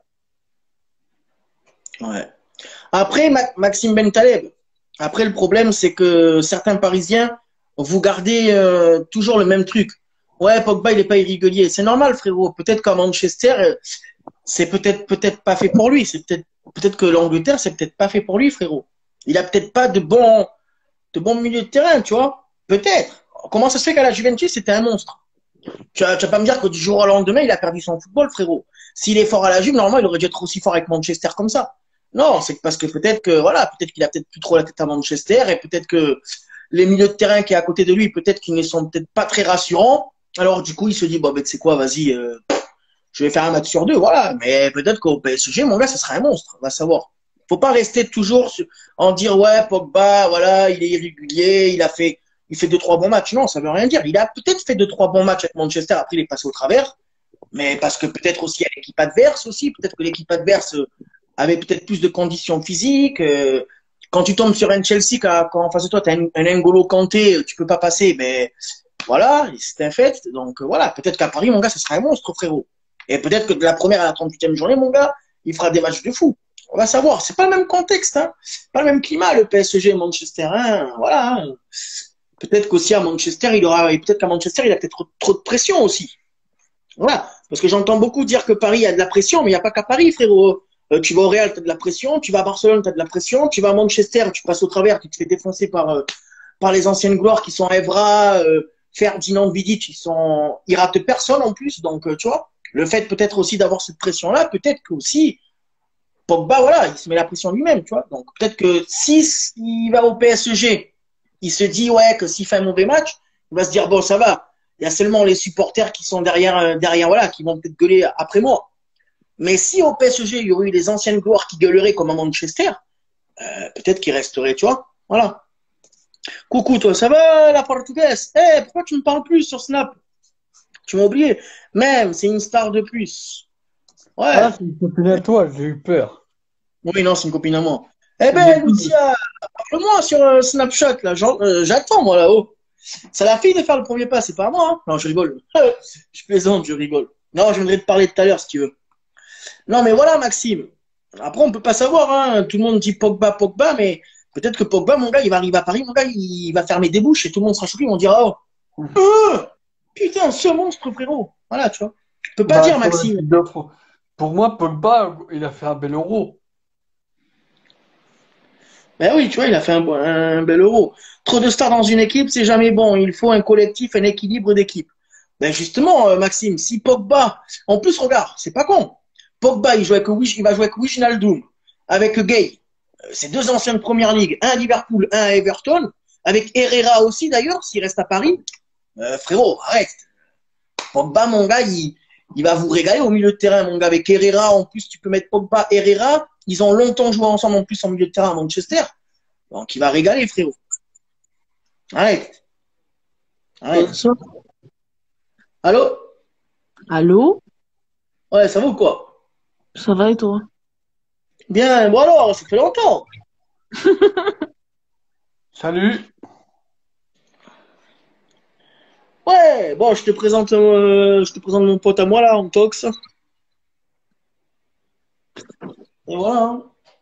Ouais. Après, Ma- Maxime Bentaleb. Après, le problème, c'est que certains Parisiens, vous gardez euh, toujours le même truc. Ouais, Pogba, il est pas irrégulier. C'est normal, frérot. Peut-être qu'à Manchester, euh, c'est peut-être peut-être pas fait pour lui. C'est peut-être peut-être que l'Angleterre, c'est peut-être pas fait pour lui, frérot. Il a peut-être pas de bons de bons milieux de terrain, tu vois. Peut-être. Comment ça se fait qu'à la Juventus, c'était un monstre? Tu vas, tu vas pas me dire que du jour au lendemain, il a perdu son football, frérot. S'il est fort à la Juve, normalement, il aurait dû être aussi fort avec Manchester comme ça. Non, c'est parce que peut-être que, voilà, peut-être qu'il a peut-être plus trop la tête à Manchester et peut-être que les milieux de terrain qui est à côté de lui, peut-être qu'ils ne sont peut-être pas très rassurants. Alors, du coup, il se dit, bon, ben, tu sais quoi, vas-y, euh, je vais faire un match sur deux, voilà. Mais peut-être qu'au P S G, mon gars, ce sera un monstre, on va savoir. Faut pas rester toujours sur- en dire, ouais, Pogba, voilà, il est irrégulier, il a fait, il fait deux, trois bons matchs. Non, ça veut rien dire. Il a peut-être fait deux, trois bons matchs avec Manchester, après il est passé au travers. Mais parce que peut-être aussi à l'équipe adverse aussi, peut-être que l'équipe adverse euh, avait peut-être plus de conditions physiques. euh, quand tu tombes sur un Chelsea, quand, quand en face de toi, tu as un, un N'Golo Kanté, tu peux pas passer, mais voilà, c'est un fait. Donc euh, voilà, peut-être qu'à Paris, mon gars, ce sera un monstre, frérot. Et peut-être que de la première à la trente-huitième journée, mon gars, il fera des matchs de fou. On va savoir. C'est pas le même contexte, hein. Pas le même climat, le P S G et Manchester. Hein. Voilà. Hein. Peut-être qu'aussi à Manchester, il aura, et peut-être qu'à Manchester, il a peut-être trop, trop de pression aussi. Voilà. Parce que j'entends beaucoup dire que Paris a de la pression, mais il n'y a pas qu'à Paris, frérot. Euh, tu vas au Real, tu as de la pression. Tu vas à Barcelone, tu as de la pression. Tu vas à Manchester, tu passes au travers, tu te fais défoncer par, euh, par les anciennes gloires qui sont Evra, euh, Ferdinand Vidic, ils sont, ils ratent personne en plus. Donc, euh, tu vois, le fait peut-être aussi d'avoir cette pression-là, peut-être que aussi, Pogba, voilà, il se met la pression lui-même, tu vois. Donc, peut-être que si il va au P S G, il se dit, ouais, que s'il fait un mauvais match, il va se dire, bon, ça va. Il y a seulement les supporters qui sont derrière, euh, derrière, voilà, qui vont peut-être gueuler après moi. Mais si au P S G, il y aurait eu les anciennes gloires qui gueuleraient comme à Manchester, euh, peut-être qu'il resterait, tu vois. Voilà. Coucou, toi, ça va, la portugaise? Eh, hey, pourquoi tu me parles plus sur Snap? Tu m'as oublié. Même, c'est une star de plus. Ouais. Ah, c'est une copine à toi, j'ai eu peur. Oui, non, c'est une copine à moi. Eh Au ben, début, Lucia, parle-moi sur euh, Snapchat, là. J'en- euh, J'attends, moi, là-haut. C'est la fille de faire le premier pas, c'est pas moi, hein. Non, je rigole. Je plaisante, je rigole. Non, je viendrai te parler tout à l'heure, si tu veux. Non, mais voilà, Maxime. Après, on peut pas savoir, hein. Tout le monde dit Pogba, Pogba, mais peut-être que Pogba, mon gars, il va arriver à Paris, mon gars, il va fermer des bouches et tout le monde sera choqué. On dira, oh, euh, putain, ce monstre, frérot. Voilà, tu vois. Tu peux pas bah, dire, sur le Maxime. type d'offre. Pour moi, Pogba, il a fait un bel euro. Ben oui, tu vois, il a fait un, un bel euro. Trop de stars dans une équipe, c'est jamais bon. Il faut un collectif, un équilibre d'équipe. Ben justement, euh, Maxime, si Pogba, en plus, regarde, c'est pas con. Pogba, il joue avec Wish, il va jouer avec Wijnaldum, avec Gay. Euh, C'est deux anciens de première ligue, un à Liverpool, un à Everton, avec Herrera aussi d'ailleurs, s'il reste à Paris. Euh, frérot, arrête. Pogba, mon gars, il, il va vous régaler au milieu de terrain, mon gars. Avec Herrera, en plus, tu peux mettre Pogba, Herrera. Ils ont longtemps joué ensemble en plus en milieu de terrain à Manchester. Donc, il va régaler, frérot. Arrête. Arrête. Bonsoir. Allô? Allô? Ouais, ça va ou quoi? Ça va et toi? Bien, bon alors, ça fait longtemps. Salut. Ouais, bon, je te présente, euh, je te présente mon pote à moi, là, en tox. Et voilà. Hein.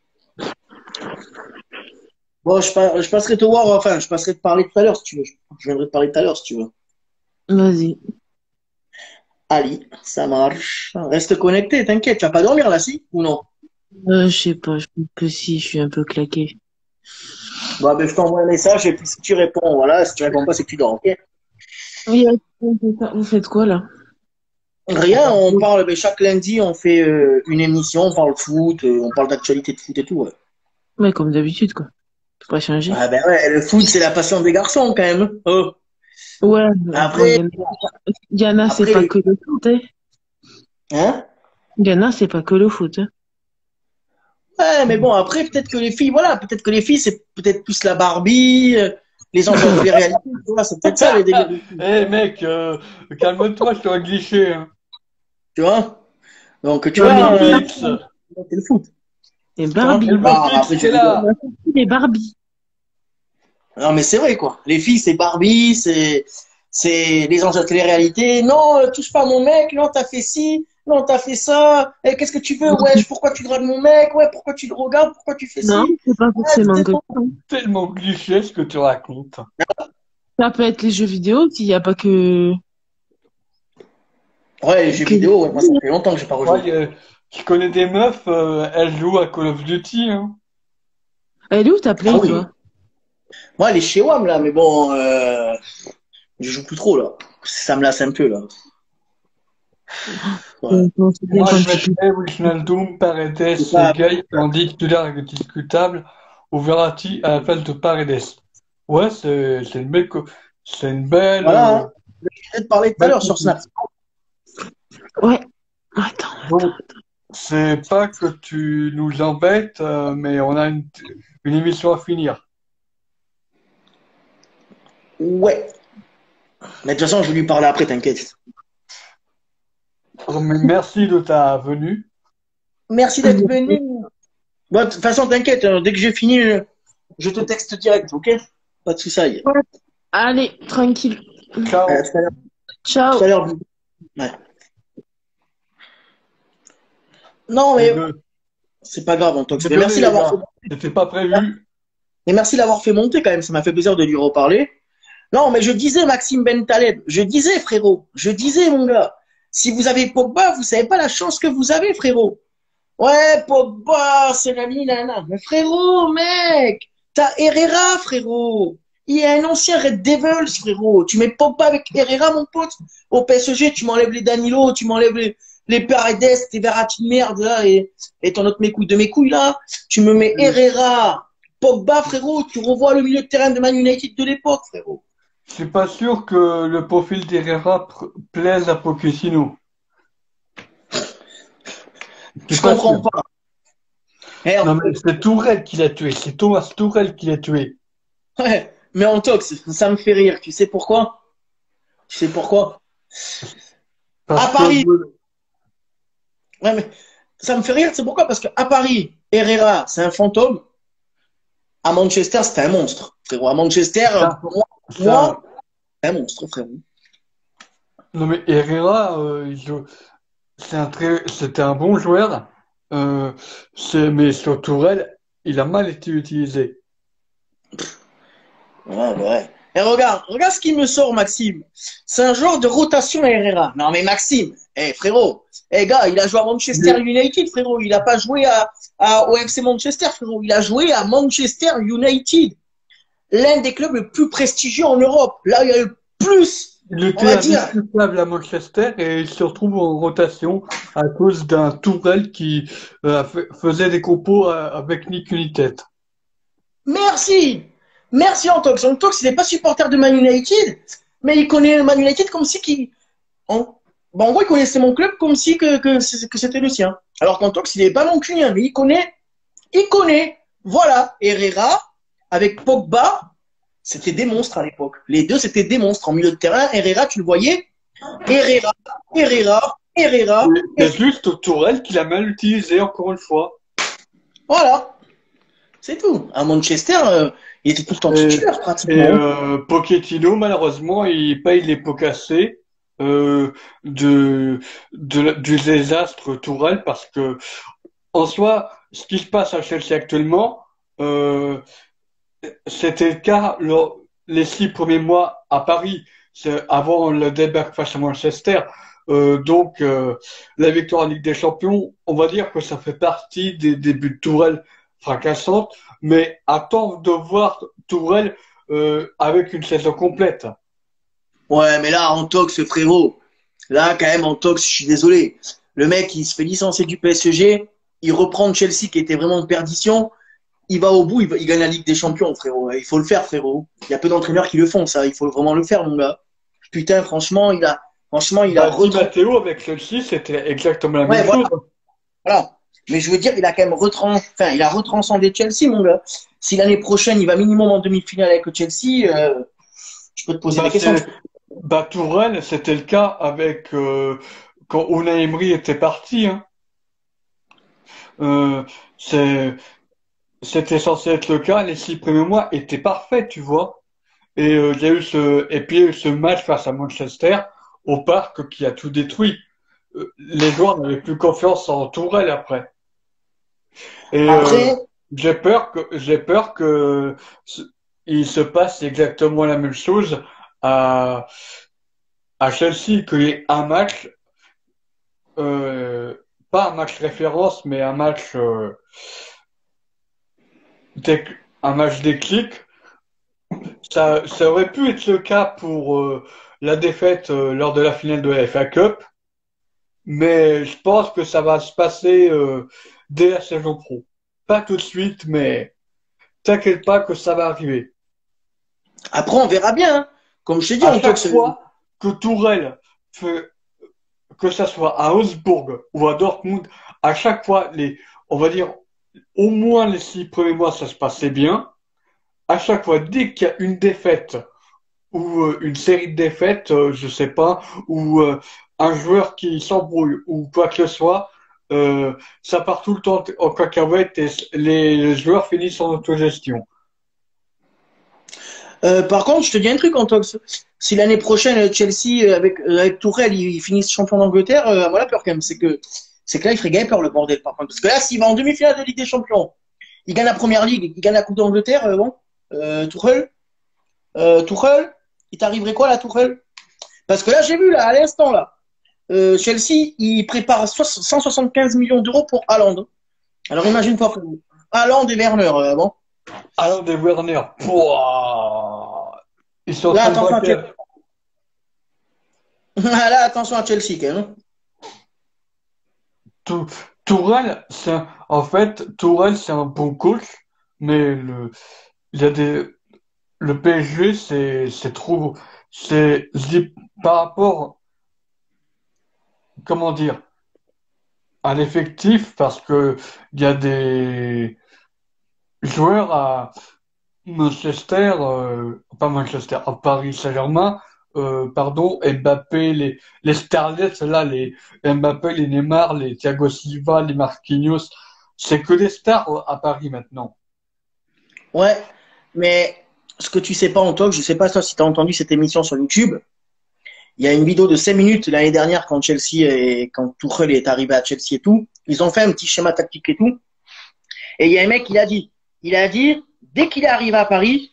Bon, je, pa- je passerai te voir, enfin, je passerai te parler tout à l'heure, si tu veux. Je viendrai te parler tout à l'heure, si tu veux. Vas-y. Ali, ça marche. Reste connecté, t'inquiète, tu vas pas dormir, là, si? Ou non? Euh, je sais pas, je pense que si, je suis un peu claqué. Bon, ben, je t'envoie un message, et puis si tu réponds, voilà, si tu réponds pas, c'est que tu dors, ok? Oui, vous faites quoi là? Rien, on parle, ben, chaque lundi, on fait euh, une émission, on parle foot, euh, on parle d'actualité de foot et tout, ouais. Ouais, comme d'habitude, quoi. Faut pas changer. Ah ben ouais, le foot, c'est la passion des garçons, quand même. Oh. Ouais, mais bon, Après, Yana, Yana, c'est après, pas les... que le foot, hein. Hein? Yana, c'est pas que le foot, hein. Ouais, mais bon, après, peut-être que les filles, voilà, peut-être que les filles, c'est peut-être plus la Barbie, euh, les enfants de télé-réalité, tu vois, c'est peut-être ça les délires des filles, Eh mec, euh, calme-toi, je te glissé. Hein. tu vois. Donc, tu Non, mais vois, euh, Elmopix, c'est le foot, les tu vois. Barbie. Ah, Elmopix, après, je t'es rigole. là. Les Barbie. Non, mais c'est vrai, quoi. Les filles, c'est Barbie, c'est, c'est les anges de la télé-réalité. Non, euh, touche pas à mon mec. Non, t'as fait ci. Non, t'as fait ça. Eh, qu'est-ce que tu veux? Ouais, pourquoi tu dragues mon mec? Ouais, pourquoi tu le regardes? Pourquoi tu fais Non, ci? c'est pas Ouais, forcément c'est que bon. ça. Tellement glissé ce que tu racontes. Ça peut être les jeux vidéo, s'il n'y a pas que, Ouais, les jeux que... vidéo, ouais, moi, ça fait longtemps que j'ai pas Moi, rejoué. euh, je connais des meufs, euh, elles jouent à Call of Duty. Hein. Elle est où ta Ah play, oui. toi? Moi, elle est chez WAM, là, mais bon, euh, je joue plus trop, là. Ça me lasse un peu, là. Ouais. Euh, bon, c'est bien Moi, quand je tu peux. mettrais Wijnaldum, Paredes, C'est pas, Gay, tandis titulaire indiscutable, ou Verratti à la place de Paredes. Ouais, c'est c'est une belle, co- c'est une belle, voilà, hein. euh, Je vais te parler tout à belle l'heure sur Snap. proposition. Ouais. Attends, attends. Donc, c'est pas que tu nous embêtes, euh, mais on a une, une émission à finir. Ouais. Mais de toute façon, je vais lui parler après, t'inquiète. Donc, mais merci de ta venue. Merci d'être venu. Bon, de toute façon, t'inquiète, hein, dès que j'ai fini, euh, je te texte direct, ok? Pas de soucis. Ouais. Allez, tranquille. À Ciao. tout à l'heure. Ciao. Tout à l'heure, bisous. Ouais. Non, mais Désolé, c'est pas grave, Antox. Mais désolé merci les d'avoir fait... gars, c'était pas prévu. mais merci d'avoir fait monter quand même. Ça m'a fait plaisir de lui reparler. Non, mais je disais, Maxime Ben Taleb, je disais, frérot, je disais, mon gars, si vous avez Pogba, vous savez pas la chance que vous avez, frérot. Ouais, Pogba, c'est la nana. Mais frérot, mec, t'as Herrera, frérot. Il y a un ancien Red Devils, frérot. Tu mets Pogba avec Herrera, mon pote. Au P S G, tu m'enlèves les Danilo, tu m'enlèves les, les Paredes, tes Verratti de merde, là, et, et ton autre mes couilles de mes couilles, là. Tu me mets Herrera, Pogba, frérot. Tu revois le milieu de terrain de Man United de l'époque, frérot. Je suis pas sûr que le profil d'Herrera pr- plaise à Pochettino. Je Je suis pas comprends sûr. pas. Merde. Non, mais c'est Tourelle qui l'a tué. C'est Thomas Tourelle qui l'a tué. Ouais. Mais Antox, ça me fait rire. Tu sais pourquoi? Tu sais pourquoi? À Parce que Paris, ouais, mais ça me fait rire, c'est pourquoi? Parce qu'à Paris, Herrera, c'est un fantôme. À Manchester, c'était un monstre, frérot. À Manchester, ça, moi, ça, moi, c'est un monstre, frérot. non mais Herrera, euh, il joue- c'est un très, c'était un bon joueur. Euh, c'est, mais sur Tourelle, il a mal été utilisé. Ouais, ouais. Et regarde, regarde ce qu'il me sort, Maxime. C'est un genre de rotation à Herrera. Non, mais Maxime, eh, frérot, eh, gars, il a joué à Manchester Mais, United, frérot. Il a pas joué à, à, au F C Manchester, frérot. Il a joué à Manchester United. L'un des clubs les plus prestigieux en Europe. Là, il y a le plus, il on était va dire, indiscutable à Manchester et il se retrouve en rotation à cause d'un Tourelle qui euh, fa- faisait des compos euh, avec Nick United. merci. Merci, Antox. Antox, il n'est pas supporter de Man United, mais il connaît Man United comme si qu'il, en, bon, en gros, il connaissait mon club comme si que, que, c'est- que c'était le sien. Alors qu'Antox, il n'est pas mancunien, mais il connaît, il connaît. Voilà. Herrera, avec Pogba, c'était des monstres à l'époque. Les deux, c'était des monstres en milieu de terrain. Herrera, tu le voyais? Herrera, Herrera, Herrera, Et Herrera. C'est juste Tourelle qui l'a mal utilisé encore une fois. Voilà. C'est tout. À Manchester, euh, il était tout le temps Et, titulaire, et pratiquement. euh, Pochettino, malheureusement, il paye les pots cassés euh, de, de, du désastre Tourelle parce que, en soi, ce qui se passe à Chelsea actuellement, euh, c'était le cas lors, les six premiers mois à Paris, c'est avant le débarque face à Manchester. Euh, donc, euh, la victoire en Ligue des Champions, on va dire que ça fait partie des débuts de Tourelle fracassantes, mais attends de voir Tourelle euh, avec une saison complète. Ouais, mais là, Antox, frérot, là, quand même, Antox, je suis désolé. Le mec, il se fait licencier du P S G, il reprend Chelsea qui était vraiment en perdition, il va au bout, il, va- il gagne la Ligue des Champions, frérot. Il faut le faire, frérot. Il y a peu d'entraîneurs qui le font, ça. Il faut vraiment le faire, mon gars. Putain, franchement, il a, franchement, il a Bah, Di retrouvé. Matteo avec Chelsea, c'était exactement la Ouais, même voilà, chose. voilà. Mais je veux dire, il a quand même retran... enfin, il a retranscendé Chelsea, mon gars. Si l'année prochaine, il va minimum en demi-finale avec le Chelsea, euh, je peux te poser Bah, des questions. c'est, bah, Tourelle, c'était le cas avec, euh, quand Unai Emery était parti, hein. Euh, c'est, C'était censé être le cas, les six premiers mois étaient parfaits, tu vois. Et euh, il y a eu ce, et puis il y a eu ce match face à Manchester au parc qui a tout détruit. Euh, les joueurs n'avaient plus confiance en Tourelle après. Et euh, Après, j'ai peur que j'ai peur que ce- il se passe exactement la même chose à à Chelsea, qu'il y ait un match, euh, pas un match référence, mais un match euh, déc- un match déclic. Ça, ça aurait pu être le cas pour euh, la défaite euh, lors de la finale de la F A Cup, mais je pense que ça va se passer euh, dès la saison pro. Pas tout de suite, mais t'inquiète pas que ça va arriver. après, on verra bien, hein. Comme je t'ai dit, À on chaque toque. fois que Tourelle fait, que ça soit à Augsbourg ou à Dortmund, à chaque fois, les, on va dire, au moins les six premiers mois, ça se passait bien. À chaque fois, dès qu'il y a une défaite ou euh, une série de défaites, euh, je sais pas, ou euh, un joueur qui s'embrouille ou quoi que ce soit, euh, ça part tout le temps en cacahuète et les, les joueurs finissent en autogestion. Euh, par contre, je te dis un truc, Antox. Si l'année prochaine, euh, Chelsea, euh, avec, euh, avec Tourelle, ils, ils finissent champion d'Angleterre, euh, moi, la peur quand même, c'est que, c'est que là, il ferait gagner peur, le bordel, par contre. Parce que là, s'il va en demi-finale de Ligue des Champions, il gagne la première ligue, il gagne la Coupe d'Angleterre, euh, bon, euh, Tourelle, euh, Tourelle, il t'arriverait quoi, là, Tourelle? Parce que là, j'ai vu, là, à l'instant, là, euh, Chelsea, il prépare cent soixante-quinze millions d'euros pour Haaland. Alors, imagine-toi, frérot. Haaland et Werner, euh, bon. Alors des Werner, pouah, ils sont en Là, train de attention à braquer. Chelsea. Là, attention à Chelsea, quand même. Tou- Tourelle, c'est un- en fait, Tourelle, c'est un bon coach, mais le, il y a des, le P S G, c'est, c'est trop, c'est, je dis, par rapport, comment dire, à l'effectif, parce que il y a des joueurs à Manchester, euh, pas Manchester, à Paris Saint-Germain, euh, pardon, Mbappé, les, les starlets, là, les Mbappé, les Neymar, les Thiago Silva, les Marquinhos, c'est que des stars euh, à Paris maintenant. Ouais, mais ce que tu sais pas, Antoine, je sais pas toi si tu as entendu cette émission sur YouTube. Il y a une vidéo de cinq minutes l'année dernière quand Chelsea et quand Tuchel est arrivé à Chelsea et tout. Ils ont fait un petit schéma tactique et tout. Et il y a un mec qui l'a dit. Il a dit, dès qu'il est arrivé à Paris,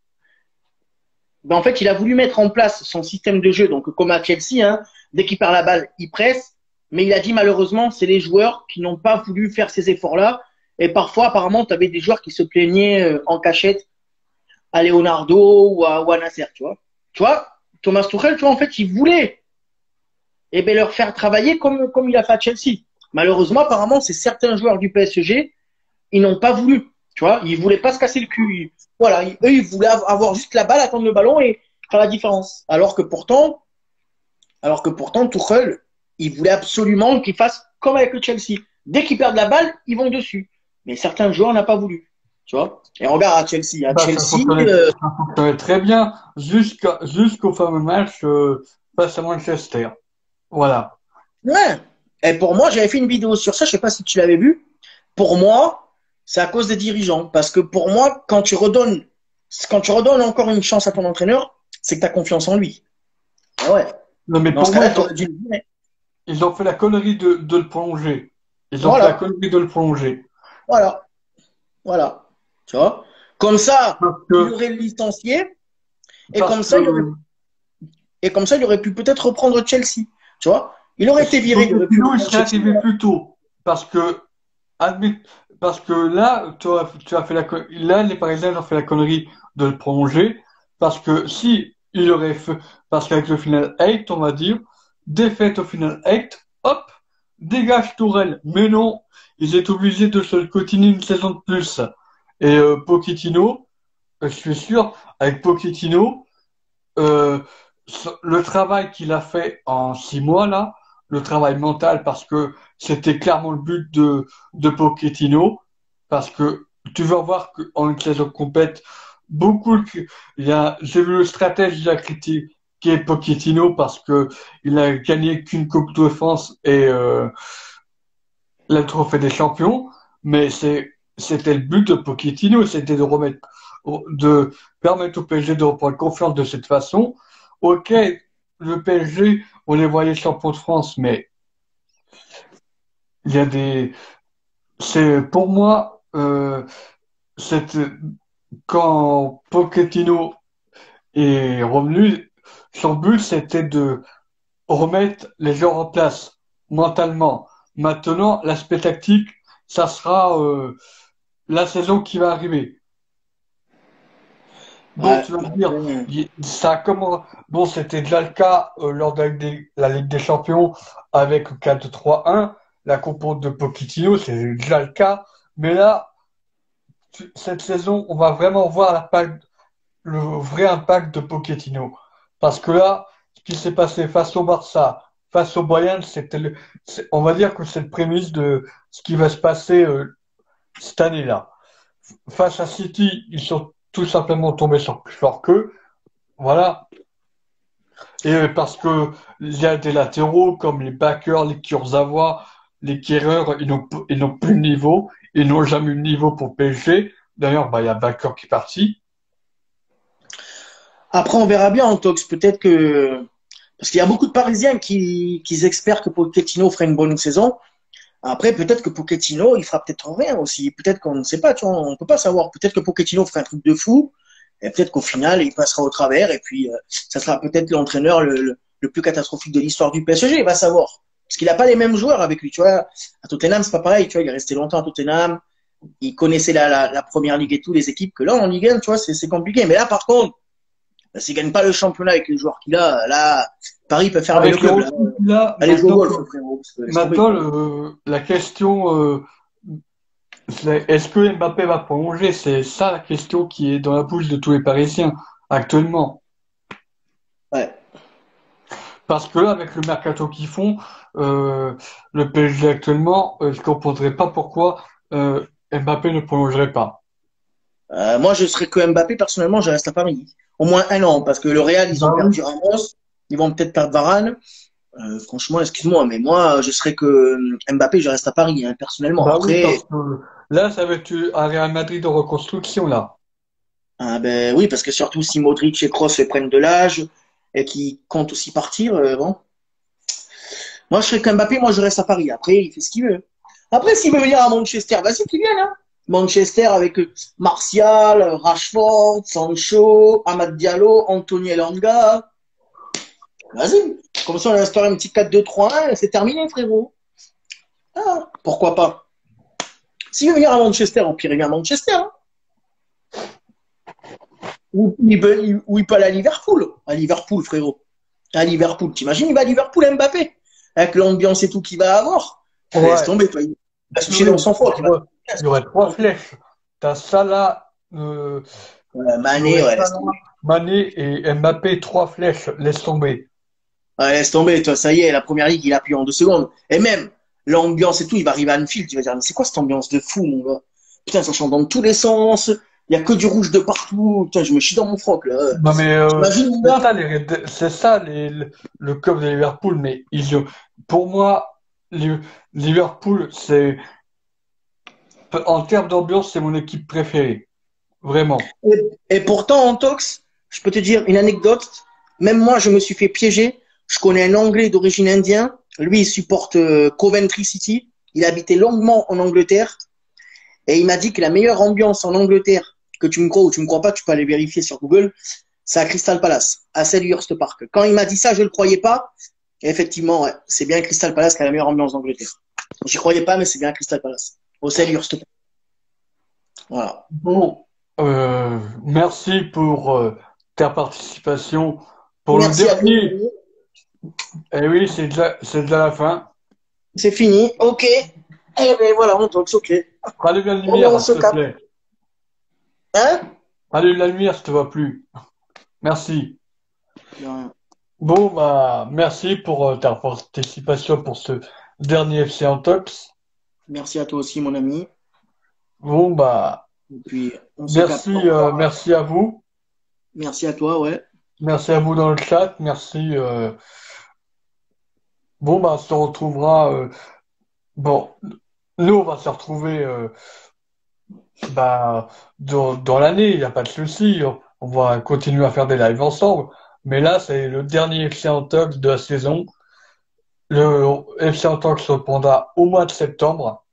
ben en fait, il a voulu mettre en place son système de jeu, donc comme à Chelsea, hein, dès qu'il perd la balle, il presse. Mais il a dit malheureusement, c'est les joueurs qui n'ont pas voulu faire ces efforts-là. Et parfois, apparemment, tu avais des joueurs qui se plaignaient euh, en cachette à Leonardo ou à, ou à Nasser, tu vois. Tu vois, Thomas Tuchel, tu vois, en fait, il voulait eh ben, leur faire travailler comme, comme il a fait à Chelsea. Malheureusement, apparemment, c'est certains joueurs du P S G, ils n'ont pas voulu. Tu vois, ils voulaient pas se casser le cul. Ils- voilà, ils- eux, ils voulaient avoir juste la balle, attendre le ballon et faire la différence. Alors que pourtant, alors que pourtant, Tuchel, il voulait absolument qu'ils fassent comme avec le Chelsea. Dès qu'ils perdent la balle, ils vont dessus. Mais certains joueurs n'ont pas voulu. Tu vois. Et regarde à Chelsea. À Bah, ça Chelsea, fonctionnait, euh, ça fonctionnait très bien jusqu'à, jusqu'au fameux match euh, face à Manchester. Voilà. ouais. Et pour moi, j'avais fait une vidéo sur ça. Je sais pas si tu l'avais vu. Pour moi, c'est à cause des dirigeants. Parce que pour moi, quand tu redonnes, quand tu redonnes encore une chance à ton entraîneur, c'est que tu as confiance en lui. Ah ouais. Non, mais Dans pour ce moi, cas-là, ils tu ont, aurais dû le dire. ils ont fait la connerie de, de le prolonger. Ils ont fait la Voilà. connerie de le prolonger. Voilà. Voilà. Tu vois. Comme ça, Parce il que, aurait licencié. Et parce comme que ça, il aurait, et comme ça, il aurait pu peut-être reprendre Chelsea. Tu vois. Il aurait été viré. Il aurait pu Pochettino, il reprendre serait Chelsea. arrivé plus tôt. Parce que, admis- parce que là, tu as, tu as fait la, con- là, les Parisiens ont fait la connerie de le prolonger. Parce que si il aurait fait, parce qu'avec le final huit, on va dire, défaite au final huit, hop, dégage Tourelle. Mais non, ils étaient obligés de se le continuer une saison de plus. Et euh, Pochettino, euh, je suis sûr, avec Pochettino, euh, ce- le travail qu'il a fait en six mois là, le travail mental parce que c'était clairement le but de, de Pochettino. Parce que tu vas voir qu'en une saison complète, beaucoup, de- il y a, j'ai vu le stratège de la critique qui est Pochettino parce que il a gagné qu'une Coupe de France et euh, le trophée des champions, mais c'est, c'était le but de Pochettino, c'était de remettre, de permettre au P S G de reprendre confiance de cette façon. Ok, le P S G, on les voyait champions de France, mais il y a des, c'est, pour moi, euh, c'est, quand Pochettino est revenu, son but c'était de remettre les gens en place mentalement. Maintenant, l'aspect tactique, ça sera euh, la saison qui va arriver. Bon, Ouais, tu vas bah, me dire, après, il- ça a comment? Bon, c'était déjà le cas euh, lors de la, Ligue des la Ligue des Champions avec quatre trois un, la compo de Pochettino, c'est déjà le cas. Mais là, tu- cette saison, on va vraiment voir l'impact, le vrai impact de Pochettino. Parce que là, ce qui s'est passé face au Barça, face au Bayern, c'était le, c'est- on va dire que c'est le prémisse de ce qui va se passer euh, cette année-là. Face à City, ils sont tout simplement tombés sur plus fort qu'eux. Voilà. Et euh, parce que il y a des latéraux comme les backers, les Kurzawa, les Kerrer, ils n'ont p- ils n'ont plus de niveau. Ils n'ont jamais eu de niveau pour P S G. D'ailleurs, bah, il y a Backer qui est parti. après, on verra bien en Tox. Peut-être que parce qu'il y a beaucoup de Parisiens qui, qui espèrent que Pochettino fera une bonne saison. Après, peut-être que Pochettino, il fera peut-être rien aussi. Peut-être qu'on ne sait pas, tu vois, on peut pas savoir. Peut-être que Pochettino fera un truc de fou, et peut-être qu'au final, il passera au travers, et puis euh, ça sera peut-être l'entraîneur le, le, le plus catastrophique de l'histoire du P S G, il va savoir. Parce qu'il n'a pas les mêmes joueurs avec lui, tu vois. À Tottenham, c'est pas pareil, tu vois, il est resté longtemps à Tottenham, il connaissait la, la, la première ligue et tout, les équipes, que là, en Ligue un, tu vois, c'est c'est compliqué. Mais là, par contre, s'il gagne pas le championnat avec les joueurs qu'il a, là, Paris peut fermer le Avec les club, là. recrues qu'il a, Allez jouer au maintenant, golf, frérot, parce que laisse tomber. maintenant le, la question, euh, c'est est-ce que Mbappé va prolonger? C'est ça la question qui est dans la bouche de tous les Parisiens actuellement. Ouais. Parce que là, avec le mercato qu'ils font, euh, le P S G actuellement, euh, je ne comprendrais pas pourquoi euh, Mbappé ne prolongerait pas. Euh, moi, je serais que Mbappé, personnellement, je reste à Paris. Au moins un an, parce que le Real, ils ont Bah oui. perdu Ramos, ils vont peut-être perdre Varane. Euh, franchement, excuse-moi, mais moi, je serais que euh, Mbappé, je reste à Paris, hein, personnellement. Bah oui, Après, parce que là, ça va être un Real Madrid de reconstruction, là. ah ben oui, parce que surtout si Modric et Kroos prennent de l'âge et qui comptent aussi partir, euh, bon. Moi, je serais qu'Mbappé, moi, je reste à Paris. Après, il fait ce qu'il veut. Après, s'il veut venir à Manchester, vas-y, qu'il vienne, hein. Manchester avec euh, Martial, Rashford, Sancho, Amad Diallo, Anthony Elanga. Vas-y. Comme ça, on instaure un petit quatre deux trois un et c'est terminé, frérot. Ah, pourquoi pas? S'il veut venir à Manchester, au pire, il vient à Manchester, hein. Ou il peut, il- ou il peut aller à Liverpool. À Liverpool, frérot. À Liverpool. T'imagines, il va à Liverpool, Mbappé. Avec l'ambiance et tout qu'il va avoir. Laisse Ouais. tomber, toi. Il va se coucher Oui, dans son froc. tu Il va... vois, il y aurait trois flèches. T'as Salah, euh, Ouais, il y Mané, aurait ouais, laisse Salah, tomber. Mané et Mbappé, trois flèches. Laisse tomber. Ouais, laisse tomber, toi, ça y est, la première ligue, il appuie en deux secondes. Et même, l'ambiance et tout, il va arriver à Anfield, il va dire, mais c'est quoi cette ambiance de fou, mon gars? Putain, ça chante dans tous les sens, il y a que du rouge de partout, putain, je me chie dans mon froc, là. Non mais euh, T'imagines, mon c'est ça gars? les Red- c'est ça les, le, le club de Liverpool, mais ils ont, pour moi Li- Liverpool c'est en termes d'ambiance c'est mon équipe préférée, vraiment. Et, et pourtant, en tox, je peux te dire une anecdote, même moi, je me suis fait piéger. Je connais un Anglais d'origine indienne, lui, il supporte euh, Coventry City, il habitait longuement en Angleterre, et il m'a dit que la meilleure ambiance en Angleterre, que tu me crois ou tu me crois pas, tu peux aller vérifier sur Google, c'est à Crystal Palace, à Selhurst Park. Quand il m'a dit ça, je le croyais pas. Et effectivement, ouais, c'est bien Crystal Palace qui a la meilleure ambiance d'Angleterre. J'y croyais pas, mais c'est bien Crystal Palace, au Selhurst Park. Voilà. Bon, euh, merci pour euh, ta participation. Pour le Merci à toi. dernier, eh oui, c'est déjà, c'est déjà la fin. C'est fini. Ok. Eh ben voilà, on talk, ok. Allume la Bon, ben, on lumière, se s'il te capte. plaît. Hein? Allume la lumière, si tu vois plus. Merci. Non. Bon, bah, merci pour euh, ta participation pour ce dernier F C en Talks. Merci à toi aussi, mon ami. Bon, bah, Et puis, on se capte merci, euh, encore. merci à vous. Merci à toi, ouais. Merci à vous dans le chat. Merci. euh, Bon, bah, on se retrouvera. euh, Bon, nous, on va se retrouver euh, bah, dans, dans l'année. Il n'y a pas de souci. On, on va continuer à faire des lives ensemble. Mais là, c'est le dernier F C en Talks de la saison. Le F C en Talks se reprendra au mois de septembre.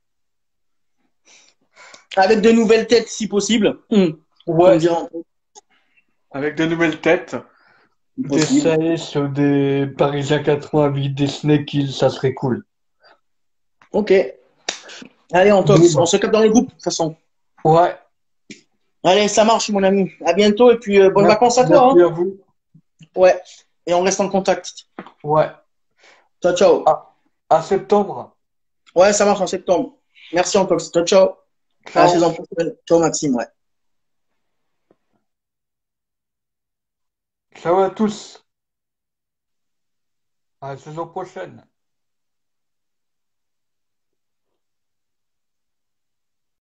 Avec de nouvelles têtes, si possible. Hum. Tu me Ouais, diras, avec de nouvelles têtes. si Des possible. Saïs, des Parisiens quatre-vingt-huit, des Snake Hills, ça serait cool. Ok. Allez, on talk. Bon, On bah, se capte dans le groupe, de toute façon. ouais, Allez, ça marche, mon ami. À bientôt et puis euh, bonnes merci, vacances à toi, merci hein. à vous. Ouais. Et on reste en contact. Ouais, Ciao, ciao. à, à septembre. Ouais, ça marche en septembre. Merci encore. Ciao, ciao. À la saison Ciao. prochaine. Ciao, Maxime, ouais. Ciao à tous. À la saison prochaine.